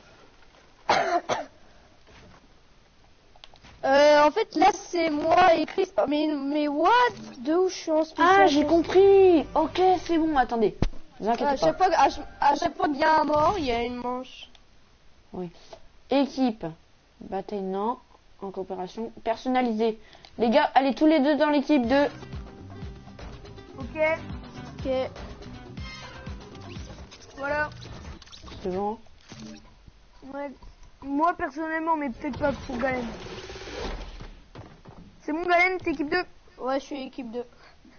Euh, en fait, là, c'est moi et Chris. Mais, mais what? De où je suis en spécial? Ah, j'ai compris. Ok, c'est bon, attendez. Ne vous inquiétez À pas. chaque fois, à, ch- à chaque fois qu'il y a un mort, il y a une manche. Oui. Équipe. Bataille, non. En coopération. Personnalisée. Les gars, allez tous les deux dans l'équipe de... Ok, Ok. voilà. C'est bon. Ouais. Moi, personnellement, mais peut-être pas pour Galen. C'est bon, Galen, t'es équipe deux? Ouais, je suis équipe deux.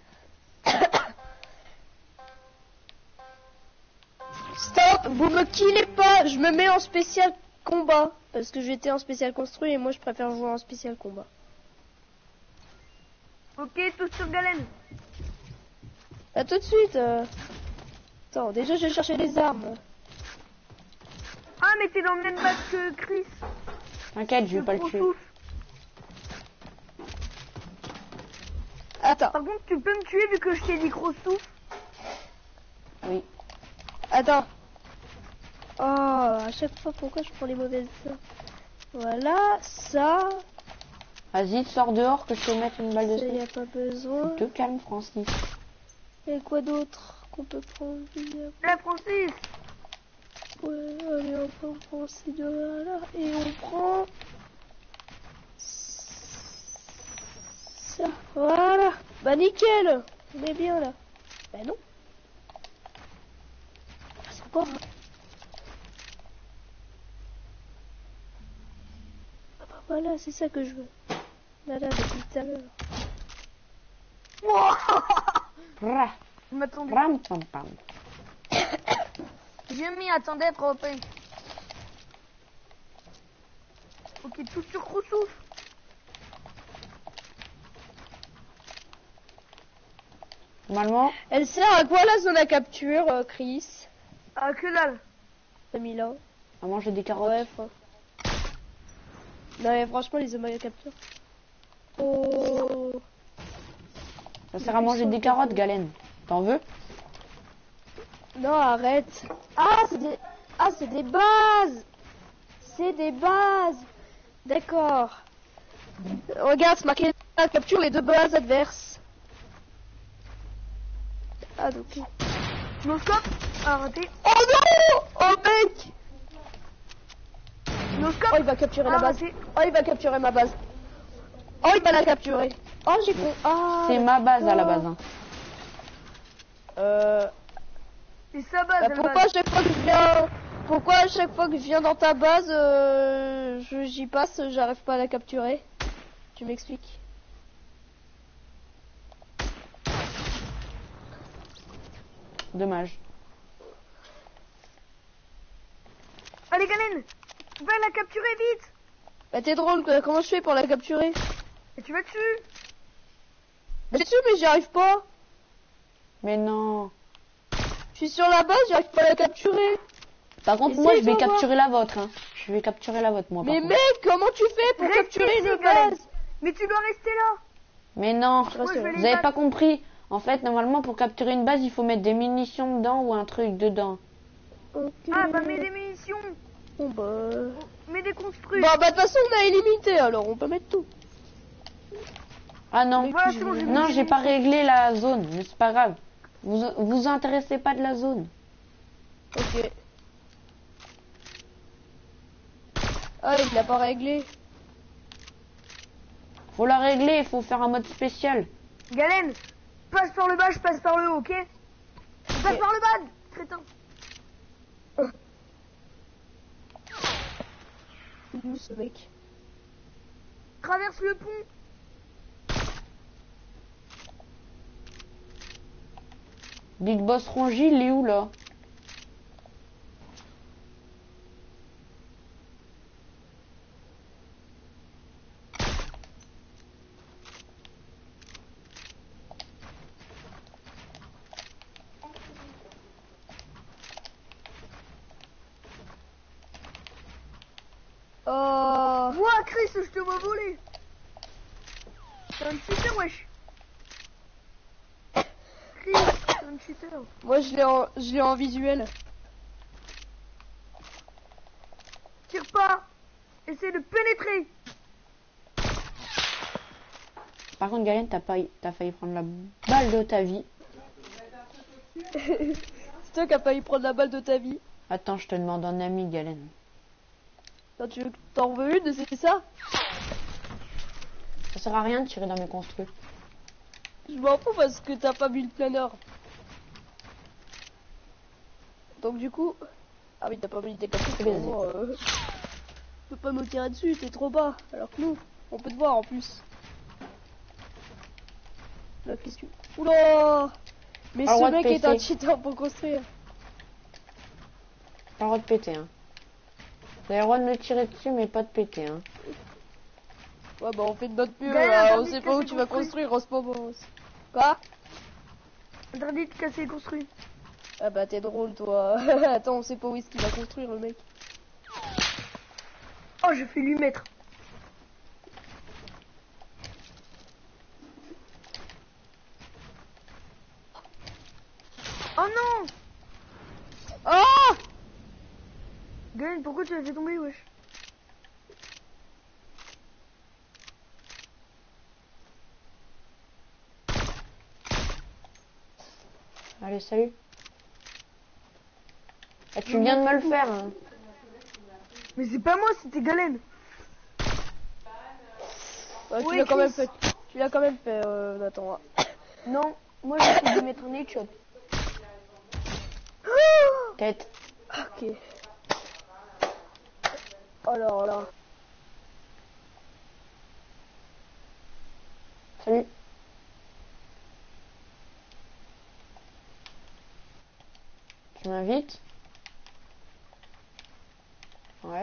Stop, vous me killez pas, je me mets en spécial combat. Parce que j'étais en spécial construit et moi je préfère jouer en spécial combat. Ok, tous sur Galen. A tout de suite. euh. Attends, déjà je vais chercher les armes. Ah, mais t'es dans le même bac que Chris. T'inquiète, je vais Le pas le gros tuer. souffle. Attends, Par contre, tu peux me tuer vu que je t'ai dit gros souffle. Oui. attends. Oh, à chaque fois pourquoi je prends les mauvaises. Voilà, ça. Vas-y, sors dehors que je te mette une balle de Ça y souffle. a pas besoin. Te calme, Francis. Et quoi d'autre qu'on peut prendre? La Francis. Ouais, allez, on prend, on prend ces deux-là et on prend ça. Voilà. Bah nickel. On est bien là. Bah non. Ah, c'est encore. Ah bah voilà, c'est ça que je veux. Voilà, depuis tout à l'heure. Rah, Je m'attendais. ram, pam, pam. J'ai mis, attendez, après repas. Ok, tout sur gros souffle. Normalement, Elle sert à quoi la zone à capture, euh, Chris? Ah, que dalle. T'as mis là. à manger des carottes. Ouais, faut... Non mais franchement les zones à capture. Oh. Ça sert à manger des carottes, Galen. T'en veux? Non, arrête. Ah, c'est des... Ah, c'est des bases. C'est des bases. D'accord. Regarde, c'est marqué là, capture les deux bases adverses. Ah, donc... Noscope. Ah, raté. Oh non. Oh mec. Noscope. Oh, il va capturer Ah, la base. raté. Oh, il va capturer ma base. Oh, il va la capturer. Oh, j'ai con... Ah, C'est ma base à la d'accord. base. Hein. Euh... C'est sa base. Bah, elle pourquoi va. à chaque fois que je viens, pourquoi à chaque fois que je viens dans ta base, euh, je j'y passe, j'arrive pas à la capturer? Tu m'expliques? Dommage. Allez, Galen, va la capturer vite. Bah t'es drôle, quoi. Comment je fais pour la capturer? Et tu vas dessus. Je suis dessus, mais j'y arrive pas. Mais non. Je suis sur la base, j'arrive pas à la capturer. Par contre, Essaye moi, je vais de voir. capturer la vôtre. Hein. Je vais capturer la vôtre, moi. par Mais contre. mec, comment tu fais pour Reste capturer ici, une Galen. base? Mais tu dois rester là. Mais non. Je reste Moi, je là. vais Vous les avez battre. pas compris. En fait, normalement, pour capturer une base, il faut mettre des munitions dedans ou un truc dedans. Ok. Ah, bah mets des munitions. Bon bah... Mets des construits. Bon bah de toute façon on a illimité, alors on peut mettre tout. Ah non. Voilà, c'est bon, j'ai mis Non, des j'ai pas munitions. réglé la zone, mais c'est pas grave. Vous vous intéressez pas de la zone. Ok. Ah il l'a pas réglé. Faut la régler, il faut faire un mode spécial. Galen, passe par le bas, je passe par le haut, ok? Je passe par le bas, crétin. C'est où ce mec? Traverse le pont. Big Boss Rongi, il est où là? Oh. Ouah, Chris, je te vois voler. T'es un cheater, wesh. Chris, t'es un cheater. Moi je l'ai en... je l'ai en visuel. Tire pas. Essaie de pénétrer. Par contre, Galen, t'as pas... t'as failli prendre la balle de ta vie. C'est toi qui as failli prendre la balle de ta vie. Attends, je te demande un ami, Galen. Attends, tu veux que t'en veux une, c'est ça? Ça sert à rien de tirer dans mes construits. Je m'en fous parce que t'as pas mis le planeur. Donc du coup... Ah oui, t'as pas mis tes captures. Vas-y. Bon, euh... Tu peux pas nous tirer dessus, t'es trop bas. Alors que nous, on peut te voir en plus. Là, qu'est-ce que... Oula! Mais Ah, ce ouais, mec est un P C. cheater pour construire. Pas le droit de péter, hein. Vous avez le droit de me tirer dessus, mais pas de péter, hein. Ouais, bah on fait de notre mieux. Gaël, là, on interdit sait de pas où casser tu vas construit. construire en ce moment. Quoi? Interdit de casser les construits. Ah bah t'es drôle toi. Attends, on sait pas où est-ce qu'il va construire le mec. Oh, je fais lui mettre. Oh non! Oh! Galen, pourquoi tu l'as fait tomber, wesh? Allez, salut. Ah, tu viens de me le faire, hein. Mais c'est pas moi, c'était Galen. Bah, tu Ouais, l'as quand même Chris. fait. Tu l'as quand même fait, euh, Nathan. Non, moi j'ai essayé de mettre un headshot. Tête. Ok. Alors là. Salut. Tu m'invites? Ouais.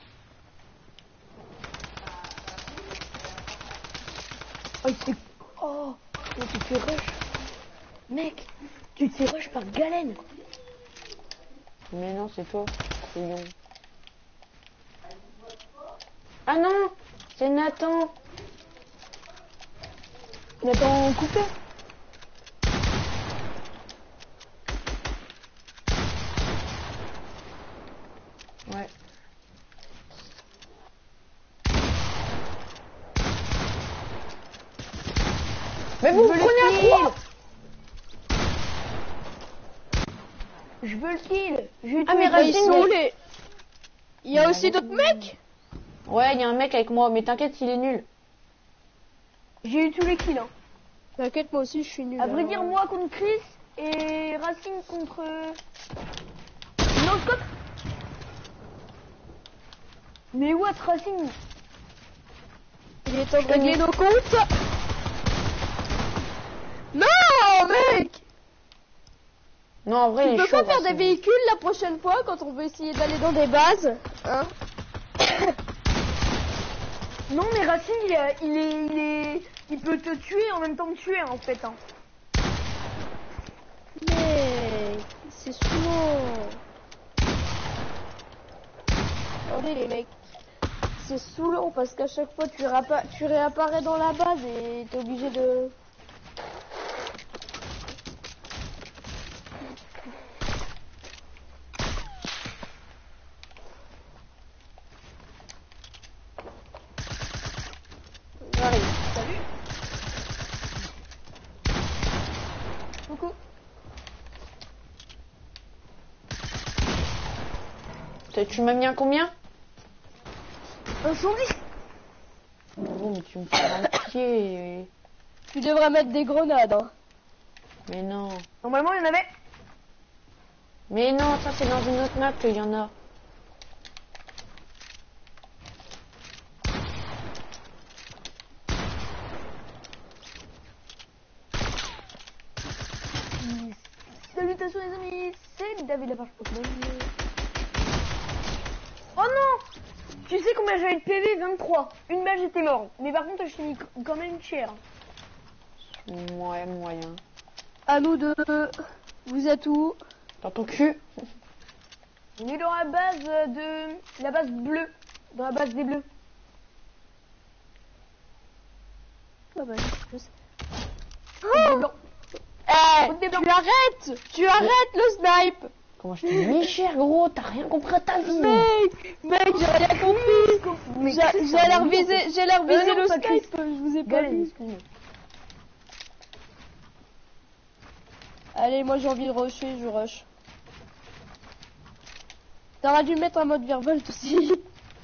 Oh, il te fait... Oh, mais tu te fais rush. Mec, tu te fais rush par Galen. Mais non, c'est toi. C'est Lyon. Ah non! C'est Nathan! Nathan coupé. Ouais. Mais vous veux le prenez un kill. trois! Je veux le kill. Je vais Ah, mais tuer Bah, ils Racine, sont où mais- les... Il y a aussi d'autres mecs? Ouais, il y a un mec avec moi, mais t'inquiète, il est nul. J'ai eu tous les kills. Hein. T'inquiète, moi aussi je suis nul. À vrai alors. dire, moi contre Chris et Racine contre... Non, scope. Mais what, Racine? Il est temps de régler nos comptes. Non, mec! Non, en vrai, Tu il est peux chaud. pas faire Racine. des véhicules la prochaine fois quand on veut essayer d'aller dans des bases, hein? Non, mais Racine, il, est- il est, il est, il peut te tuer en même temps que tuer en fait. Hein. Mais c'est saoulant. Attendez les mecs, c'est saoulant parce qu'à chaque fois tu, réappa- tu réapparais dans la base et t'es obligé de... J'arrive. Salut. Coucou. Tu- Tu m'as mis un combien? Incendie. Oh, mais tu me fais un pied. Tu devrais mettre des grenades, hein. Mais non. Normalement, il y en avait. Mais non, ça c'est dans une autre map qu'il y en a. Salutations les amis, c'est David la page Pokémon. Oh non! Tu sais combien j'avais de P V? vingt-trois. Une balle j'étais mort. Mais par contre je t'ai mis quand même cher. Ouais, moyen. À nous deux. Vous êtes où? Dans ton cul. On est dans la base de... la base bleue. Dans la base des bleus. Ah bah, je sais. Oh blanc. Eh, Route des blancs. tu arrêtes! Tu arrêtes le snipe! Comment je t'ai mis cher, gros? T'as rien compris à ta vie. Mec! Mec, j'ai rien compris! Mais J'ai Chris, j'ai ça l'air va visé, j'ai l'air Euh, visé non, le pas Chris. snipe, je vous ai pas Galen, vu. excuse-moi. Allez, moi j'ai envie de rusher, je rush. T'aurais dû mettre un mode Verbolt aussi.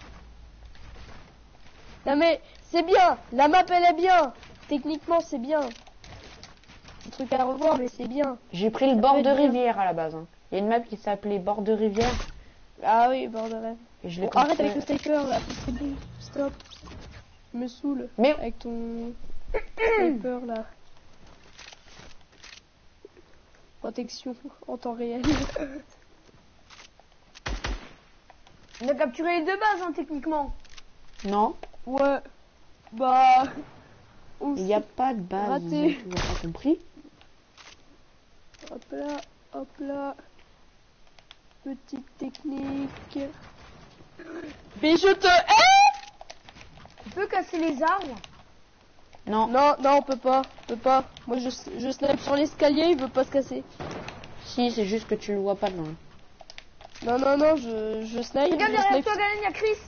Non mais, c'est bien! La map elle est bien! Techniquement c'est bien. Un truc à revoir mais c'est bien. J'ai pris le bord peut de être bien. rivière à la base. hein. Il y a une map qui s'appelait bord de rivière. Ah oui, bordel. Et je l'ai Bon, arrête construit- avec le sniper là, c'est bon, stop. Tu me saoule. Mais- Avec ton sniper là. Protection en temps réel. On a capturé les deux bases hein, techniquement. Non, Ouais. Bah. on il n'y a pas de base. Raté. Tu n'as pas compris? Hop là, hop là. Petite technique. Mais je te hais! Tu peux casser les arbres. Non. Non, non, on peut pas, on peut pas. Moi je, je snipe sur l'escalier, il veut pas se casser. Si, c'est juste que tu le vois pas loin. Non, non, non, je, je snipe. Regarde je derrière snipe toi, Galen, il y a Chris.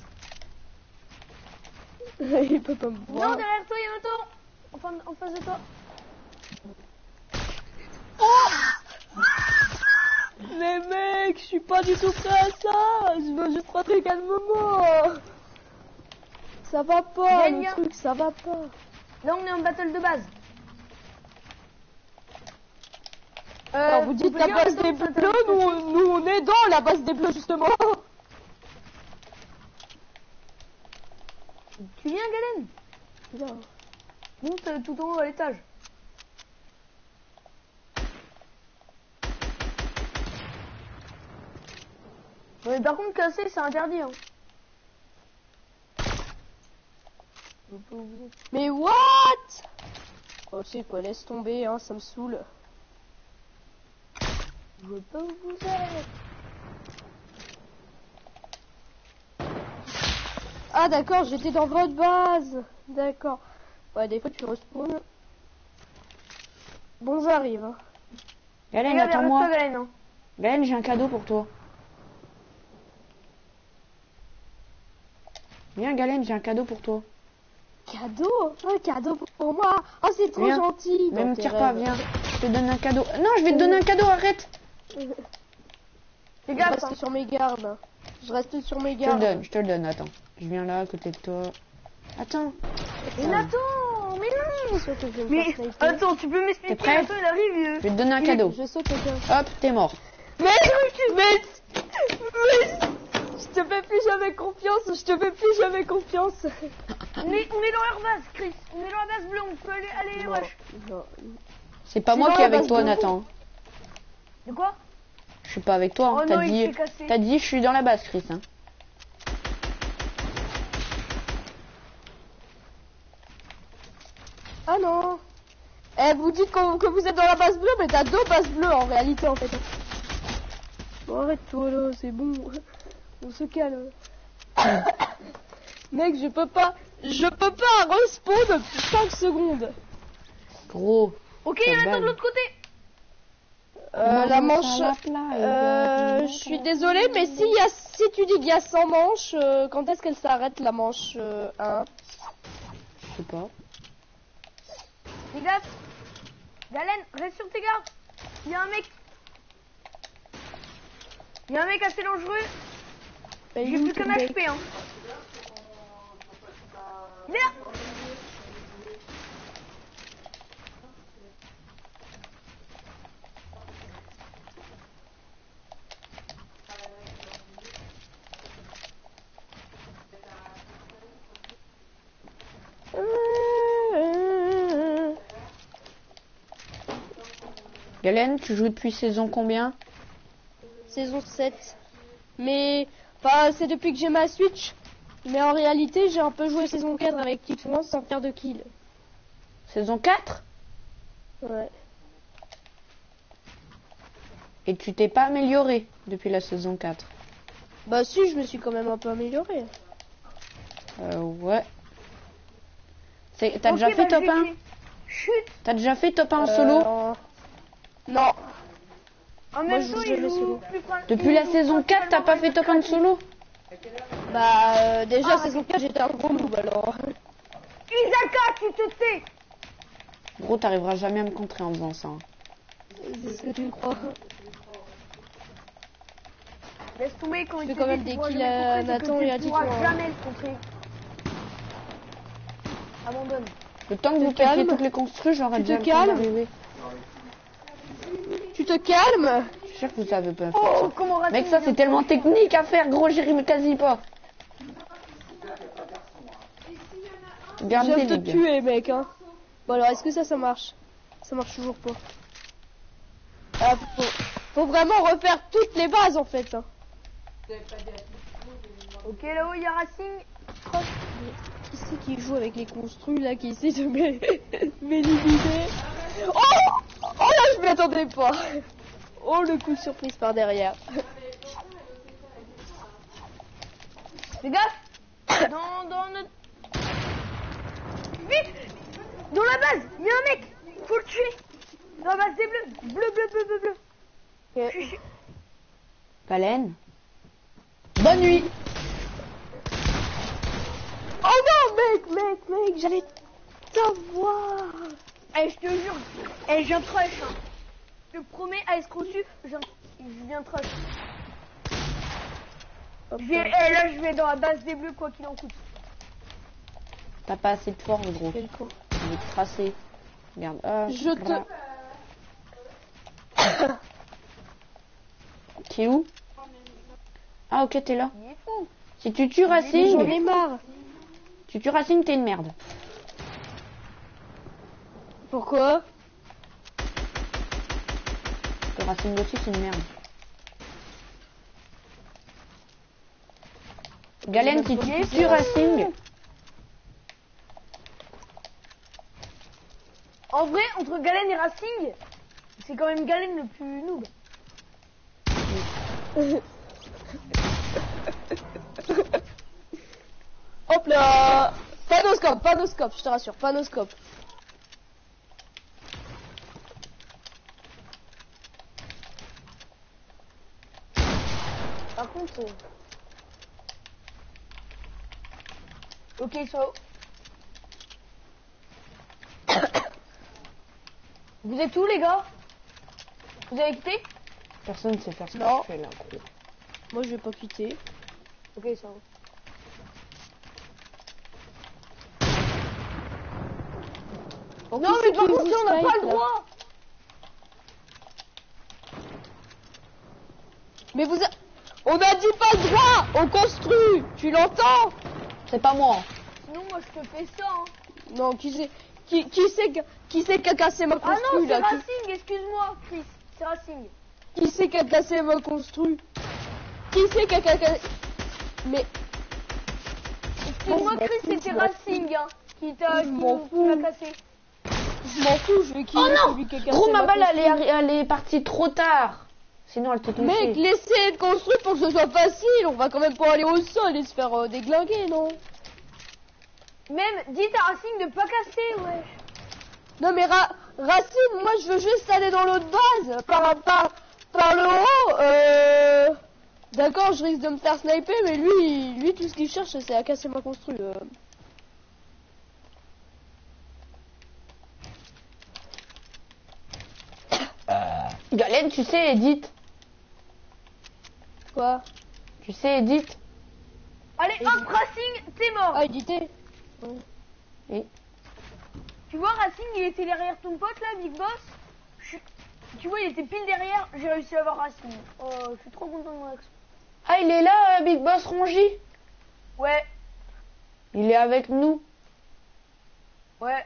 il peut pas me voir. Non, derrière toi, il y a Nathan. Enfin, en face de toi. Mais mec, je suis pas du tout prêt à ça. Je veux juste rentrer calmement. Ça va pas, Gagne. le truc, ça va pas. Là, on est en battle de base. Alors, vous dites on peut la dire, base Nathan, des ça bleus, t'intéresse nous, nous on est dans la base des bleus justement. Tu viens, Galen? Bien. Monte euh, tout en haut à l'étage. Ouais, par contre, casser, c'est interdit. Hein. Mais what? Oh, c'est quoi, laisse tomber, hein, ça me saoule. Je veux pas où vous êtes. Ah d'accord, j'étais dans votre base. D'accord. Ouais, des fois tu respawns. Bon, j'arrive. Hein. Galen, Regarde, attends-moi. reste pas, Galen. Hein. Galen, j'ai un cadeau pour toi. Viens, Galen, j'ai un cadeau pour toi. Cadeau? Un cadeau pour moi? Oh, c'est trop Viens. gentil. Mais dans me tes tire pas, rêves. viens. Je te donne un cadeau. Non, je vais te donner un cadeau, arrête. Fais Je gaffe. reste Hein. sur mes gardes. Je reste sur mes Je te le gardes. donne, je te le donne, attends. Je viens là, à côté de toi. Attends. Mais Nathan, mais non. Je sais que je vais me Mais faire sniper. attends, tu peux T'es m'expliquer? prêt? Nathan, il arrive. Je euh. vais te donner un Il- cadeau. Je saute quelqu'un. Hop, t'es mort. Mais, mais, mais, je te fais plus jamais confiance, je te fais plus jamais confiance. On est, on est dans leur base, Chris. On est dans la base bleue. On peut aller, aller Non, rush. non. C'est pas C'est moi dans qui est la avec base toi, de Nathan. De quoi? Je suis pas avec toi. Hein. Oh T'as non, il dit, s'est cassé. t'as dit, je suis dans la base, Chris. Hein. Ah non. Eh, vous dites qu'on- que vous êtes dans la base bleue, mais t'as deux bases bleues en réalité en fait. Bon, arrête-toi là, c'est bon. On se calme. Mec, je peux pas. Je peux pas respawn cinq secondes. Gros. Ok, il y en a un de l'autre côté. Euh, la manche. Euh, je suis désolée, mais si, y a, si tu dis qu'il y a cent manches, euh, quand est-ce qu'elle s'arrête la manche euh, un? Je sais pas. Les gars, Galen, reste sur tes gardes. Il y a un mec. Il y a un mec assez dangereux. Bah, J'ai où, plus ton qu'un mec H P, hein. Il est là. Euh, Galen, tu joues depuis saison combien? Saison sept. Mais, enfin, c'est depuis que j'ai ma Switch. Mais en réalité, j'ai un peu joué saison quatre avec Kid France sans faire de kill. Saison quatre? Ouais. Et tu t'es pas amélioré depuis la saison quatre? Bah si, je me suis quand même un peu amélioré. Euh, ouais. C'est- T'as Ok, déjà fait bah, top je un? vais- Chut. T'as déjà fait top un en Euh, solo? Non. En Moi, même je temps, joue il jamais joue solo. plus prin- Depuis il la joue saison quatre, t'as pas fait top un de solo? Bah euh, déjà, Ah, saison quatre, j'étais un gros noob alors. Isaka, tu te tais. Gros, t'arriveras jamais à me contrer en faisant ça. hein. C'est ce que tu crois. Laisse tomber quand Je il fais te quand dit même que des tu pourras kills jamais à contrer, c'est que Nathan tu et à pourras Tito, hein. jamais le contrer. Abandonne. Le temps que Te vous pétiez calmes. toutes les construits, j'aurais Tu déjà te le temps calmes. d'arriver. Tu te calmes. Je suis sûr que vous savez pas faire Oh, ça. comment Racing Mec, ça vient c'est de tellement faire. technique à faire, gros, j'y arrive quasi pas. Garde Je tes viens de te ligues. tuer, mec. Hein. Bon alors, est-ce que ça, ça marche? Ça marche toujours pas. Ah, faut, faut vraiment refaire toutes les bases en fait. Hein. Ok, là-haut, il y a Racing. Qui c'est qui joue avec les construits là, qui essaie de m'é- m'éliminer? Oh, oh là, je m'y attendais pas. Oh, le coup de surprise par derrière. Fais gaffe. Dans, dans notre... Vite. Dans la base, il y a un mec. Faut le tuer. Dans la base des bleus. Bleu, bleu, bleu, bleu, bleu. Ok. Je suis- Galen. Bonne nuit. Oh non, mec, mec, mec, j'allais t'avoir. Eh, je te jure. Eh, je viens de rush. Hein. Je te promets, à Escrosu, je viens, je viens de rush. Je vais, eh, là, je vais dans la base des bleus, quoi qu'il en coûte. T'as pas assez de force, gros. Quel con. Je vais te tracer. Regarde. Ah, Je te... voilà. T'es où? Ah, ok, t'es là. Il est fou. Si tu tues J'en ai Racing, marre. tu tues Racing, t'es une merde. Pourquoi? Parce que Racing aussi, c'est une merde. Galen, si tu tues Racing, En vrai, entre Galen et Racing, c'est quand même Galen le plus noob. Hop là. Panoscope, panoscope, je te rassure, panoscope. Par contre... euh, Ok, ils sont là-haut. Vous êtes où, les gars? Vous avez quitté? personne ne sait faire ce que Non. je fais là, gros. Moi, je vais pas quitter. Ok, ils sont là-haut. Oh, Non, qui mais c'est par qui contre, vous si on n'a Skype, pas le là? droit. Mais vous a... On a dit pas le droit. On construit. Tu l'entends? C'est pas moi. Sinon, moi, je te fais ça. Hein. Non, qui c'est qui, qui c'est qui, qui c'est qui a cassé ma Ah non, construit c'est là qui- Racing, excuse-moi, Chris. C'est Racing. Qui c'est qui a cassé ma construit? Qui c'est qui a cassé? Mais... Pour moi, Chris, c'était Racing, hein, qui t'a Je m'en qui fous. l'a cassé. Je m'en fous, je vais killer Oh non celui qui a cassé Gros, ma balle, elle construit. est, elle est partie trop tard. Sinon, elle te touchait. Mec, laissez de construire pour que ce soit facile. On va quand même pas aller au sol et se faire euh, déglinguer, non? Même, dites à Racing de pas casser, ouais. Non mais Ra Racine, moi je veux juste aller dans l'autre base. Par, par, par le haut, euh... D'accord, je risque de me faire sniper, mais lui, lui tout ce qu'il cherche, c'est à casser ma construit. euh. Galen, tu sais, Edith. Quoi? Tu sais, Edith. Allez, hop, Racing, t'es mort. Ah, édité. Oui. Tu vois, Racing, il était derrière ton pote, là, Big Boss. Je suis- Tu vois, il était pile derrière. J'ai réussi à avoir Racing. Oh, je suis trop content de mon action. Ah, il est là, euh, Big Boss Rongi. Ouais, Il est avec nous. ouais.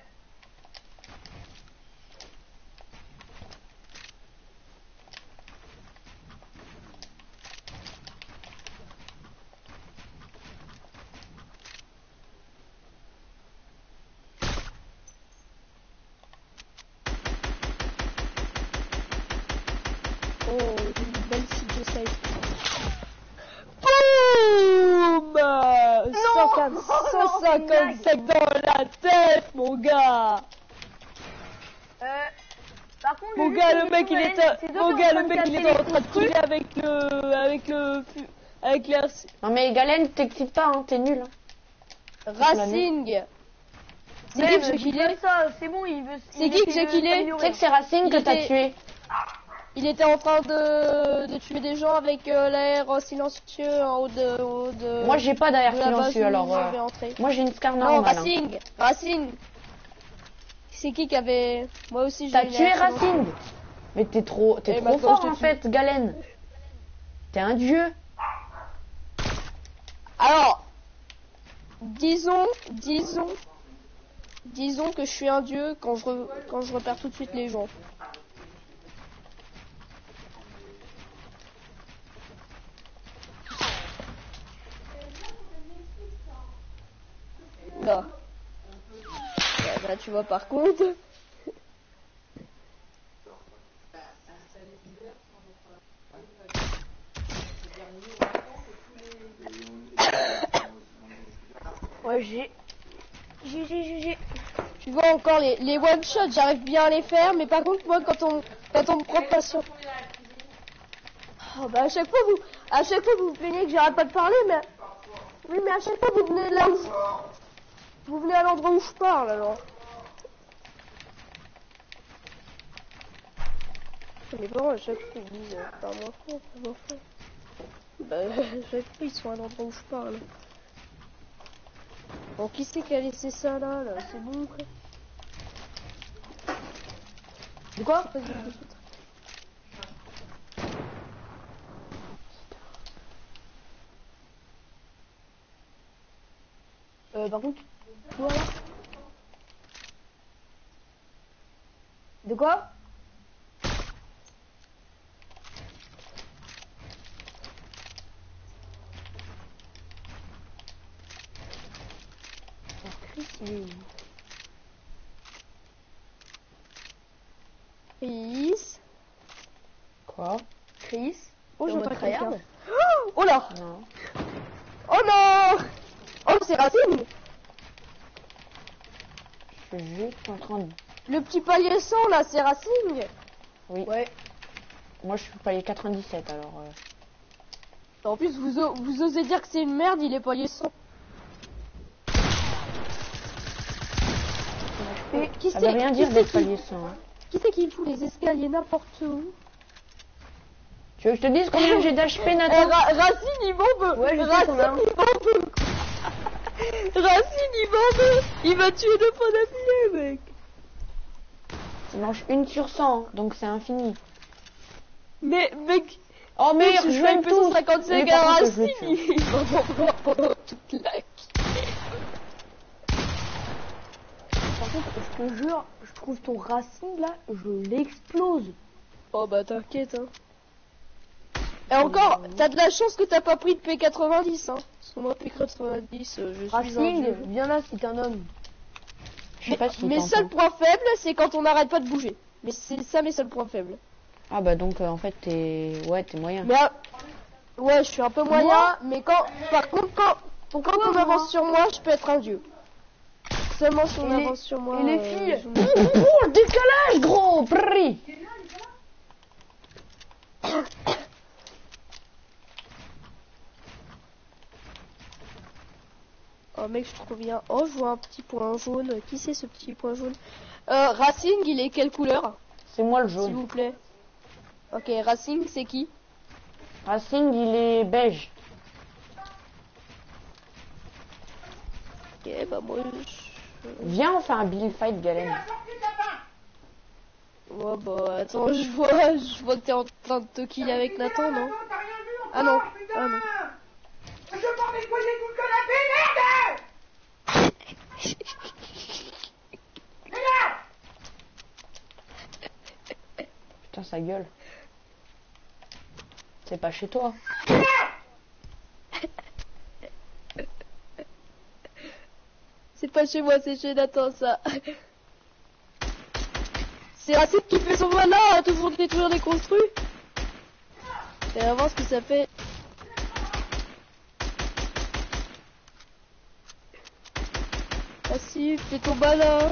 Oh, une belle cible de safe. Boum cent cinquante-cinq dans la tête, mon gars. Euh, par contre, Mon j'ai gars, juste le une mec, il nouvelle, était, c'est mon Dodo gars, en le train de mec, il casser était en les train de construits. tirer avec le, avec le, avec la Non, mais Galen, t'excites pas, hein, t'es nul. Hein. Racing. C'est Même, qui que j'ai dis killé? pas ça, c'est bon, il veut. C'est il qui que essaie j'ai de killé? Tu s'améliorer. sais que c'est Racing Il que t'as était- tué. Il était en train de, de tuer des gens avec euh, l'air silencieux en haut de, en haut de. Moi, j'ai pas de d'air la base silencieux, où alors. je euh, vais entrer. Moi, j'ai une scar Non, normale. hein. Racing. Racing. C'est qui qui avait. Moi aussi j'ai T'as une tué air silencieux. Racing. Mais t'es trop, t'es Et trop maintenant, fort je te en tue. fait, Galen. T'es un dieu. Alors, disons, disons, disons que je suis un dieu quand je, re- quand je repère tout de suite les gens. Là. Là, là, tu vois par contre. Ouais, j'ai. J'ai, j'ai, j'ai, j'ai. Tu vois encore les, les one shots, j'arrive bien à les faire, mais par contre moi quand on quand on me prend pas sur. Oh, bah à chaque fois vous à chaque fois vous vous plaignez que j'arrête pas de parler, mais oui mais à chaque fois vous venez là où vous venez à l'endroit où je parle alors. Les parents à chaque fois ils disent euh, parle moins fort, parle moins fort. Bah à chaque fois ils sont à l'endroit où je parle. Bon, qui c'est qui a laissé ça là, là c'est bon quoi. De quoi? Vas-y, tout de suite. Euh, par contre, toi là. De quoi? Chris, il est où? Chris. Quoi? Chris. Oh, T'es en j'entends mode quelqu'un. tryhard? Oh là. Non. Oh non. Oh, c'est Racine. Je suis juste en train de... Le petit palier cent là, c'est Racine. Oui. Ouais. Moi, je suis palier quatre-vingt-dix-sept, alors... euh, En plus, vous, o- vous osez dire que c'est une merde, il est palier cent. Mais qui Ça c'est veut rien qui dire c'est d'être qui- palier cent. Hein. Qui c'est qui fout les escaliers n'importe où? Tu veux que je te dise combien j'ai d'H P, Eh, Nathan? Ra- Racine, il bombe. Ouais, je sais Racine, qu'on a un. il bombe. Racine, il bombe. Il va tuer deux fois d'affilée, mec. Tu manges une sur cent, donc c'est infini. Mais, mec, Oh, mais mec, si je fais une rejoins tous. P cent cinquante-cinq Mais à par contre, je Racine, le tue. il va bomber pendant toute la... Par contre, je te jure, je trouve ton Racing là, je l'explose. Oh bah t'inquiète, hein. Et encore, t'as de la chance que t'as pas pris de P quatre-vingt-dix, hein. Parce que moi, P quatre-vingt-dix, euh, je suis un Racing, dieu. viens là si t'es un homme. Je sais pas si Mes t'entends. seuls points faibles, c'est quand on n'arrête pas de bouger. Mais c'est ça mes seuls points faibles. Ah bah donc euh, en fait t'es... Ouais, t'es moyen. Mais ah, ouais, je suis un peu moyen, Moi mais quand, par contre, quand, Pourquoi quand on moi avance sur moi, je peux être un dieu. Seulement si on Et les- avance sur moi. et les euh, filles je- Oh, le décalage, gros prix. Oh mec, je trouve bien. Oh, je vois un petit point jaune. Qui c'est ce petit point jaune? euh, Racing, il est quelle couleur, C'est moi le s'il jaune. vous plaît? Ok, Racing, c'est qui? Racing, il est beige. Ok, bah moi, je... Viens, on fait un Bill Fight, Galen. Ouais, bah attends, je vois, je vois que t'es en train de te killer avec Nathan, non? Ah non, ah non. Je m'en nettoyer tout le canapé, merde! Merde! Putain, sa gueule. C'est pas chez toi. C'est pas chez moi, c'est chez Nathan, ça. C'est Racing qui fait son malin à toujours détruire les construits. Et on va voir ce que ça fait. Racing, fais ton malin.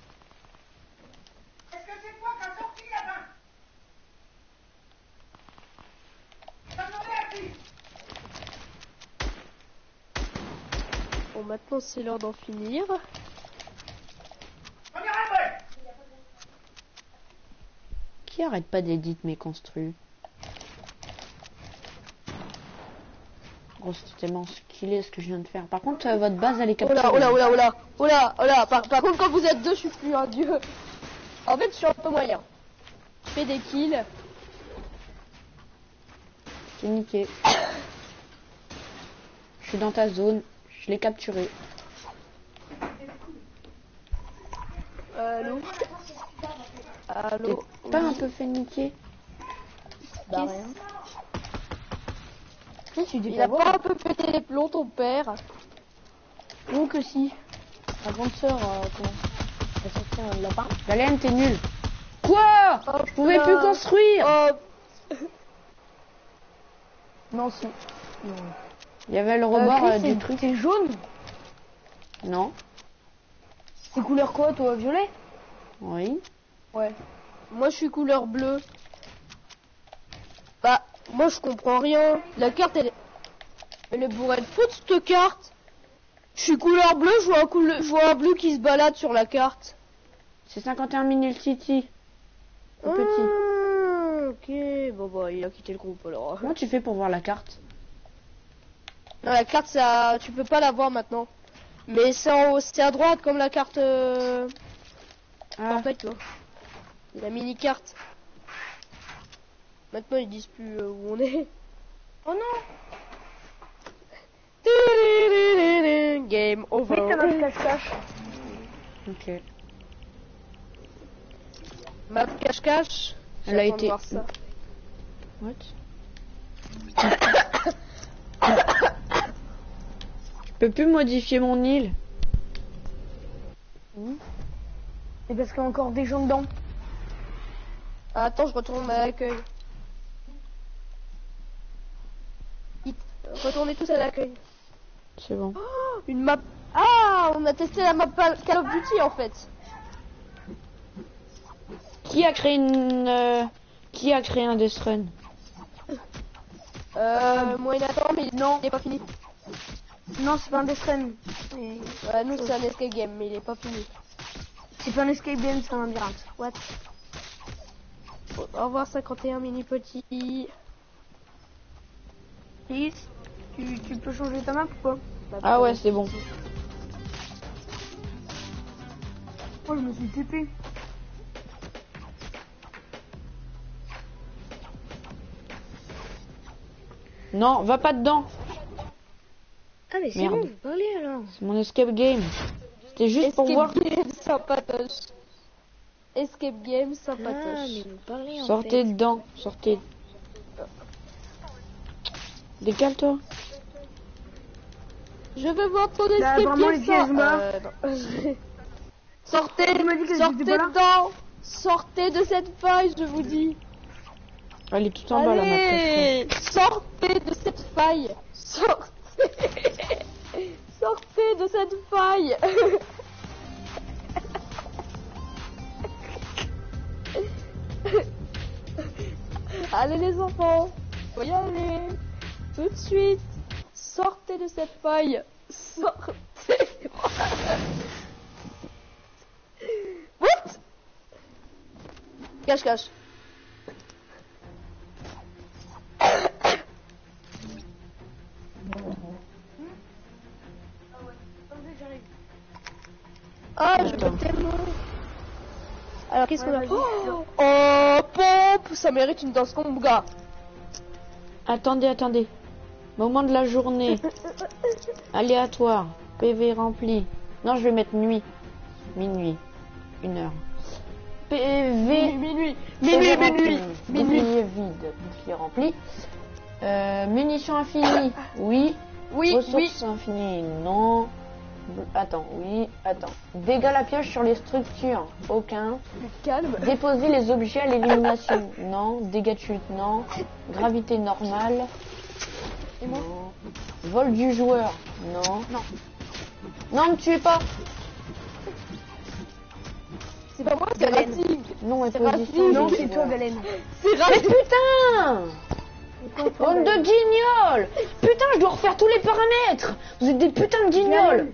Est-ce que c'est toi qui as sorti là-bas? T'as demandé à qui? Bon, maintenant c'est l'heure d'en finir. On ira après. Qui arrête pas d'éditer mes construits? Gros, c'était tellement skillé ce que je viens de faire. Par contre, euh, votre base, elle est Oh capturée. là, oh là, oh là, oh là, oh là, oh là. Par, par contre, quand vous êtes deux, je suis plus un dieu. En fait, je suis un peu moyen. Je fais des kills. C'est niqué. Je suis dans ta zone. Je l'ai capturé. Allô? T'es Allô? pas Oui. un peu fait niquer? Bah rien. Si, tu dis Il pas a voir. pas un peu pété les plombs, ton père? Oh que si. La grande sœur, euh, comment? Elle sortait un lapin. Galen, t'es nul. Quoi? Oh, Je pouvais là. plus construire. Oh, Non, si. Non. Il y avait le Euh, rebord Chris, euh, du c'est- truc. c'est jaune. Non? C'est couleur quoi, toi? Violet? Oui. Ouais. moi je suis couleur bleue. Bah, moi je comprends rien. La carte elle est... Elle est bourrée de faute cette carte. Je suis couleur bleue, je vois un, coule... je vois un bleu qui se balade sur la carte. C'est cinquante et un minutes City. Au petit. Ah, ok, bon bah il a quitté le groupe alors. Comment tu fais pour voir la carte? Non, la carte ça, tu peux pas la voir maintenant. Mais c'est en haut, c'est à droite comme la carte euh... Ah, Fortnite, tu vois. La mini carte. Maintenant ils disent plus euh, où on est. Oh non. Game over. Oui, t'as ma cache-cache. ok. Map cache-cache. Elle a J'attends de été- voir ça. What? Je peux plus modifier mon île. C'est parce qu'il y a encore des gens dedans. Ah, attends, je retourne à l'accueil. Vite, retournez tous à l'accueil. C'est bon. Oh, une map. Ah, on a testé la map Call of Duty en fait. Qui a créé une... euh, Qui a créé un Death Run? Euh, moi et Nathan, mais non, il est pas fini. Non, c'est pas un Death Run. Et- Ouais, nous c'est un escape game, mais il est pas fini. C'est pas un escape game, c'est un labyrinthe. What? Bon, au revoir cinquante et un mini petits. Chris, tu, tu peux changer ta map ou quoi? Ah ouais, c'est bon. Moi, je me suis T P. Non, va pas dedans. Ah, mais c'est Merde. bon, vous parlez alors. C'est mon escape game. C'était juste pour voir. Escape game sympatoche. Escape game Ah, sympatoche. mais vous parlez en Sortez fait. dedans. Sortez. Décale-toi. Je veux voir ton Là, escape vraiment, game les pièges sans- morts. Euh, non. Sortez, Tu m'as dit que sortez j'étais pas là. dedans. Sortez de cette faille, je vous dis. Elle est tout en bas là, ma cochonne. Allez, sortez de cette faille. Sortez. Sortez de cette faille. Allez les enfants, faut y aller. Tout de suite. Sortez de cette faille. Sortez. What? Cache, cache. Ah, je veux tellement. Alors, qu'est-ce qu'on a? Oh, oh, pompe. Ça mérite une danse conga. Attendez, attendez. Moment de la journée. Aléatoire. P V rempli. Non, je vais mettre nuit. Minuit. Une heure. P V. Minuit. P V Minuit, rempli. minuit. Minuit. Bouclier vide. Bouclier rempli. Euh, munitions infinies. Oui. Oui, oui. Ressources infinies. Non. Attends, oui. Attends. Dégâts la pioche sur les structures. Aucun. Calme. Déposer les objets à l'élimination. Non. Dégâts de chute. Non. Gravité normale. Et moi? Non. Vol du joueur. Non. Non. Non, ne tuez pas. C'est pas moi, c'est Galen. Racing. Non, et C'est position. Racing. Non, du c'est toi, joueur. Galen. C'est Mais Racing. putain! Bande de guignols! Putain, je dois refaire tous les paramètres! Vous êtes des putains de guignols!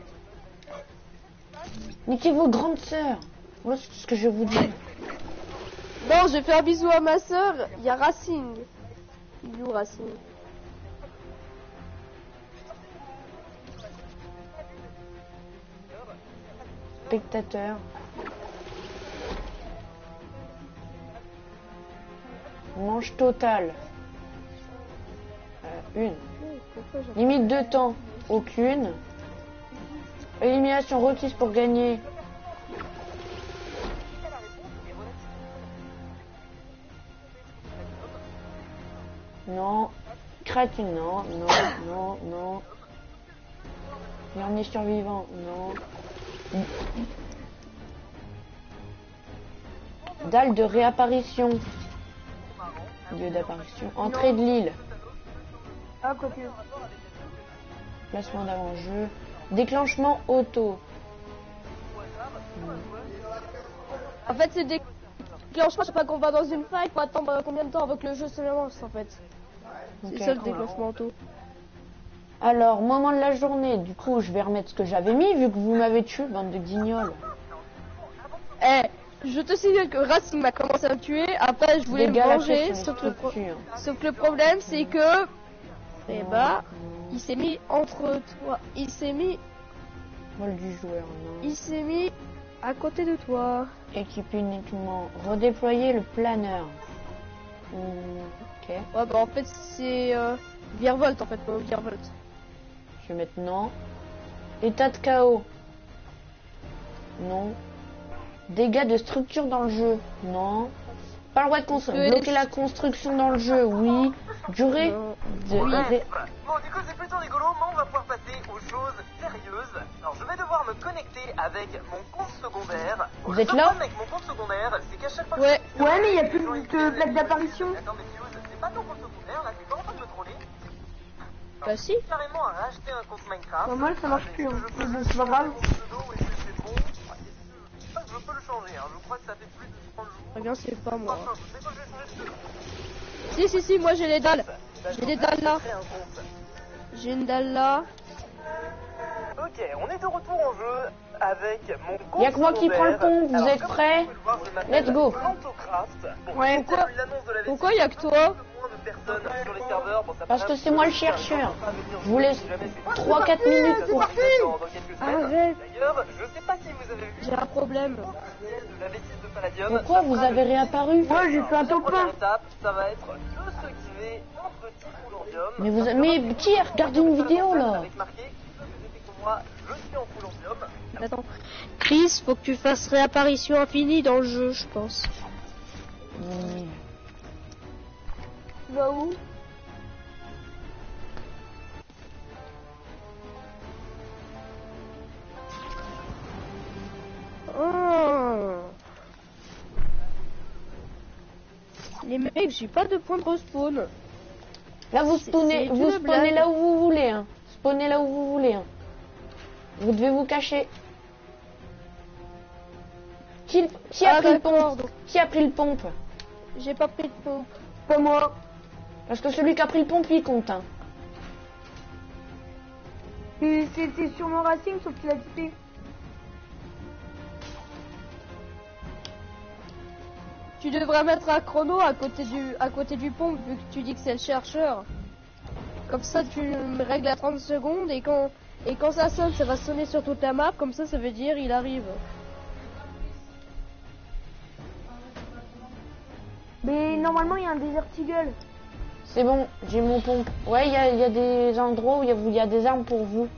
Niquez vos grandes sœurs! Voilà ce que je vous dis. Bon, je fais un bisou à ma soeur. Il y a Racing. Il est où Racing? Spectateur. Manche totale. Euh, une. Limite de temps. Aucune. Élimination requise pour gagner. Non. Créature, non, non, non, non. Dernier survivant, non. Dalle de réapparition. Lieu d'apparition. Entrée de l'île. Ah, quoi que. Placement d'avant-jeu. Déclenchement auto. En fait, c'est des déclenchements. Je sais pas qu'on va dans une faille. Faut attendre combien de temps avant que le jeu se lance en fait. C'est Ok. ça le déclenchement auto. Alors, moment de la journée. Du coup, je vais remettre ce que j'avais mis vu que vous m'avez tué, bande de guignols. Eh, je te signale que Racing m'a commencé à me tuer. Après, je voulais me Dégâts la venger. pièce sur Sauf les le, pro- structures. sauf que le problème, c'est que. Eh Non, bah, non. il s'est mis entre toi. Il s'est mis. Vol du joueur, non. Il s'est mis à côté de toi. Équipe uniquement. Redéployer le planeur. Hmm, ok. Ouais, bah en fait, c'est. Euh, Virevolt en fait, pas Virevolt. Je vais mettre non. État de chaos. Non. Dégâts de structure dans le jeu. Non. Pas le droit de construire. Que- Bloquer la construction dans le jeu. Oui. Durée Non. de ré- Bon, du coup, c'est plutôt rigolo, mais on va pouvoir passer aux choses sérieuses. Alors, je vais devoir me connecter avec mon compte secondaire. Vous Le êtes là? problème avec mon compte secondaire, c'est qu'à chaque fois Ouais. que... Ouais, mais il y a plus de plaque d'apparition. Attends, mais Fuse, c'est pas ton compte secondaire, là, t'es pas en train de me troller. Bah si. Carrément à racheter un compte Minecraft. Pas mal, ça marche plus. Hein. C'est bon, c'est pas grave. Mon pseudo, est-ce que c'est bon? Ah, est-ce que- Je sais pas, je peux le changer, hein. Je crois que ça fait plus de trente jours. Très bien, c'est pas moi. Enfin, je sais pas, je vais changer de pseudo. Si, si, si, moi j'ai les dalles. Bah, J'ai des je dalles là. crée un compte. J'ai une dalle là. Ok, on est de retour en jeu avec mon compte. Y'a que moi qui prends le secondaire. compte, vous Alors, êtes comme prêts? vous pouvez le voir, je m'appelle Let's go. Plantocraft. Bon, Ouais, j'ai pourquoi- vu l'annonce de la Pourquoi y a que toi? moins de personnes sur les serveurs. Bon, ça Parce paraît que c'est un moi peu le chercheur. bizarre, on va venir Je vous jouer laisse si jamais c'est- trois quatre minutes Ça pour... sera dans- dans quelques semaines. Arrête. D'ailleurs, je sais pas si vous avez vu J'ai un problème. de la bêtise de Palladium. Pourquoi Ça vous sera avez le- réapparu? Moi, j'ai fait un La top première un. étape, ça va être de se guider entre Typhoulandium. Mais vous... Mais qui a regardé une vidéo là? Avec marqué, ceux que j'étais comme moi, je suis en full Andium. Attends. Chris, faut que tu fasses réapparition infinie dans le jeu, je pense. Hmm. Tu vas où? Les mecs, j'ai pas de point de respawn. Là, vous C'est- spawnez, c'est vous une spawnez blague. là où vous voulez. Hein. Spawnez là où vous voulez. Hein. Vous devez vous cacher. Qui, qui a Ah, pris le d'accord, pompe Qui a pris le pompe J'ai pas pris de pompe. Pas moi. Parce que celui qui a pris le pompe, il compte. Hein. Et C'était sur mon Racing, sauf qu'il a quitté. Tu devrais mettre un chrono à côté du, à côté du pompe, vu que tu dis que c'est le chercheur. Comme ça, tu me règles à trente secondes et quand, et quand ça sonne, ça va sonner sur toute la map. Comme ça, ça veut dire il arrive. Mais normalement, il y a un Desert Eagle. C'est bon, j'ai mon pompe. Ouais, il y a, il y a des endroits où il y a, où il y a des armes pour vous.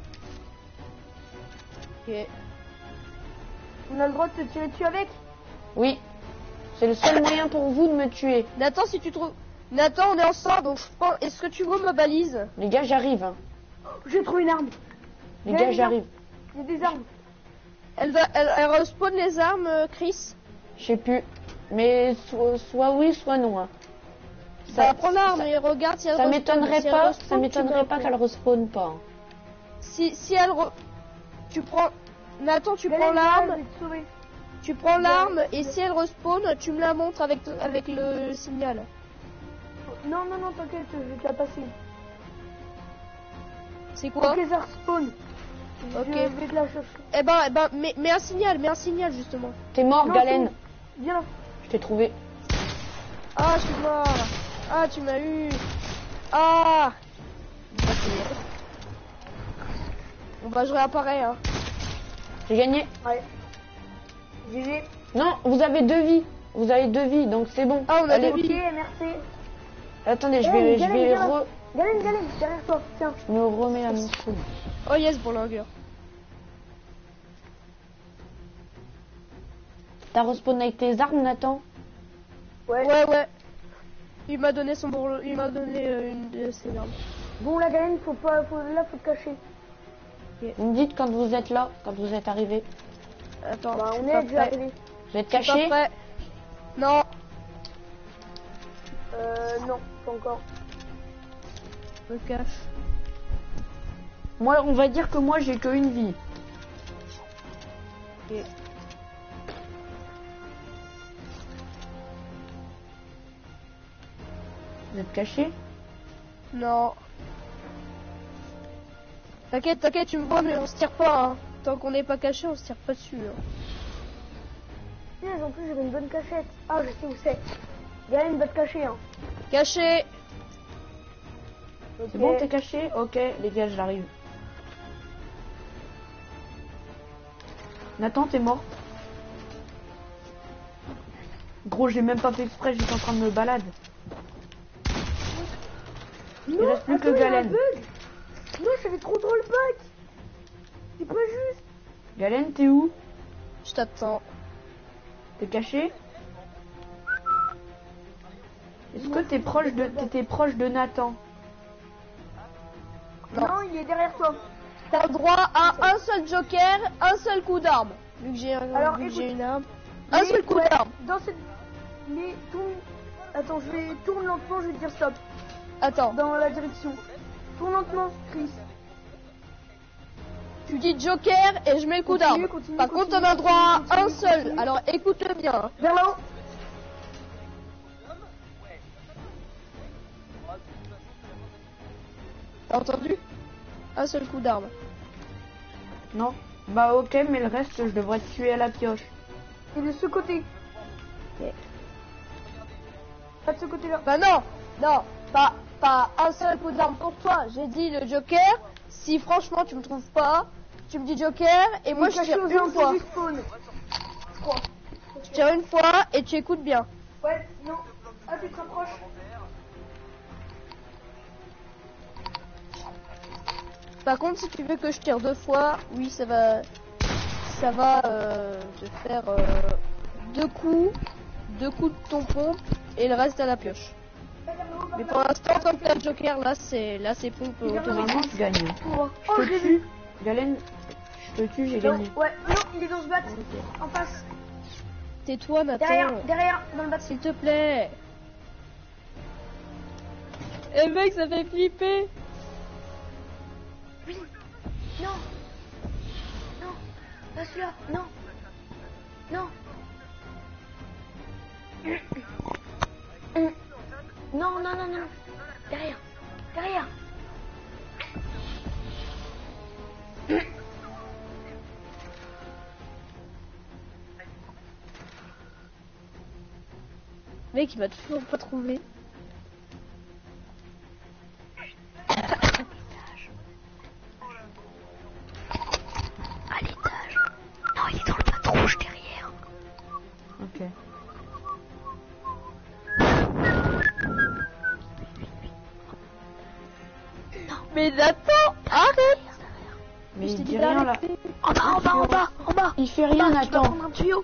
Ok. On a le droit de te tirer dessus avec. Oui. C'est le seul moyen pour vous de me tuer. Nathan, si tu trouves... Nathan, on est ensemble, donc je pense... Est-ce que tu vois ma balise? Les gars, j'arrive. Hein. J'ai trouvé une arme. Les Ouais, gars, les j'arrive. Il y a des armes. Elle, va, elle, elle respawn les armes, euh, Chris? Je sais plus. Mais soit, soit oui, soit non. Hein. Ça prend l'arme et regarde si elle Ça respawn. m'étonnerait Si elle pas, respawn, ça tu m'étonnerait me pas réponds. qu'elle respawn pas. hein. Si, si elle... Re... Tu prends... Nathan, tu Galène, prends l'arme, je vais te sauver. tu prends l'arme et si elle respawn, tu me la montres avec, avec le signal. Non, non, non, t'inquiète, je vais te la passer. C'est quoi? Ok, ça respawn. Ok. Je vais te la chercher. Eh ben, eh ben, mets, mets un signal, mets un signal justement. T'es mort, Non, Galen. c'est bon. Viens là. Je t'ai trouvé. Ah, je suis mort. Ah, tu m'as eu. Ah. Bon bah je réapparais hein. J'ai gagné. Ouais. G G. Non, vous avez deux vies. Vous avez deux vies, donc c'est bon. Ah, on a Allez. deux Ok, vies. merci. Attendez, je Eh, vais, je Galen, vais viens là. re... Galène, galène, derrière toi. Tiens. Je me remets à mon school. Oh yes, bourlinguer. T'as respawn avec tes armes, Nathan? Ouais. Ouais, ouais. Il m'a donné son bourre... Il m'a donné euh, une de ses armes. Bon, la galène, faut pas, faut, là, faut te cacher. Vous me dites quand vous êtes là, quand vous êtes arrivé. Attends, Bah, je on suis est pas déjà prêt. arrivé. Vous êtes Je suis caché? pas prêt. Non. Euh, non, pas encore. Je me cache. Moi, on va dire que moi, j'ai qu'une vie. Ok. Vous êtes caché? Non. T'inquiète, t'inquiète, tu me vois, mais on se tire pas. Hein. Tant qu'on n'est pas caché, on se tire pas dessus. Hein. Punaise, en plus, j'avais une bonne cachette. Ah, je sais où c'est. Galène va te cacher, hein. Caché. Ok. C'est bon, t'es caché? Ok, les gars, j'arrive. Nathan, t'es mort. Gros, j'ai même pas fait exprès, j'étais en train de me balader. Il Non, reste plus que attends, il y a un Galen. bug. Non, j'avais trop trop le bug. C'est pas juste. Galen, t'es où? Je t'attends. T'es caché? Est-ce que t'es proche de t'étais proche de Nathan? Non, il est derrière toi. T'as le droit à un seul joker, un seul coup d'arme. Vu que j'ai un- Alors, vu que écoute. j'ai une arme. Un Mais, seul coup ouais, d'arme. Dans cette. Mais tourne. Attends, je vais tourne lentement, je vais te dire stop. Attends. Dans la direction. Tourne lentement, Chris. Tu dis joker et je mets le coup Continue, d'arme. continue, Par contre, continue, t'en as droit à continue, un continue, seul. continue. Alors écoute-le bien. Vers là-haut. T'as entendu? Un seul coup d'arme. Non? Bah ok, mais le reste, je devrais te tuer à la pioche. Et de ce côté. Ok. Pas de ce côté-là. Bah non, non, pas, pas un seul coup d'arme pour toi. J'ai dit le joker. Si franchement tu me trouves pas, tu me dis joker et moi je caché tire aux une alentours fois. du spawn. Je crois. Je tire une fois et tu écoutes bien. Ouais, non. Ah, tu te rapproches. Par contre, si tu veux que je tire deux fois, oui, ça va, ça va euh, te faire euh, deux coups, deux coups de ton pompe et le reste à la pioche. Mais pour l'instant, comme t'as le joker, là c'est, là c'est pompe automatique. Normalement, je gagne. Oh, Je je te l'ai tue. vu. Galen, je te tue, j'ai Non, gagné. ouais, non, il est dans ce bat. En face. Tais-toi, Nathan. Derrière, derrière, dans le bat. S'il te plaît. Eh mec, ça fait flipper. Oui. Non. Non. Pas celui-là. Non. Non. Non, non, non, non. Derrière. Derrière. Mec, il m'a toujours pas trouvé. À l'étage. Non, il est dans le bateau rouge derrière. Ok. Mais Nathan, arrête. Mais Je il t'ai dit dit rien là. d'arrêter. En bas, en bas, en bas, en bas. Il fait rien, En bas, tu vas Nathan. prendre un tuyau.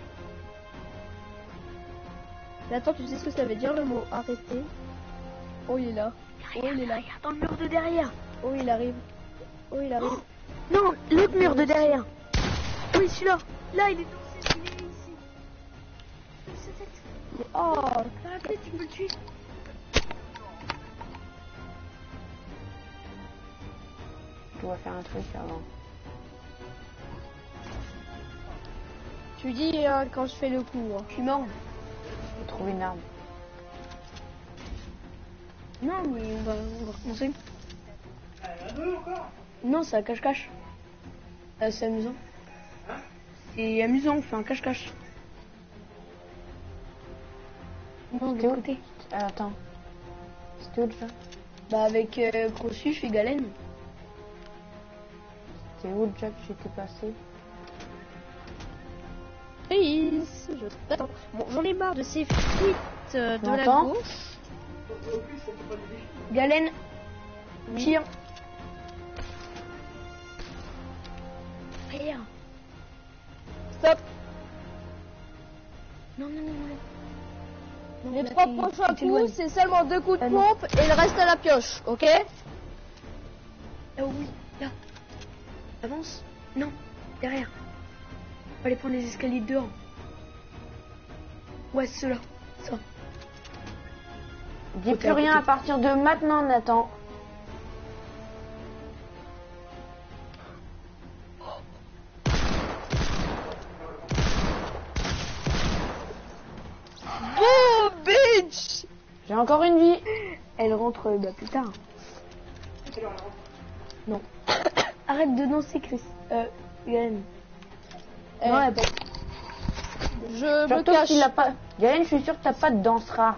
Nathan, tu sais ce que ça veut dire le mot arrêter? Oh, il est là. Oh, il est là. Derrière, dans le mur de derrière. Oh, il arrive. Oh, il arrive. Non, l'autre mur de derrière. Oui, celui-là. Là, il est dans cette, il est ici. Dans sa tête. Oh, Dans la tête, tu peux le tuer. Je dois faire un truc avant. tu dis hein, quand je fais le coup. Hein. Je suis mort. J'ai trouvé une arme. Non, mais on va, on va recommencer. Il y en a deux encore. Non, c'est un cache-cache. Euh, c'est amusant. C'est amusant, on fait un cache-cache. Non, de C'était où côté. Ah, attends. C'était où déjà? Bah, avec euh, Crossus et Galen. C'était où déjà que j'étais passé? Chris, je t'attends. Bon, j'en ai marre de ces fuites euh, de la M'entends gauche. Au plus, ça fait pas des défis. Galen, tire. Derrière. Stop. Non, non, non, non. Non, Les là, trois t'es- prochains tu t'éloignes. coups, c'est seulement deux coups de Ah non. pompe et le reste à la pioche, ok? Ah oui, là. Avance. Non, derrière. On va aller prendre les escaliers de dehors. Ouais, c'est ceux-là. Ça. Dis Côté plus à rien côté. à partir de maintenant, Nathan. Oh, bitch! J'ai encore une vie. Elle rentre euh, bah, plus tard. Non. Arrête de danser, Chris. Euh, Galen. Eh, Non, elle a pas. je me Surtout cache. qu'il a pas. Galen, je suis sûr que t'as pas de danse rare.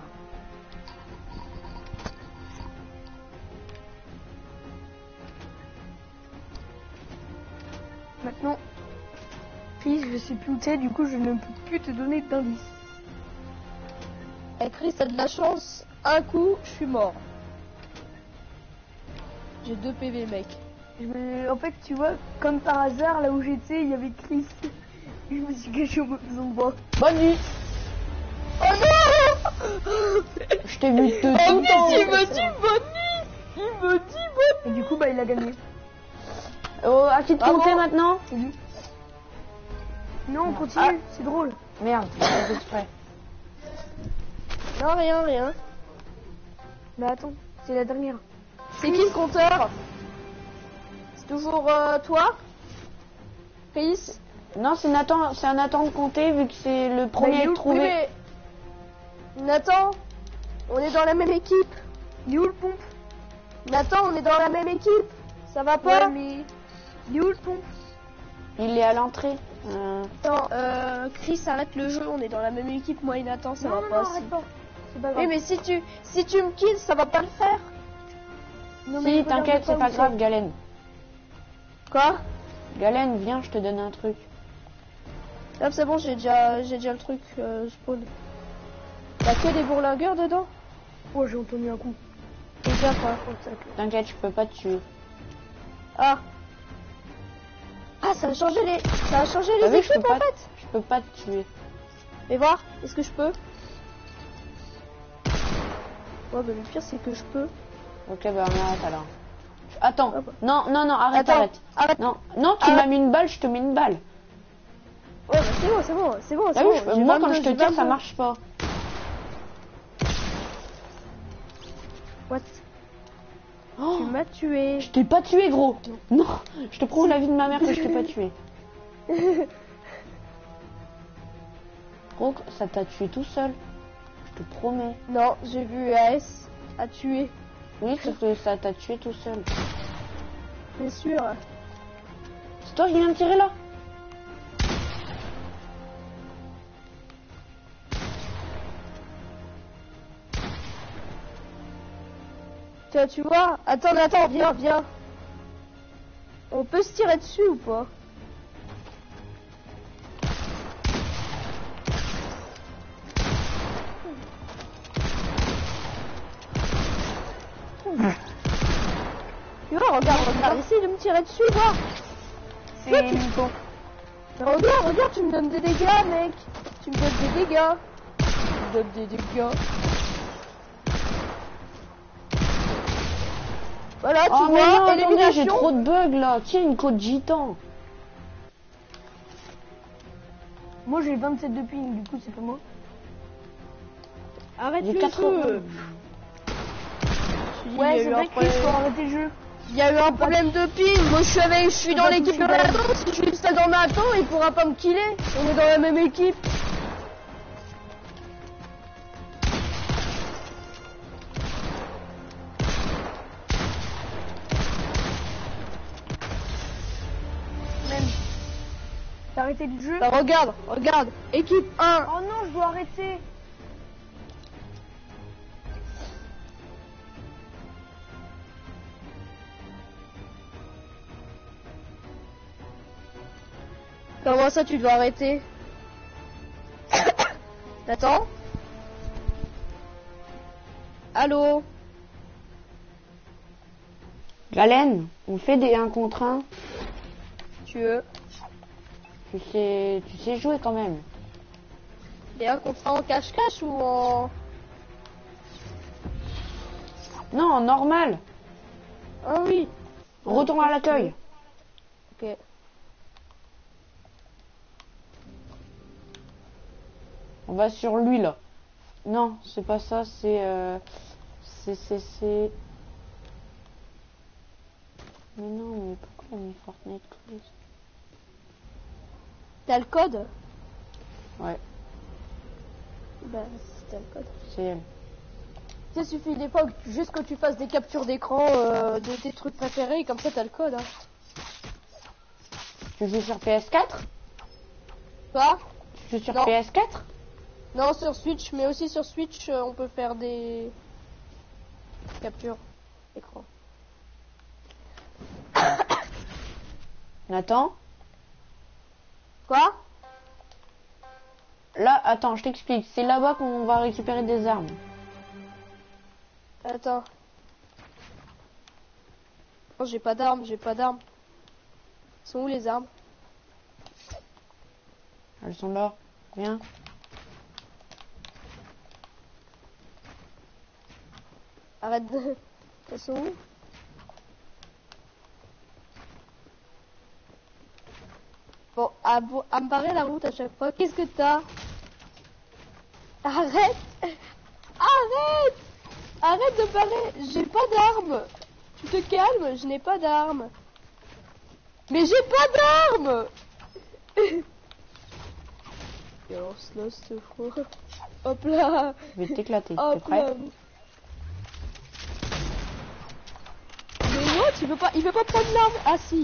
Maintenant, Chris, je sais plus où t'es, du coup, je ne peux plus te donner d'indice. Eh, Chris, t'as de la chance. Un coup, je suis mort. J'ai deux P V, mec. Je me- En fait, tu vois, comme par hasard, là où j'étais, il y avait Chris. Je me suis caché au mauvais endroit. Bonne nuit. Oh non! Je t'ai vu de Oh, tout mais temps. il me dit bonne nuit! Il me dit bonne Et du coup, bah, il a gagné. Oh, à qui de Bravo. compter maintenant? C'est lui. Non, on continue, c'est drôle. Merde, j'ai fait exprès. Non, rien, rien. Mais attends, c'est la dernière. C'est qui le compteur? C'est toujours euh, toi? Chris? Non, c'est Nathan, c'est à Nathan de compter vu que c'est le Bah, premier il est à où le le trouver. Oui, mais... Nathan, on est dans la même équipe. Il est où le pompe? Nathan, on est dans la même équipe. Ça va pas? Ouais, mais. Il est où le pompe? Il est à l'entrée. Euh, Attends, euh, Chris, arrête le jeu. On est dans la même équipe, moi et Nathan, ça Non, va non, pas. non, si. arrête pas. C'est pas grave. Oui, mais si tu, si tu me quittes, ça va pas le faire. Non, si, regarde t'inquiète, c'est où pas c'est. grave, Galen. Quoi? Galen, viens, je te donne un truc. Ah, c'est bon, j'ai déjà, j'ai déjà le truc euh, spawn. Y'a que des bourlingueurs dedans? Oh, j'ai entendu un coup. Fais gaffe, hein. T'inquiète, je peux pas te tuer. Ah. Ah, ça a changé les, ça a changé T'as les vu, je peux équipes en pas, fait. je peux pas te tuer. Mais voir, est-ce que je peux? Ouais, bah le pire c'est que je peux. Ok, bah on arrête alors. Attends, Ah bah. non, non, non, arrête, Attends, arrête. arrête. Non, non, tu Arrête. m'as mis une balle, je te mets une balle. Ouais, bah c'est bon, c'est bon, c'est bon, T'as c'est vu, bon. je- J'ai moi quand vingt-deux, je te j'ai tire, ça vingt-deux. marche pas. What? Oh, Tu m'as tué. je t'ai pas tué, gros. Non, je te prends la vie de ma mère que je t'ai pas tué. Gros, ça t'a tué tout seul. Je te promets. Non, j'ai vu A S a tué. Oui, c'est que ça t'a tué tout seul. C'est sûr. C'est toi qui viens de tirer là? Tiens, tu vois. Attends, attends, viens, viens. On peut se tirer dessus ou pas? Tu vois, regarde, regarde, essaye de me tirer dessus, voir. C'est Nico. Regarde, regarde, tu me donnes des dégâts, mec. Tu me donnes des dégâts. Tu me donnes des dégâts. Voilà, tu Oh mais non, vois, attendez, j'ai élimination. trop de bugs là. Tiens, une côte gitan. Moi j'ai vingt-sept de ping, du coup c'est pas moi. Arrête J'ai le quatre-vingts. jeu. Ouais, Il y a c'est eu vrai un que Chris, faut problème. arrêter le jeu. Il y a eu un problème de ping. Moi, je suis avec, je suis dans pas l'équipe de tout super. Nathan. Si je suis seul dans Nathan, il pourra pas me killer. On est dans la même équipe. Même. T'as arrêté le jeu? Bah, regarde, regarde. Équipe un. Oh non, je dois arrêter. Comment ça, tu dois arrêter? Attends. Allô? Galen, on fait des un contre un. Tu veux? Tu sais, tu sais jouer quand même. Et un contre un en cache-cache ou en... Non, normal. Ah oui. Retourne à l'accueil. Ok. On va sur lui là. Non, c'est pas ça, c'est euh, c'est c'est c'est. Mais non, mais pourquoi on a mis Fortnite Close? T'as le code? Ouais, Bah, si t'as le code. c'est elle. Il suffit des fois que- juste que tu fasses des captures d'écran euh, de tes trucs préférés, comme ça t'as le code. Hein. Tu joues sur P S quatre? Quoi? Tu joues sur Non. P S quatre? Non, sur Switch, mais aussi sur Switch, euh, on peut faire des captures d'écran. Nathan? Quoi? Là, attends, je t'explique. C'est là-bas qu'on va récupérer des armes. Attends. Oh, j'ai pas d'armes, j'ai pas d'armes. Sont où les armes? Elles sont là. Viens. Arrête de... Elles sont où? Bon, à, bo- à me barrer la route à chaque fois. Qu'est-ce que t'as? Arrête! Arrête! Arrête de barrer! J'ai pas d'armes! Tu te calmes? Je n'ai pas d'armes. Mais j'ai pas d'armes! Lance là, ce fou. Hop là! Je vais t'éclater. T'es Hop prêt? là! Mais moi, tu veux pas... Il veut pas prendre l'arme? Ah si!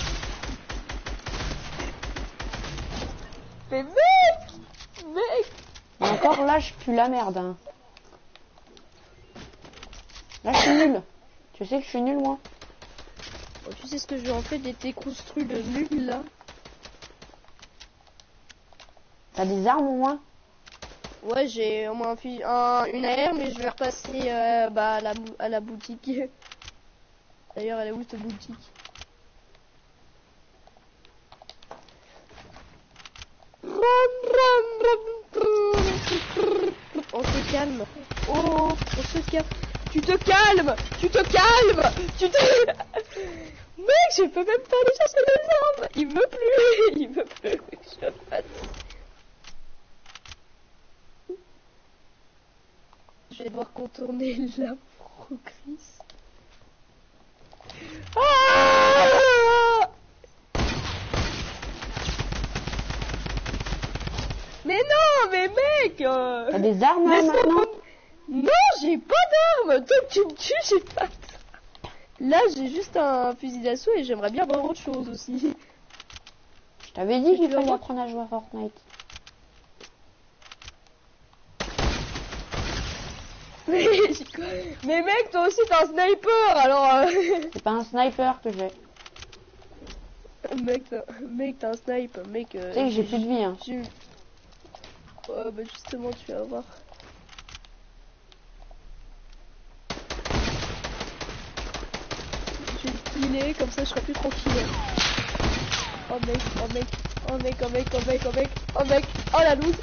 Mais mec! Mec! Et encore là, je pue la merde. Hein. Là, je suis nul. Tu sais que je suis nul, moi. Oh, tu sais ce que je en fais des tes construits de nul là? T'as des armes au moins? Ouais, j'ai au moins un, fu- un- une A R, mais je vais repasser euh, bah, à, la, bou- à la boutique. D'ailleurs, elle est où cette boutique? On se calme. Oh, on se calme. Tu te calmes. Tu te calmes. Tu te... Mec, je peux même pas aller chercher les armes. Il veut plus. Il veut plus que je fasse. Je vais devoir contourner la pro Chris. mec euh... T'as des armes là laisse-moi maintenant? pas- Non, j'ai pas d'armes. Toi, tu me tues, j'ai pas de- Là, j'ai juste un fusil d'assaut et j'aimerais bien avoir autre chose aussi. Je t'avais dit Tu qu'il veux fallait voir apprendre à jouer à Fortnite. Mais, mais mec, toi aussi t'as un sniper, alors... euh, C'est pas un sniper que j'ai. mec, t'as mec, t'as un sniper, mec... euh, Tu sais que j'ai plus de vie, hein. j'ai- Ouais, bah justement, tu vas voir. Je vais te killer, comme ça je serai plus tranquille. Oh mec, oh mec, oh mec, oh mec, oh mec, oh mec, oh mec, oh la loose.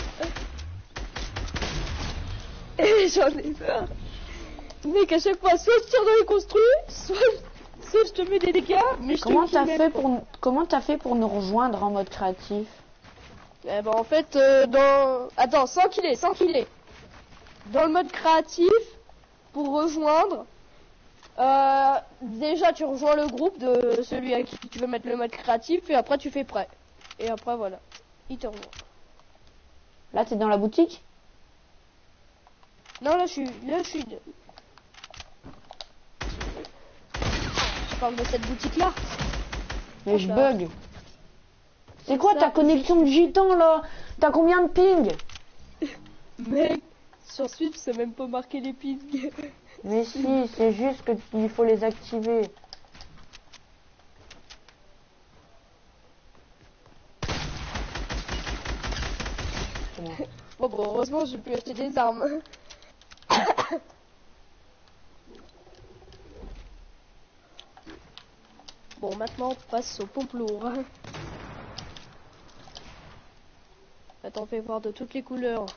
Et j'en ai peur. Mec, à chaque fois, soit je tire dans les construits, soit, soit je te mets des dégâts, mais je te Comment kill t'as même fait pas. pour comment t'as fait pour nous rejoindre en mode créatif? Eh ben en fait, euh, dans... Attends, sans qu'il est, sans qu'il est. Dans le mode créatif, pour rejoindre, euh, déjà tu rejoins le groupe de celui à qui tu veux mettre le mode créatif, et après tu fais prêt. Et après voilà, il te rejoint. Là t'es dans la boutique? Non, là je suis... Là je suis... Je parle de cette boutique-là. Mais je Là. bug. C'est quoi Ça. ta connexion de gitan là? T'as combien de ping? Mec, sur Switch, c'est même pas marqué les pings. Mais si, c'est juste que il faut les activer. C'est bon. Bon, bon, heureusement, j'ai pu acheter des armes. Bon, maintenant, on passe aux pompes lourdes. Attends, fais voir de toutes les couleurs.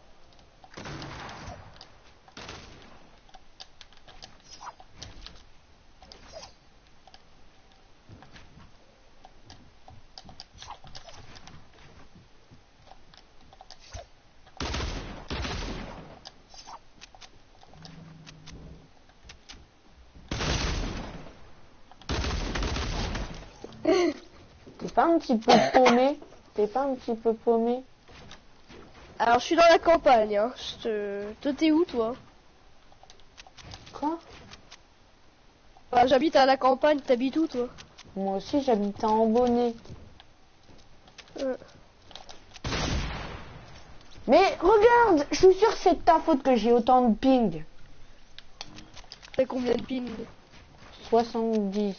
T'es pas un petit peu paumé? T'es pas un petit peu paumé? Alors, je suis dans la campagne, hein. Je te... Toi, t'es où, toi? Quoi? Bah, j'habite à la campagne, t'habites où, toi? Moi aussi j'habite en Bonnet. Euh, Mais regarde, je suis sûr que c'est de ta faute que j'ai autant de ping. T'as combien de ping? soixante-dix.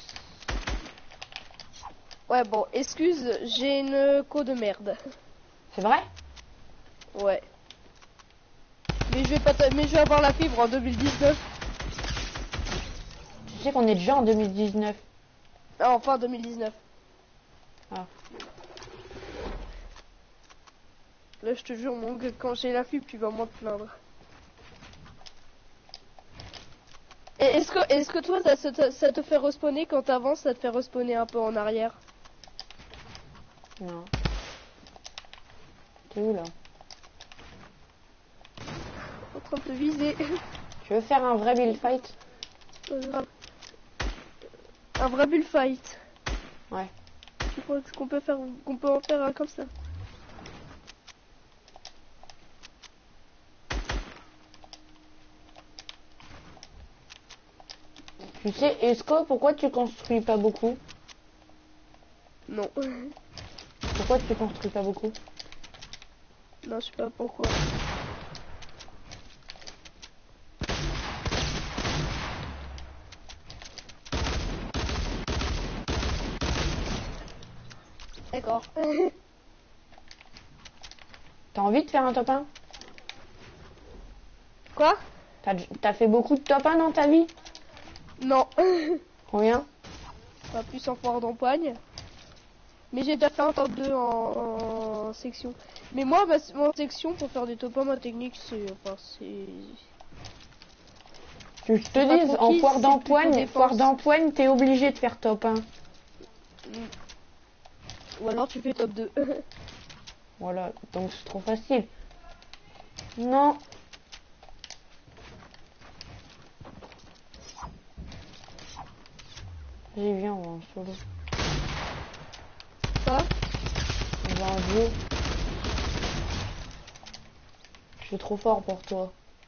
Ouais, bon, excuse, j'ai une co de merde. C'est vrai? Ouais. Mais je vais pas te- mais je vais avoir la fibre en deux mille dix-neuf. Tu sais qu'on est déjà en deux mille dix-neuf. Ah, enfin deux mille dix-neuf. Ah. Là, je te jure, mon gars, quand j'ai la fibre, tu vas moins te plaindre. Et est-ce que, est-ce que toi, ça, ça te- ça te fait respawner quand t'avances, ça te fait respawner un peu en arrière? Non. T'es où là? En train de te viser. Tu veux faire un vrai build fight? Pas grave. Un vrai bullfight. Ouais. Tu crois qu'on peut faire, qu'on peut en faire un comme ça? Tu sais, Esco, pourquoi tu construis pas beaucoup? Non. Pourquoi tu construis pas beaucoup? Non, je sais pas pourquoi. D'accord. T'as envie de faire un top un? Quoi? T'as t'as fait beaucoup de top un dans ta vie? Non. Combien? Pas plus en foire d'empoigne. Mais j'ai déjà fait un top deux en, en section. Mais moi, ma, mon section, pour faire des top un, ma technique, c'est... Enfin, c'est... Que je te Pas dise, en conquise, foire c'est d'empoigne, plutôt foire défense. d'empoigne, t'es obligé de faire top un. Ou alors tu fais top deux. Voilà, donc c'est trop facile. Non. Vas-y, viens, on va en solo. Quoi? On va en duo. suis trop fort pour toi.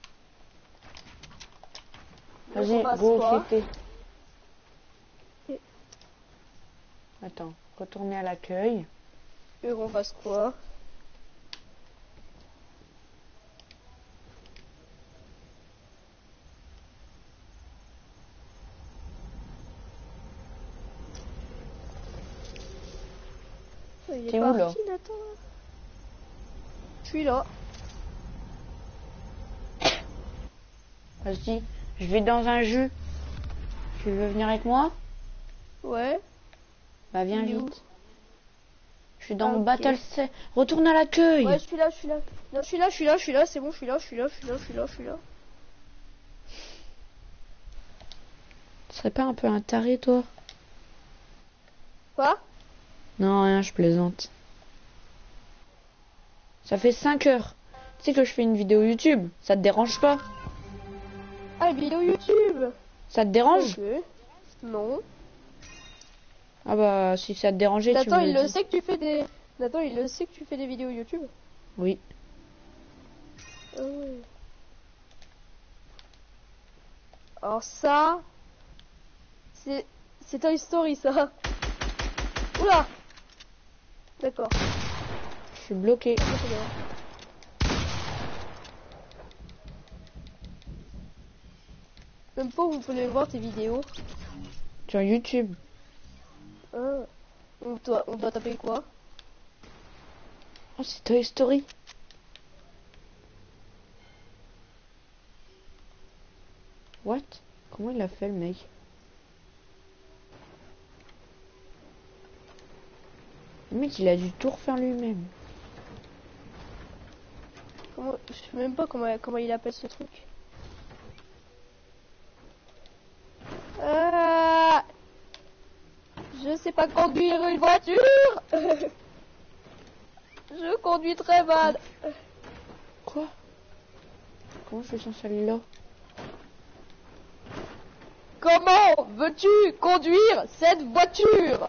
Donc, Vas-y, on passe go, quoi fêter. Ok. Attends, retourner à l'accueil. Et on fasse quoi? Il est T'es où, là? parti, Nathan. Je suis là. Vas-y, je vais dans un jus. Tu veux venir avec moi? Ouais. Bah viens Il est où? vite. Je suis dans Ah, le ok. battle set. Retourne à l'accueil. Ouais, je suis là, je suis là. Non, je suis là, je suis là, je suis là, c'est bon, je suis là, je suis là, je suis là, je suis là, je suis là. Tu serais pas un peu un taré, toi? Quoi? Non, rien, je plaisante. Ça fait cinq heures. Tu sais que je fais une vidéo YouTube. Ça te dérange pas? Ah, vidéo YouTube. Ça te dérange? Ok. Non. Ah bah, si ça te dérangeait, tu Nathan, me il le le dis. sait que tu fais des... Nathan, il le sait que tu fais des vidéos YouTube. Oui. Ah ouais. Alors ça... C'est... C'est Toy Story, ça. Oula. D'accord. Je suis bloqué. Même pas où vous pouvez voir tes vidéos. Sur YouTube. Ah. On doit, on doit taper quoi? Oh, c'est Toy Story. What? Comment il a fait, le mec? Le mec, il a dû tout refaire lui-même. Comment... Je sais même pas comment, comment il appelle ce truc. Ah, je sais pas conduire une voiture. Je conduis très mal. Quoi? Comment je suis censé aller là? Comment veux-tu conduire cette voiture?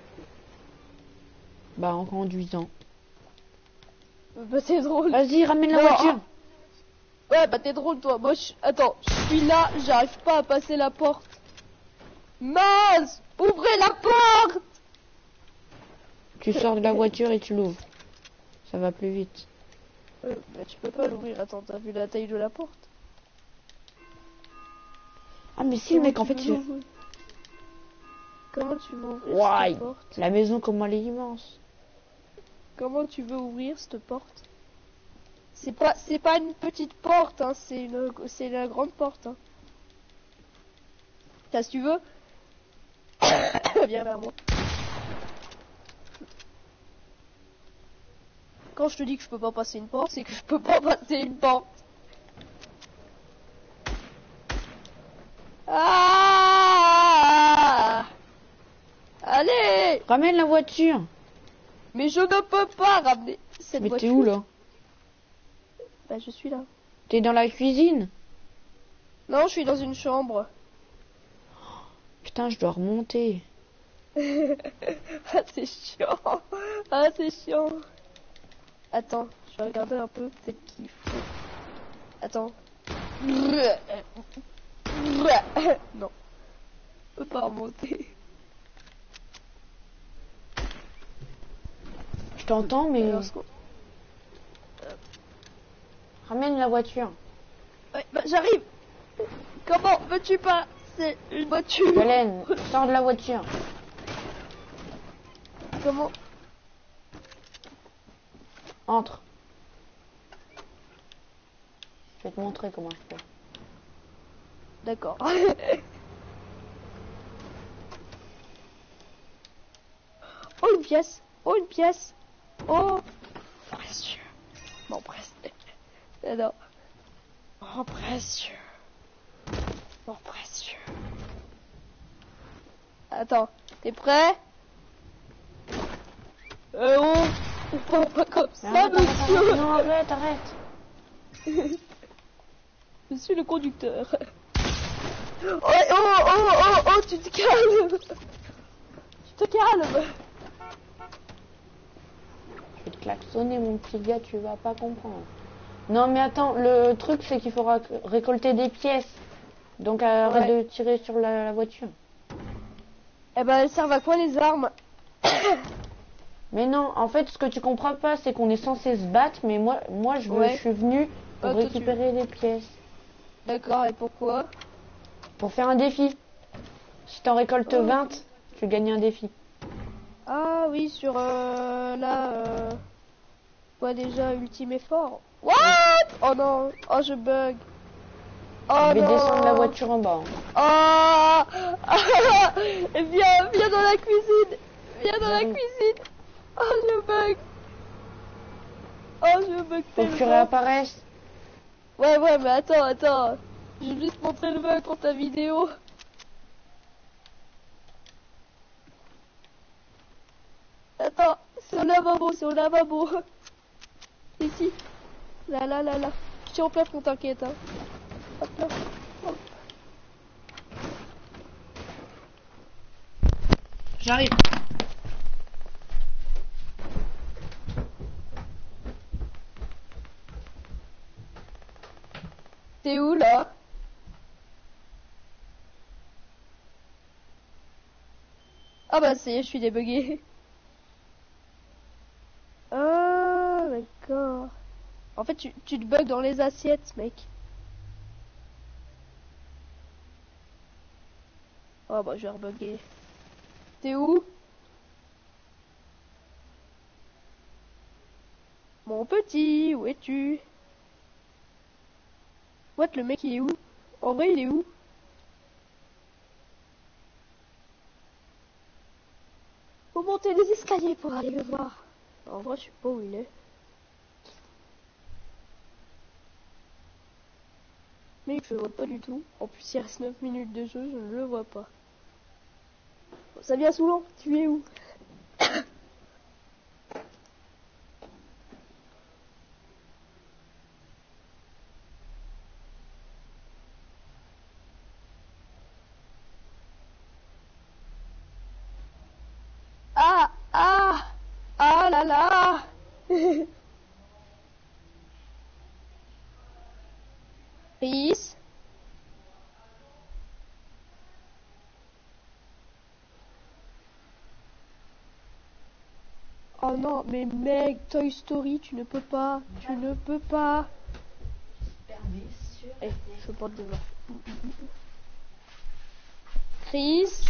Bah, en conduisant. Bah c'est drôle. Vas-y, ramène la Non. voiture. Ouais, bah t'es drôle toi. Moi, je... attends, je suis là, j'arrive pas à passer la porte. Mince, ouvrez la porte. Tu sors de la voiture et tu l'ouvres. Ça va plus vite. Euh, bah tu peux pas l'ouvrir. Attends, t'as vu la taille de la porte? Ah, mais si, le mec, en fait, il... il... Comment tu veux ouvrir Ouah, cette porte? la maison, comment elle est immense. Comment tu veux ouvrir cette porte? C'est pas, c'est pas une petite porte, hein, c'est une, c'est la grande porte. Hein. T'as, si tu veux, viens vers moi. Quand je te dis que je peux pas passer une porte, c'est que je peux pas passer une porte. Ah! Allez! Ramène la voiture. Mais je ne peux pas ramener cette Mais voiture. t'es où, là? Bah, je suis là. T'es dans la cuisine? Non, je suis dans une chambre. Putain, je dois remonter. Ah, c'est chiant. Ah, c'est chiant. Attends, je vais regarder un peu. Peut-être qu'il faut... Attends. Non. Je peux pas remonter. Je t'entends, mais... Alors, ce qu'on- Ramène la voiture. Ouais, bah, j'arrive. Comment veux-tu pas? C'est une voiture. Hélène, sors de la voiture. Comment? Entre. Je vais te montrer comment je fais. D'accord. Oh, une pièce. Oh, une pièce. Oh, précieux. Mon précieux. Non. Mon précieux. Mon précieux. Attends, t'es prêt? Euh, oh, pas, pas comme ça, Arrête, arrête, monsieur. arrête. Non, arrête, arrête. Monsieur le conducteur. Oh, oh, oh, oh, oh, tu te calmes. Tu te calmes. Je vais te klaxonner, mon petit gars, tu vas pas comprendre. Non mais attends, le truc c'est qu'il faut rac- récolter des pièces. Donc arrête Ouais. de tirer sur la, la voiture. Eh ben, elles servent à quoi les armes? Mais non, en fait ce que tu comprends pas c'est qu'on est censé se battre, mais moi moi je, veux, Ouais. je suis venu pour Ah, toi, tu- récupérer des pièces. D'accord, et pourquoi? Pour faire un défi. Si t'en récoltes Oh. vingt, tu gagnes un défi. Ah oui, sur euh, là, euh... quoi déjà, ultime effort. What? Oh non, oh je bug. Oh je vais non. descendre la voiture en bas. Oh. Viens, viens dans la cuisine. Viens dans la J'arrive. cuisine. Oh je bug. Oh je bug Faut que tu tellement. réapparaisses. Ouais ouais mais attends, attends. Je vais juste montrer le bug pour ta vidéo. Attends, c'est au lavabo, c'est au lavabo. Ici. Là, là, là, là. Je suis en place, on t'inquiète. Hein. Hop là. Hop. J'arrive. T'es où là? Ah bah c'est, je suis débugué. Ah d'accord. En fait tu, tu te bugs dans les assiettes mec. Oh bah je vais rebugger. T'es où? Mon petit, où es-tu? What, le mec il est où? En vrai il est où? Faut monter les escaliers pour aller le voir. En vrai je sais pas où il est. Mec je le vois pas du tout. En plus il reste neuf minutes de jeu, je ne le vois pas. Bon, ça vient souvent, tu es où? Ah ah ah là là. Chris. Oh non, mais mec, Toy Story, tu ne peux pas, tu ne peux pas. Eh, je peux pas te dire. Chris,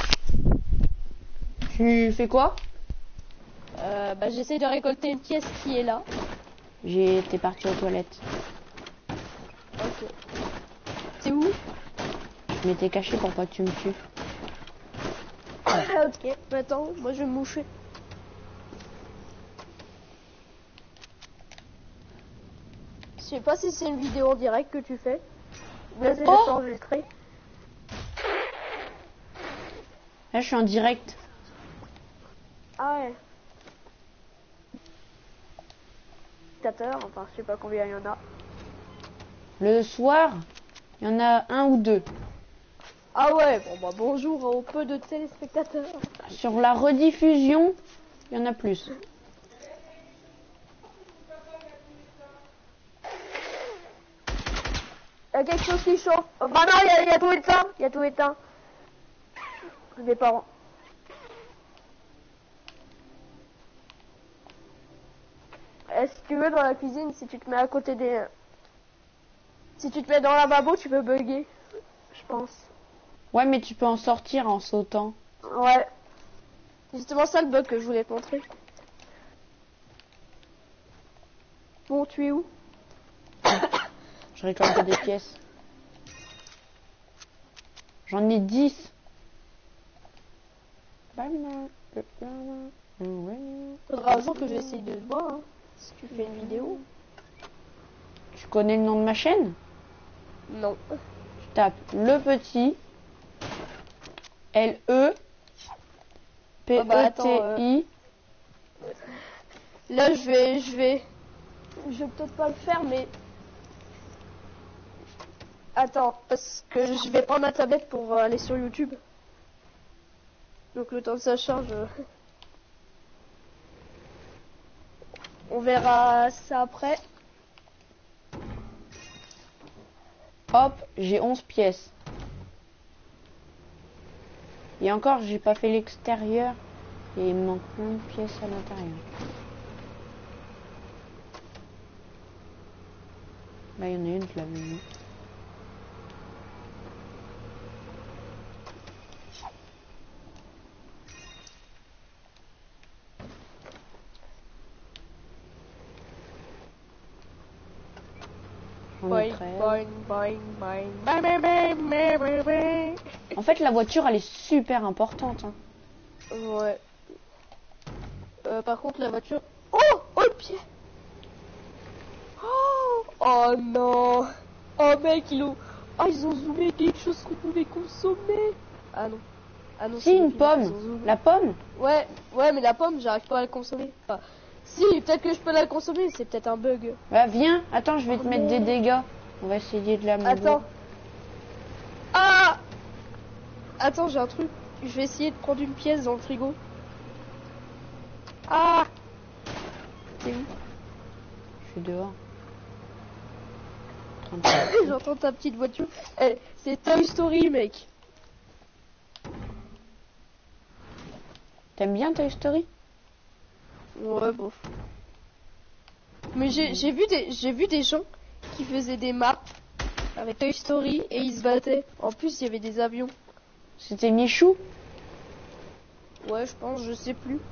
Tu fais quoi? euh, bah j'essaie de récolter une pièce qui est là. J'ai été parti aux toilettes. Ok. C'est où? Je m'étais caché pour pas que tu me tues. Ok, bah attends, moi je vais me moucher. Je sais pas si c'est une vidéo en direct que tu fais. Là c'est Oh juste enregistré. Là je suis en direct. Ah ouais. Spectateurs, enfin je sais pas combien il y en a. Le soir, il y en a un ou deux. Ah ouais, bon bah bonjour au peu de téléspectateurs. Sur la rediffusion, il y en a plus. Il y a quelque chose qui chauffe. Oh, bah non, il y, a- il y a tout éteint. Il y a tout éteint. Mes parents. Est-ce que tu veux dans la cuisine, si tu te mets à côté des... Si tu te mets dans la lavabo, tu peux bugger. Je pense. Ouais, mais tu peux en sortir en sautant. Ouais. C'est justement ça le bug que je voulais te montrer. Bon, tu es où? Je récolte des pièces. J'en ai dix. Faudra un jour que j'essaye de te voir, hein, si tu fais une vidéo. Tu connais le nom de ma chaîne? Non. Tu tapes le petit L E P Ah bah, E attends, T I. Là, je vais, je vais, je vais peut-être pas le faire, mais attends, parce que je vais prendre ma tablette pour euh, aller sur YouTube. Donc le temps que ça charge, euh, on verra ça après. Hop, j'ai onze pièces. Et encore, j'ai pas fait l'extérieur. Et il me manque plein de pièces à l'intérieur. Là, il y en a une, je l'avais vu. J'en ai Boing, treize. boing, boing, boing, boing, boing, boing, boing, boing, boing. En fait, la voiture, elle est super importante. Hein. Ouais. Euh, par contre, la voiture... Oh! Oh, le pied! Oh! Oh non! Oh mec, ils ont... Oh, ils ont zoomé quelque chose qu'on pouvait consommer! Ah non. Ah non, Si, le une pilote, ils ont pomme. zoomé. La pomme? Ouais, ouais, mais la pomme, j'arrive pas à la consommer. Enfin, si, peut-être que je peux la consommer, c'est peut-être un bug. Bah, viens. Attends, je vais te Oh mettre non. des dégâts. On va essayer de la mourir. Attends. Ah! Attends, j'ai un truc. Je vais essayer de prendre une pièce dans le frigo. Ah! T'es où? Je suis dehors. J'entends ta petite voiture. Eh, c'est Toy Story, mec. T'aimes bien Toy Story? Ouais, bon. Mais j'ai j'ai vu des j'ai vu des gens qui faisaient des maps avec Toy Story et ils se battaient. En plus, il y avait des avions. C'était Michou? Ouais, je pense, je sais plus.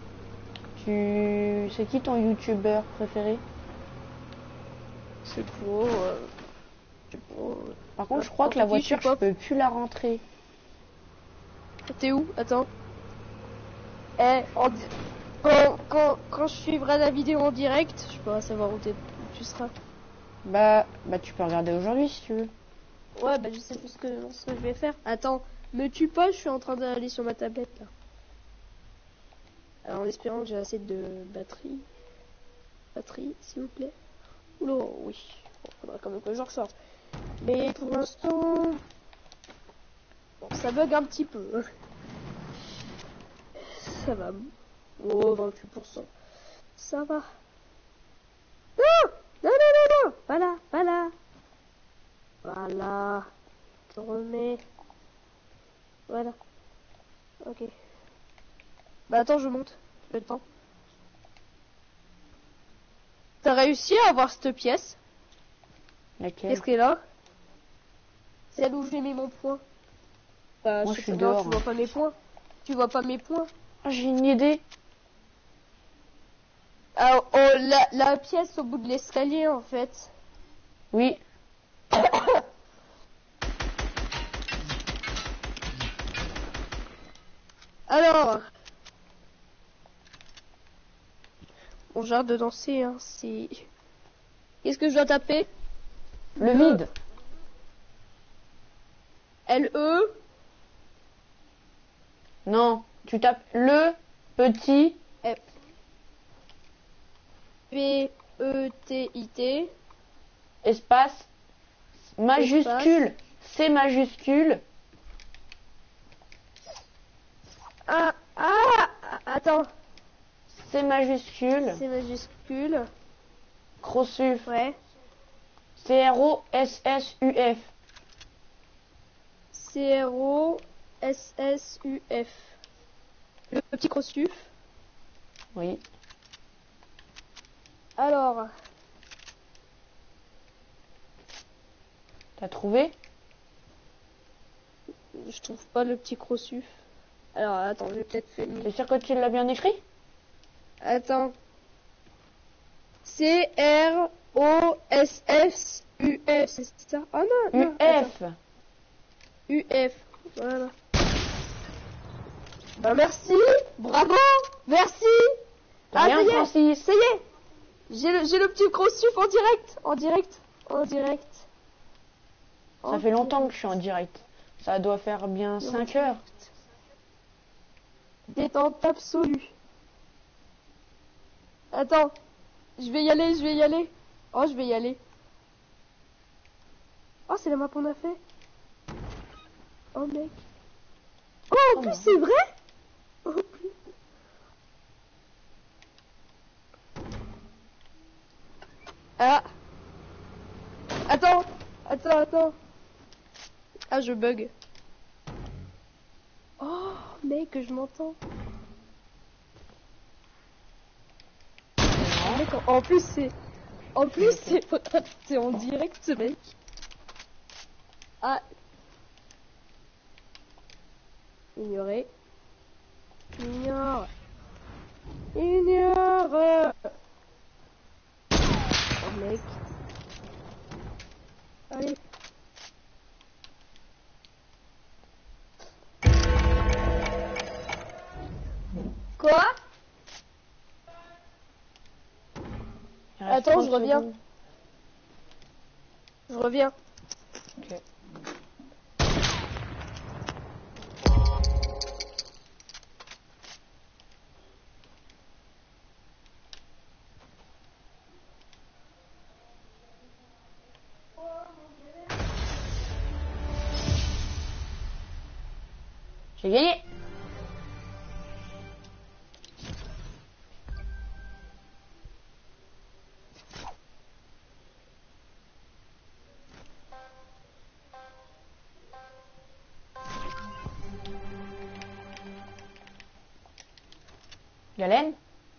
Tu... C'est qui ton youtubeur préféré? C'est pour. Euh... C'est pour. euh, Par contre, Ah, je crois que la entre qui, voiture, je sais je pas. peux plus la rentrer. T'es où? Attends. Eh, en di- quand, quand, quand je suivrai la vidéo en direct, je pourrai savoir où, t'es- où tu seras. Bah, bah tu peux regarder aujourd'hui si tu veux. Ouais, bah je sais plus ce que, ce que je vais faire. Attends, me tue pas, je suis en train d'aller sur ma tablette là. Alors en espérant que j'ai assez de batterie. Batterie, s'il vous plaît. Oula, oui. Bon, faudra quand même que je ressorte. Mais pour l'instant... Bon, ça bug un petit peu. Ça va. Oh, vingt-huit pour cent. Ça va. Non! Non, non, non, non! Voilà, voilà. Voilà. Je remets. Voilà. Ok. Bah attends, je monte. J'ai le temps. T'as réussi à avoir cette pièce? Laquelle? Qu'est-ce qu'elle est là? Celle où j'ai mis mon point. Bah, Moi, je je sais suis pas, non, dehors, tu vois hein. pas mes points. Tu vois pas mes points. Ah, j'ai une idée. Ah, oh, la, la pièce au bout de l'escalier, en fait. Oui. Alors. Bon, j'ai hâte de danser, hein. C'est. Qu'est-ce que je dois taper? Le vide. L E. Non, tu tapes le petit. F. P E T I T. Espace majuscule. C majuscule. Ah, ah, attends. C majuscule. C'est majuscule. Crossuf. Ouais. C R O S S U F. C R O S S U F. Le petit crossuf. Oui. Alors. T'as trouvé? Je trouve pas le petit crossuf. Alors, attends, je vais peut-être faire une... T'es sûr que tu l'as bien écrit? Attends. C R O S S U F, c'est ça? Oh non, non. U attends. F. U F. Voilà. Bah merci. Bravo. Merci. Ah, Rien, ça y est. Francis. Ça y est. J'ai le, j'ai le petit crossuf en direct. En direct. En direct. Ça fait longtemps que je suis en direct. Ça doit faire bien cinq heures. Détente absolue. Attends. Je vais y aller, je vais y aller. Oh, je vais y aller. Oh, c'est la map qu'on a fait. Oh, mec. Oh, en plus, c'est vrai. Oh, plus. Ah. Attends. Attends, attends. Ah, je bug. Oh, mec, je m'entends. Mec, en, en plus, c'est... En plus, c'est c'est en direct, ce mec. Ah. Ignorer. Ignore. Ignore. Oh, mec. Allez. Quoi? Il reste Attends, trente je reviens. secondes. Je reviens. Ok. J'ai gagné. Galen?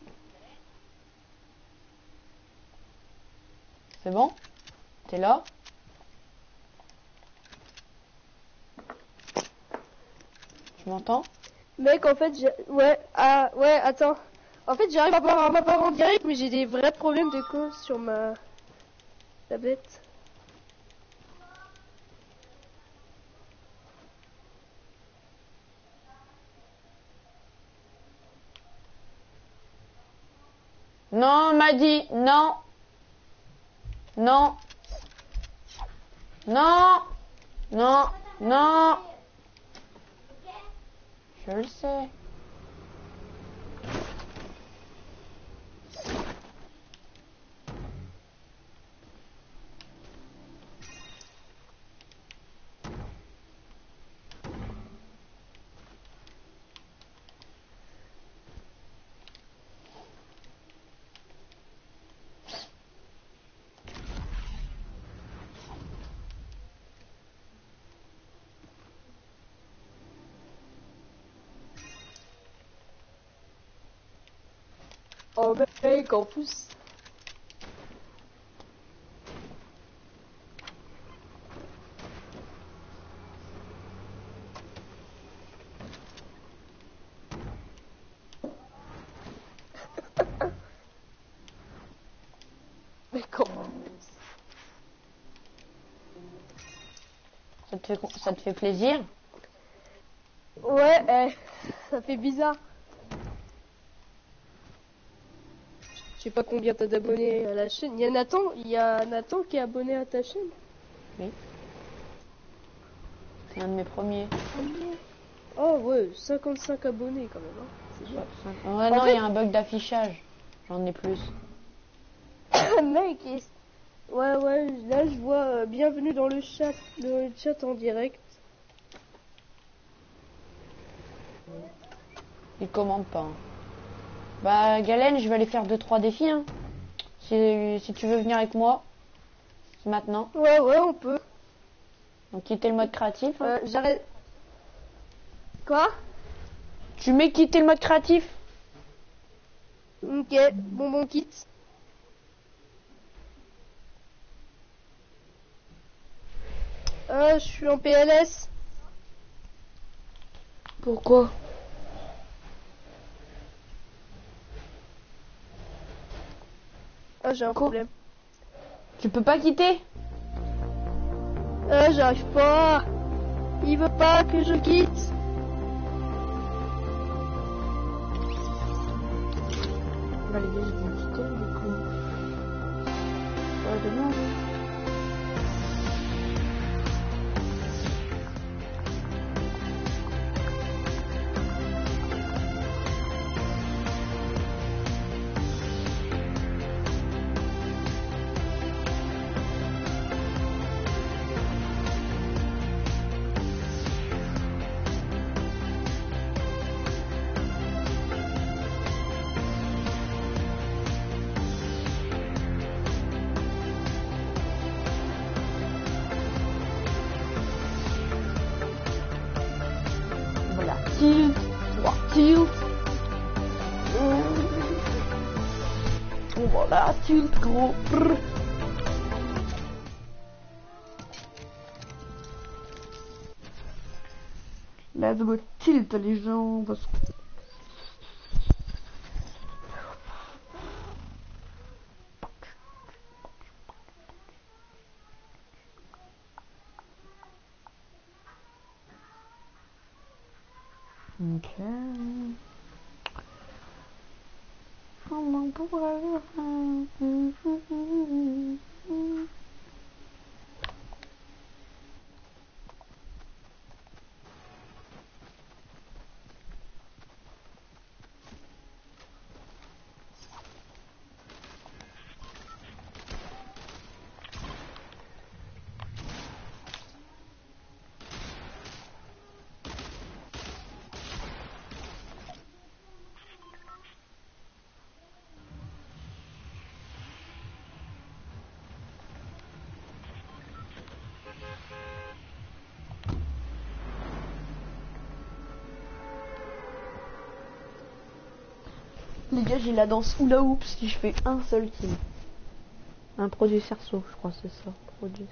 C'est bon? T'es là? Tu m'entends? Mec, en fait, j'ai... Ouais, ah, ouais, attends. En fait, j'arrive à voir ma part en direct, mais j'ai des vrais problèmes de cause sur ma tablette. Non, on m'a dit non. Non. Non. Non. Non. Je le sais. Oh, mec, en plus... Mec, en plus... Ça te fait, ça te fait plaisir? Ouais, eh, ça fait bizarre. Je sais pas combien t'as d'abonnés à la chaîne. Il y a Nathan, il y a Nathan qui est abonné à ta chaîne. Oui. C'est un de mes premiers. Oh ouais, cinquante-cinq abonnés quand même. Hein. C'est bien. Ouais, En non, il fait- y a un bug d'affichage. J'en ai plus. Mec, il- ouais ouais, là je vois euh, bienvenue dans le chat, le chat en direct. Il commande pas. hein. Bah, Galen, je vais aller faire deux trois défis. Hein. Si, si tu veux venir avec moi, c'est maintenant. Ouais ouais, on peut. Donc, quitter le mode créatif. hein. Euh, J'arrête. Quoi? Tu mets quitter le mode créatif? Ok, bon bon kit. Euh, je suis en P L S. Pourquoi? Ah, j'ai un problème. Tu peux pas quitter? Euh, j'arrive pas. Il veut pas que je quitte. Bah, les gars, je vais quitter du coup. Ouais, demain, oui. On va la tilt gros. Brr. Let's go tilt les gens parce que... Ok. Comment pourrais-je faire? Les gars, j'ai la danse hula hoop si je fais un seul kill. Un produit cerceau, je crois, c'est ça. Produit.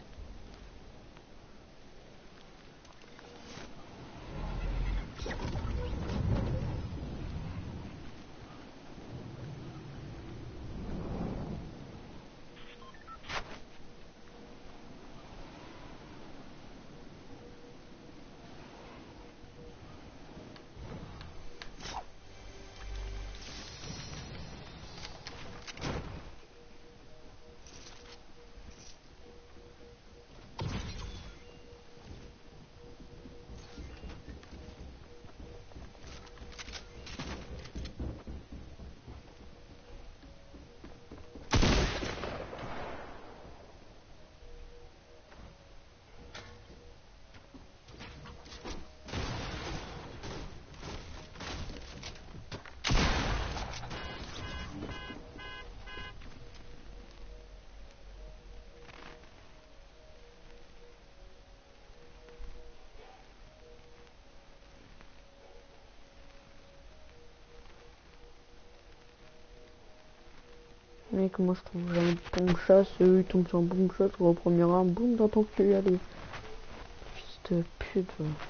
Mec, moi je trouve un bon chasse, eux ils tombent sur un bon chasse, au premier rang, boum, dans ton cul, allez. Fils de pute.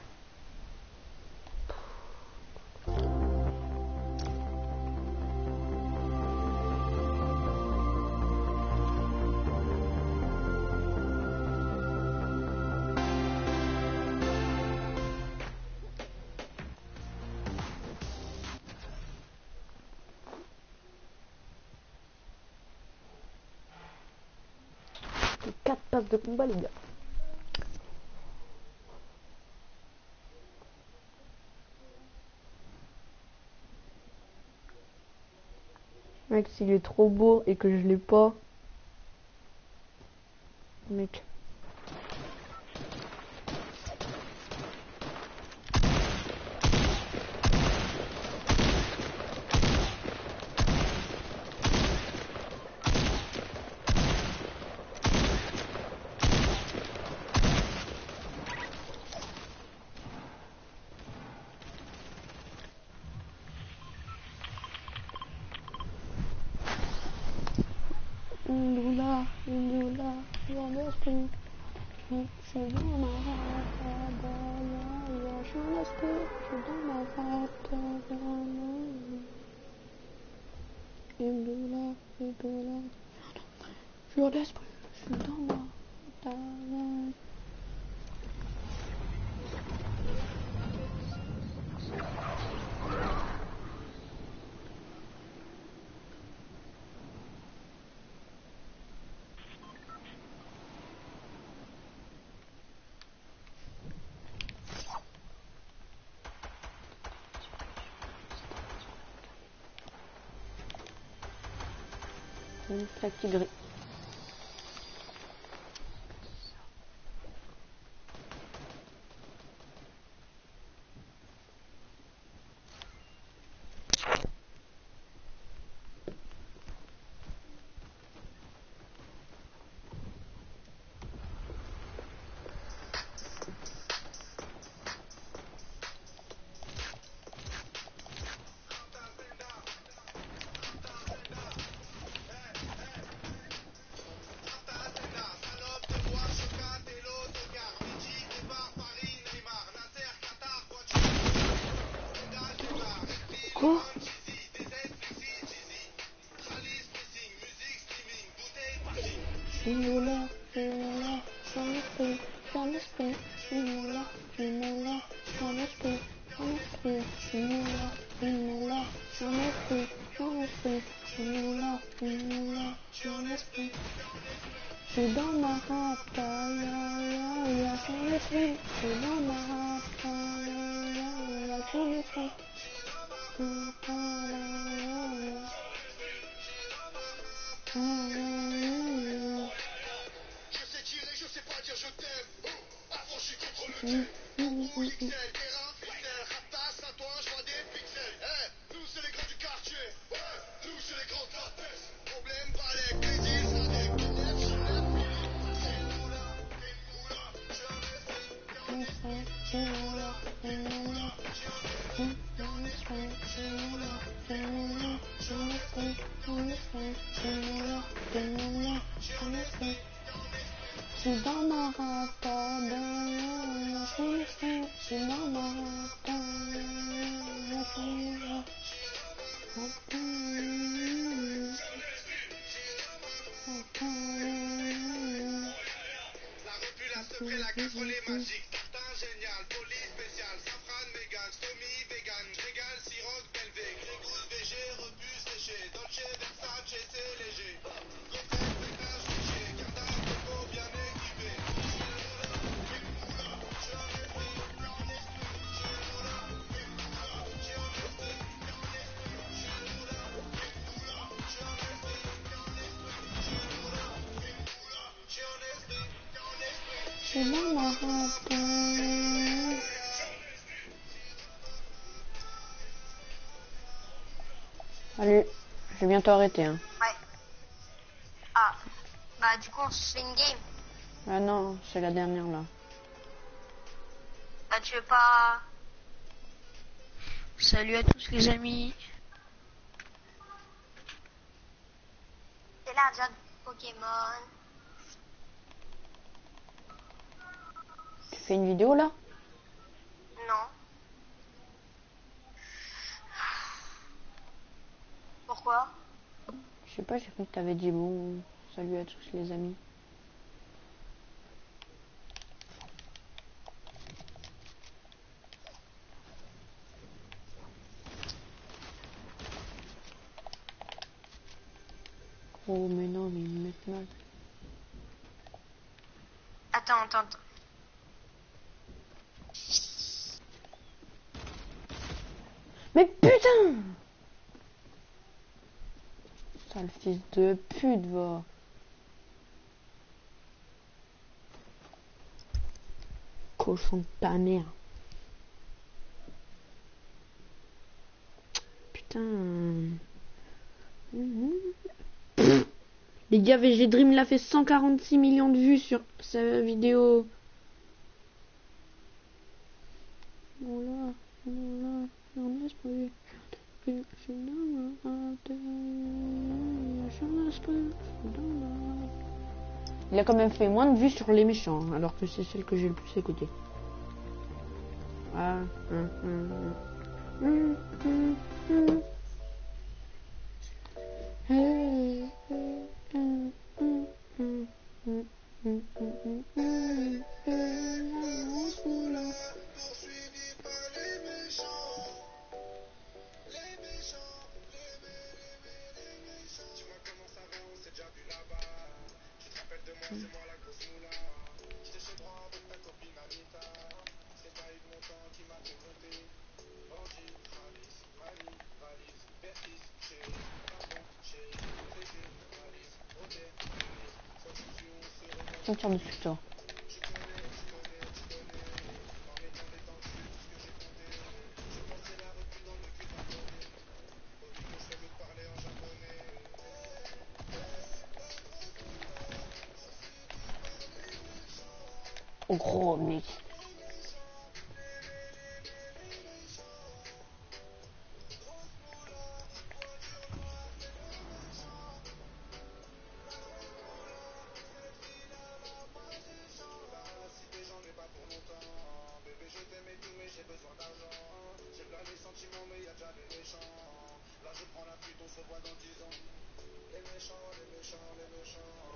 quatre passes de combat les gars. Mec, s'il est trop beau et que je l'ai pas, mec. Indula, indula, j'en espère. Je suis dans ma rate, j'en espère, je suis dans ma rate. Indula, indula, j'en espère, je suis dans ma rate. Une plaque gris. suis-moi-là, suis-moi-là, Saint-Esprit, Saint-Esprit, suis-moi-là, suis-moi-là, Saint-Esprit, Saint-Esprit, suis-moi-là, suis-moi-là, Saint-Esprit, Saint-Esprit, suis-moi-là, suis-moi-là, Saint-Esprit. Je suis dans ma rap, ya ya ya, Saint-Esprit, je suis dans ma rap, ya ya ya, Saint-Esprit. Je sais tirer, je sais pas dire je t'aime. Affranchi contre le thème. Ou X L, terrain, ficelle. Rapace à toi, je vois des pixels. Eh, nous c'est les grands du quartier. Ouais, nous c'est les grands de la tête. Problème, balai, plaisir, ça avec des nefs, je n'aime plus. C'est une moula, une moula. J'ai un esprit, j'ai un esprit. J'ai une moula, une moula. J'ai un esprit, j'ai un esprit. J'ai une moula, une moula. J'ai un esprit, j'ai un esprit. J'ai une moula, une moula. J'ai un esprit. Je suis dans ma rap, Saint-Esprit, je suis dans ma rap, Saint-Esprit. La revue, la secret, la casserole magique. Tartin génial, police spéciale. Safran, Mégane, Stomy, vegan. Régal, Siroc, Belvé. Grégousse, V G, rebus, séché. Dolce, Versace, c'est léger. Gothel, pétage, léger. Garda, Coco, bien équipé. J'ai le moula, une moula. J'ai un esprit, j'ai un esprit. J'ai le moula, une moula. J'ai un esprit, j'ai un esprit. J'ai le moula, une moula. J'ai un esprit, j'ai un esprit. J'ai le moula, une moula. J'ai un esprit, j'ai un esprit. Je suis dans ma rap. Allez, je vais bientôt arrêter, hein. Ouais. Ah. Bah du coup on se fait une game. Ah non, c'est la dernière là. Bah tu veux pas... Salut à tous les amis. C'est là déjà Pokémon. Tu fais une vidéo là? Non. Pourquoi? Je sais pas, j'ai cru que t'avais dit bon, salut à tous les amis. Oh mais non, mais ils me mettent mal. Attends, attends, attends. Mais putain! Sale fils de pute, va. Cochon de ta mère. Putain. Les gars, V G Dream l'a fait cent quarante-six millions de vues sur sa vidéo. Voilà, voilà, j'en esprit. Je suis dans ma tête. J'en esprit. Il a quand même fait moins de vues sur les méchants, alors que c'est celle que j'ai le plus écoutée. Ah, hum, hum, hum. Hum, hum, hum. Hey, hey, hum, hum, hum, hum, hum, hum, hum, hum. Poursuivi par les méchants. Les méchants. Les mé- les mé- les méchants. Dis-moi comment ça va, on s'est déjà vu là-bas. Tu te rappelles de moi, c'est moi la grosse moula. J'étais chez droit avec ta copine Anita. C'est pas Yves Montand qui m'a fait monter. Bandit, Alice, Mali, valise, Bertis, chérie, pardon, chérie, T G, valise, hôtel, Denise, sans souci, on se revoit. Tiens, tire dessus, toi. Tu connais, tu connais, tu connais. Dans mes temps, des temps, tu sais tout ce que j'ai compté. Je pensais la recul dans le cul d'un bonnet. Au micro, je fais mieux de parler en japonais. Oh, gros mec. Bébé, je t'aime et tout, mais j'ai besoin d'argent. J'ai plein les sentiments, mais y a déjà des méchants. Là, je prends la fuite, on se revoit dans dix ans. Les méchants, les méchants, les méchants.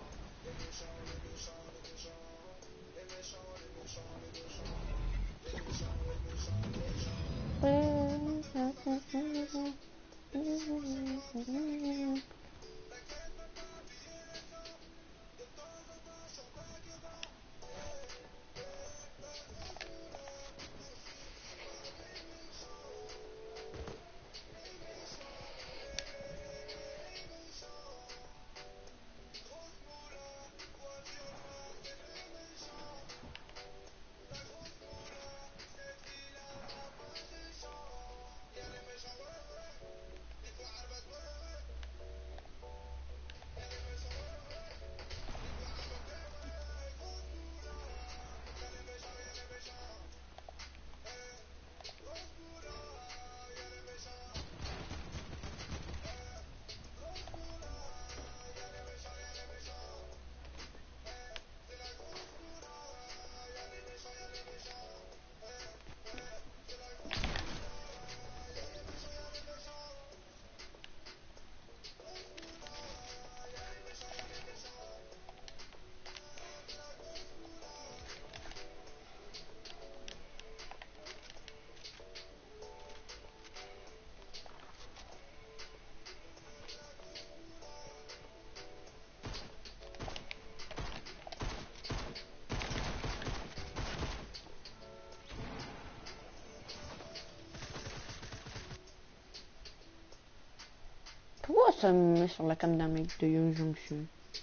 Pourquoi ça me met sur la cam d'un mec de Young Junction?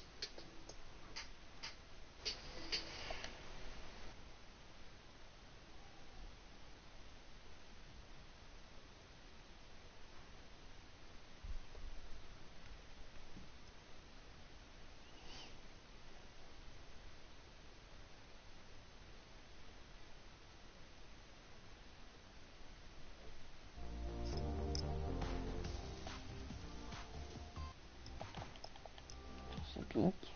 Ça pique.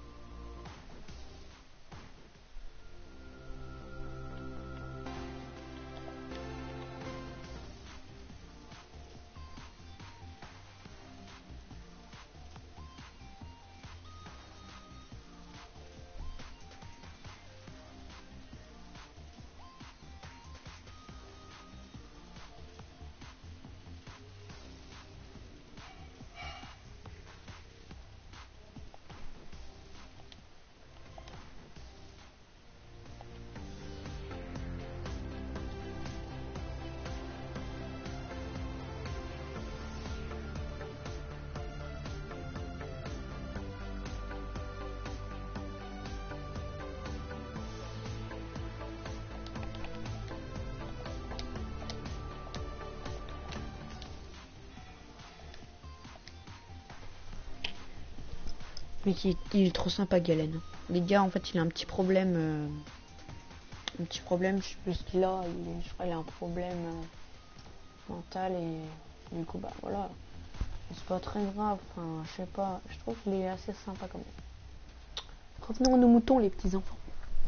Mais il, il est trop sympa Galen. Les gars, en fait, il a un petit problème. Euh, un petit problème, je sais plus ce qu'il a. Il, je crois qu'il a un problème euh, mental et du coup, bah voilà. C'est pas très grave. Enfin, je sais pas. Je trouve qu'il est assez sympa quand même. Revenons à nos moutons, les petits enfants.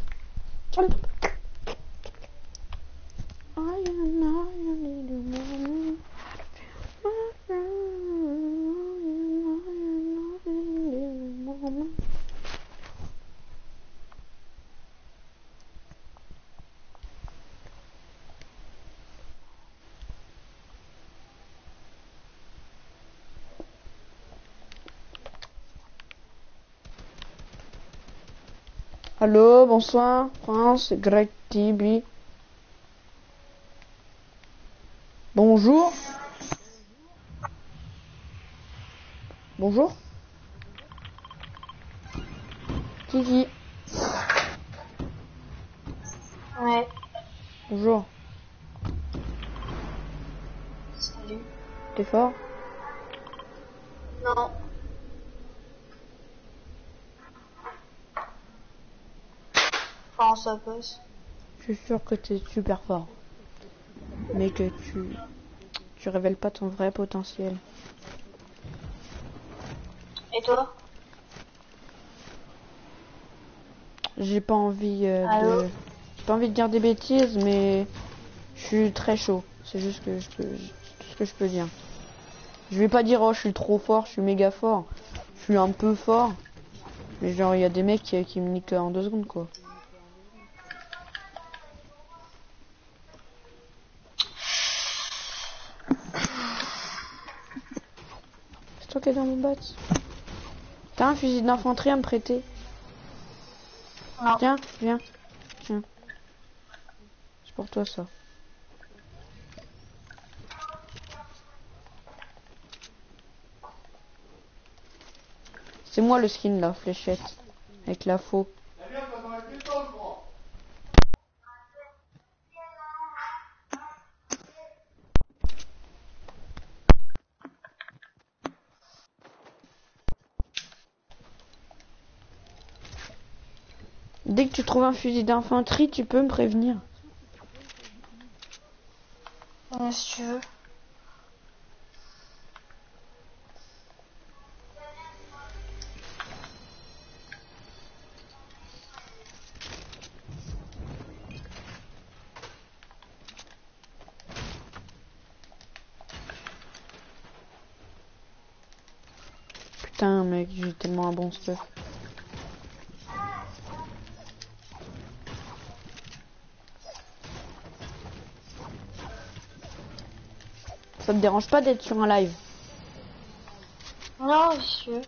Allô, bonsoir, France, Greg T B. Bonjour. Bonjour. Kiki. Ouais. Bonjour. Salut. T'es fort? Non. Comment ça passe? Je suis sûr que t'es super fort. Mais que tu... Tu révèles pas ton vrai potentiel. Et toi? J'ai pas envie euh, Allô? de... J'ai pas envie de dire des bêtises, mais... Je suis très chaud. C'est juste que je peux... tout ce que je peux dire. Je vais pas dire, oh, je suis trop fort, je suis méga fort. Je suis un peu fort. Mais genre, il y a des mecs qui, qui me niquent en deux secondes, quoi. C'est toi qui es dans mon bat. T'as un fusil d'infanterie à me prêter? Non. Tiens, viens. Tiens. C'est pour toi, ça. C'est moi le skin, là, fléchette. Avec la faux. Dès que tu trouves un fusil d'infanterie, tu peux me prévenir. Ouais, si tu veux. Putain, mec, j'ai tellement un bon stuff. Ça te dérange pas d'être sur un live? Non, si tu veux.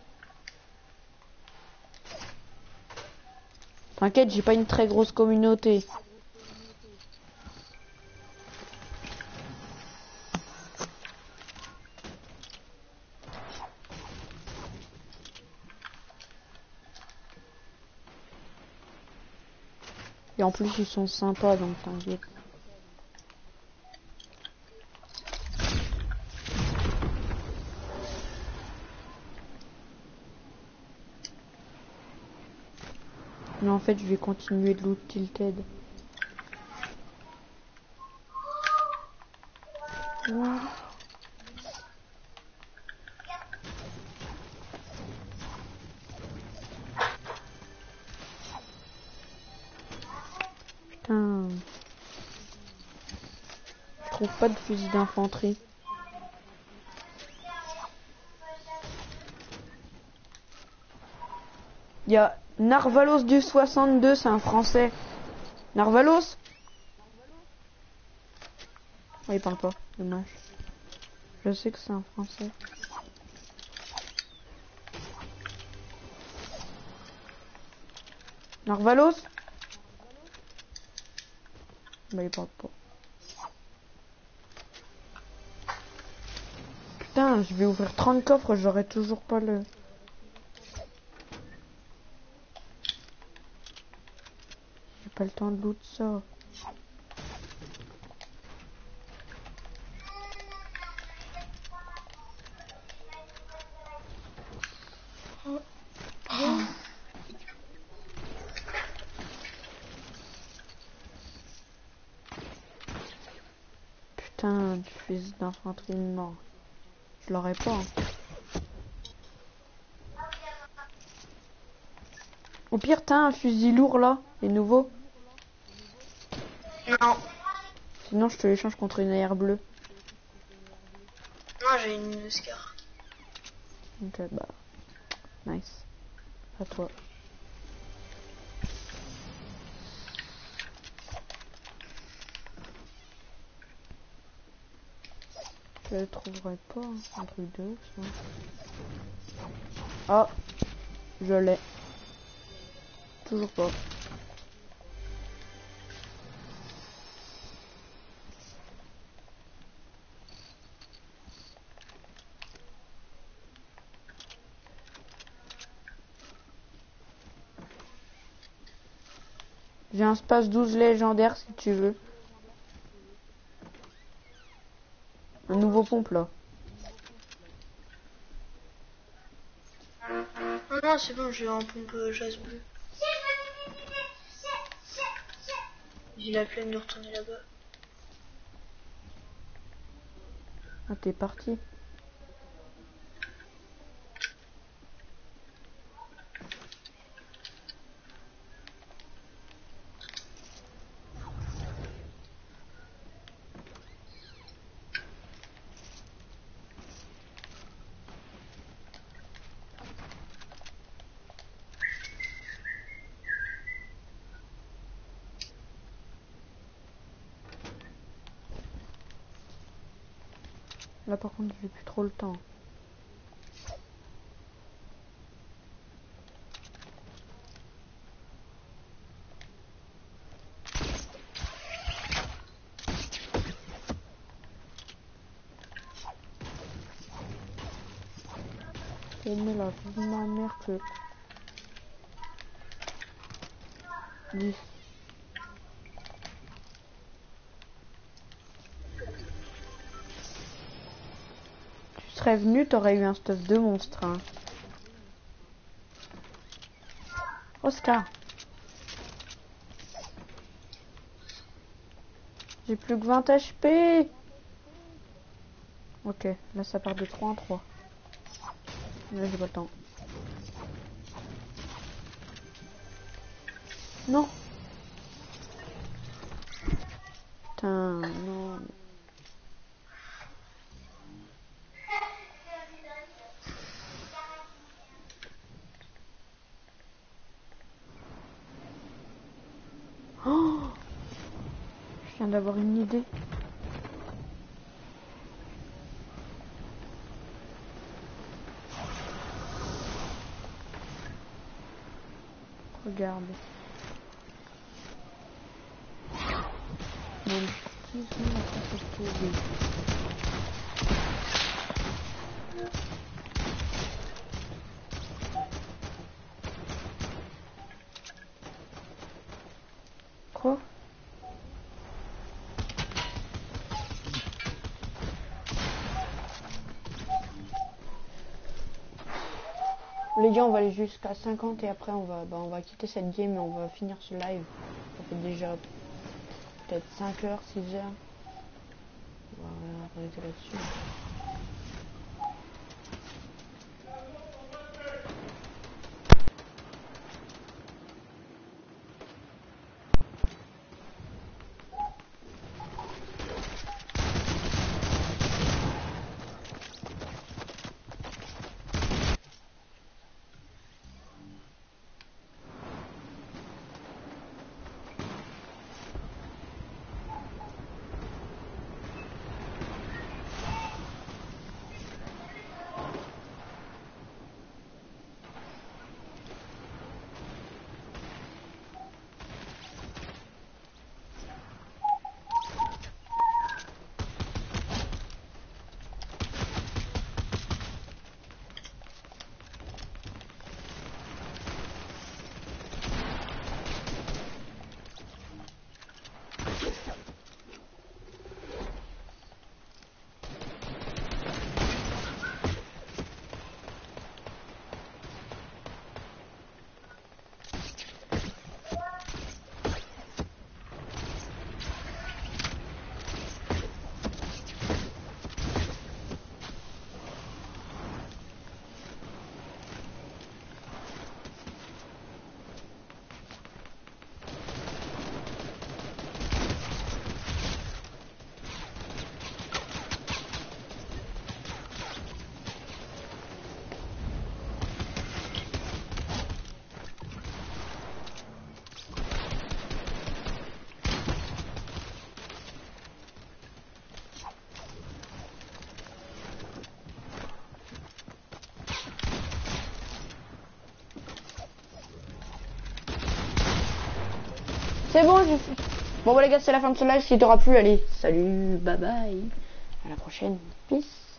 T'inquiète, j'ai pas une très grosse communauté. Et en plus, ils sont sympas, donc t'inquiète. Mais en fait, je vais continuer de loot tilted. Voilà. Putain. Je trouve pas de fusil d'infanterie. Il y a Narvalos du soixante-deux, c'est un français. Narvalos? Oh, il parle pas, dommage. Je sais que c'est un français. Narvalos? Bah, il parle pas. Putain, je vais ouvrir trente coffres, j'aurai toujours pas le... J'ai pas le temps de loot ça. Putain, du fusil d'infanterie, non. Je l'aurais pas. Hein. Au pire, t'as un fusil lourd là, les nouveaux. Non. Sinon, je te l'échange contre une A R bleue. Non, j'ai une Scar. Ok, bah. Nice. À toi. Je le trouverai pas, hein. Un truc de ouf, ça. Ah, je l'ai. Toujours pas. J'ai un space douze légendaire si tu veux. Un nouveau pompe là. Non, non, c'est bon, j'ai un pompe jazz bleu. J'ai la flemme de retourner là-bas. Ah, t'es parti. Là par contre j'ai plus trop le temps. Et mais la vie de ma mère que... dix. Tu serais venu, t'aurais eu un stuff de monstre. Hein. Oscar. J'ai plus que vingt H P. Ok, là ça part de trois en trois. Là j'ai pas le temps. Non. Putain, non. Oh, je viens d'avoir une idée. Regarde. Même si on a pas fait tomber. Quoi? Les gars, on va aller jusqu'à cinquante et après on va bah, on va quitter cette game et on va finir ce live. Ça fait déjà peut-être cinq heures, six heures. On va arrêter là-dessus. C'est bon, j'ai fait. Bon, bah les gars, c'est la fin de ce live. Si t'aura plu, allez, salut, bye bye. À la prochaine. Peace.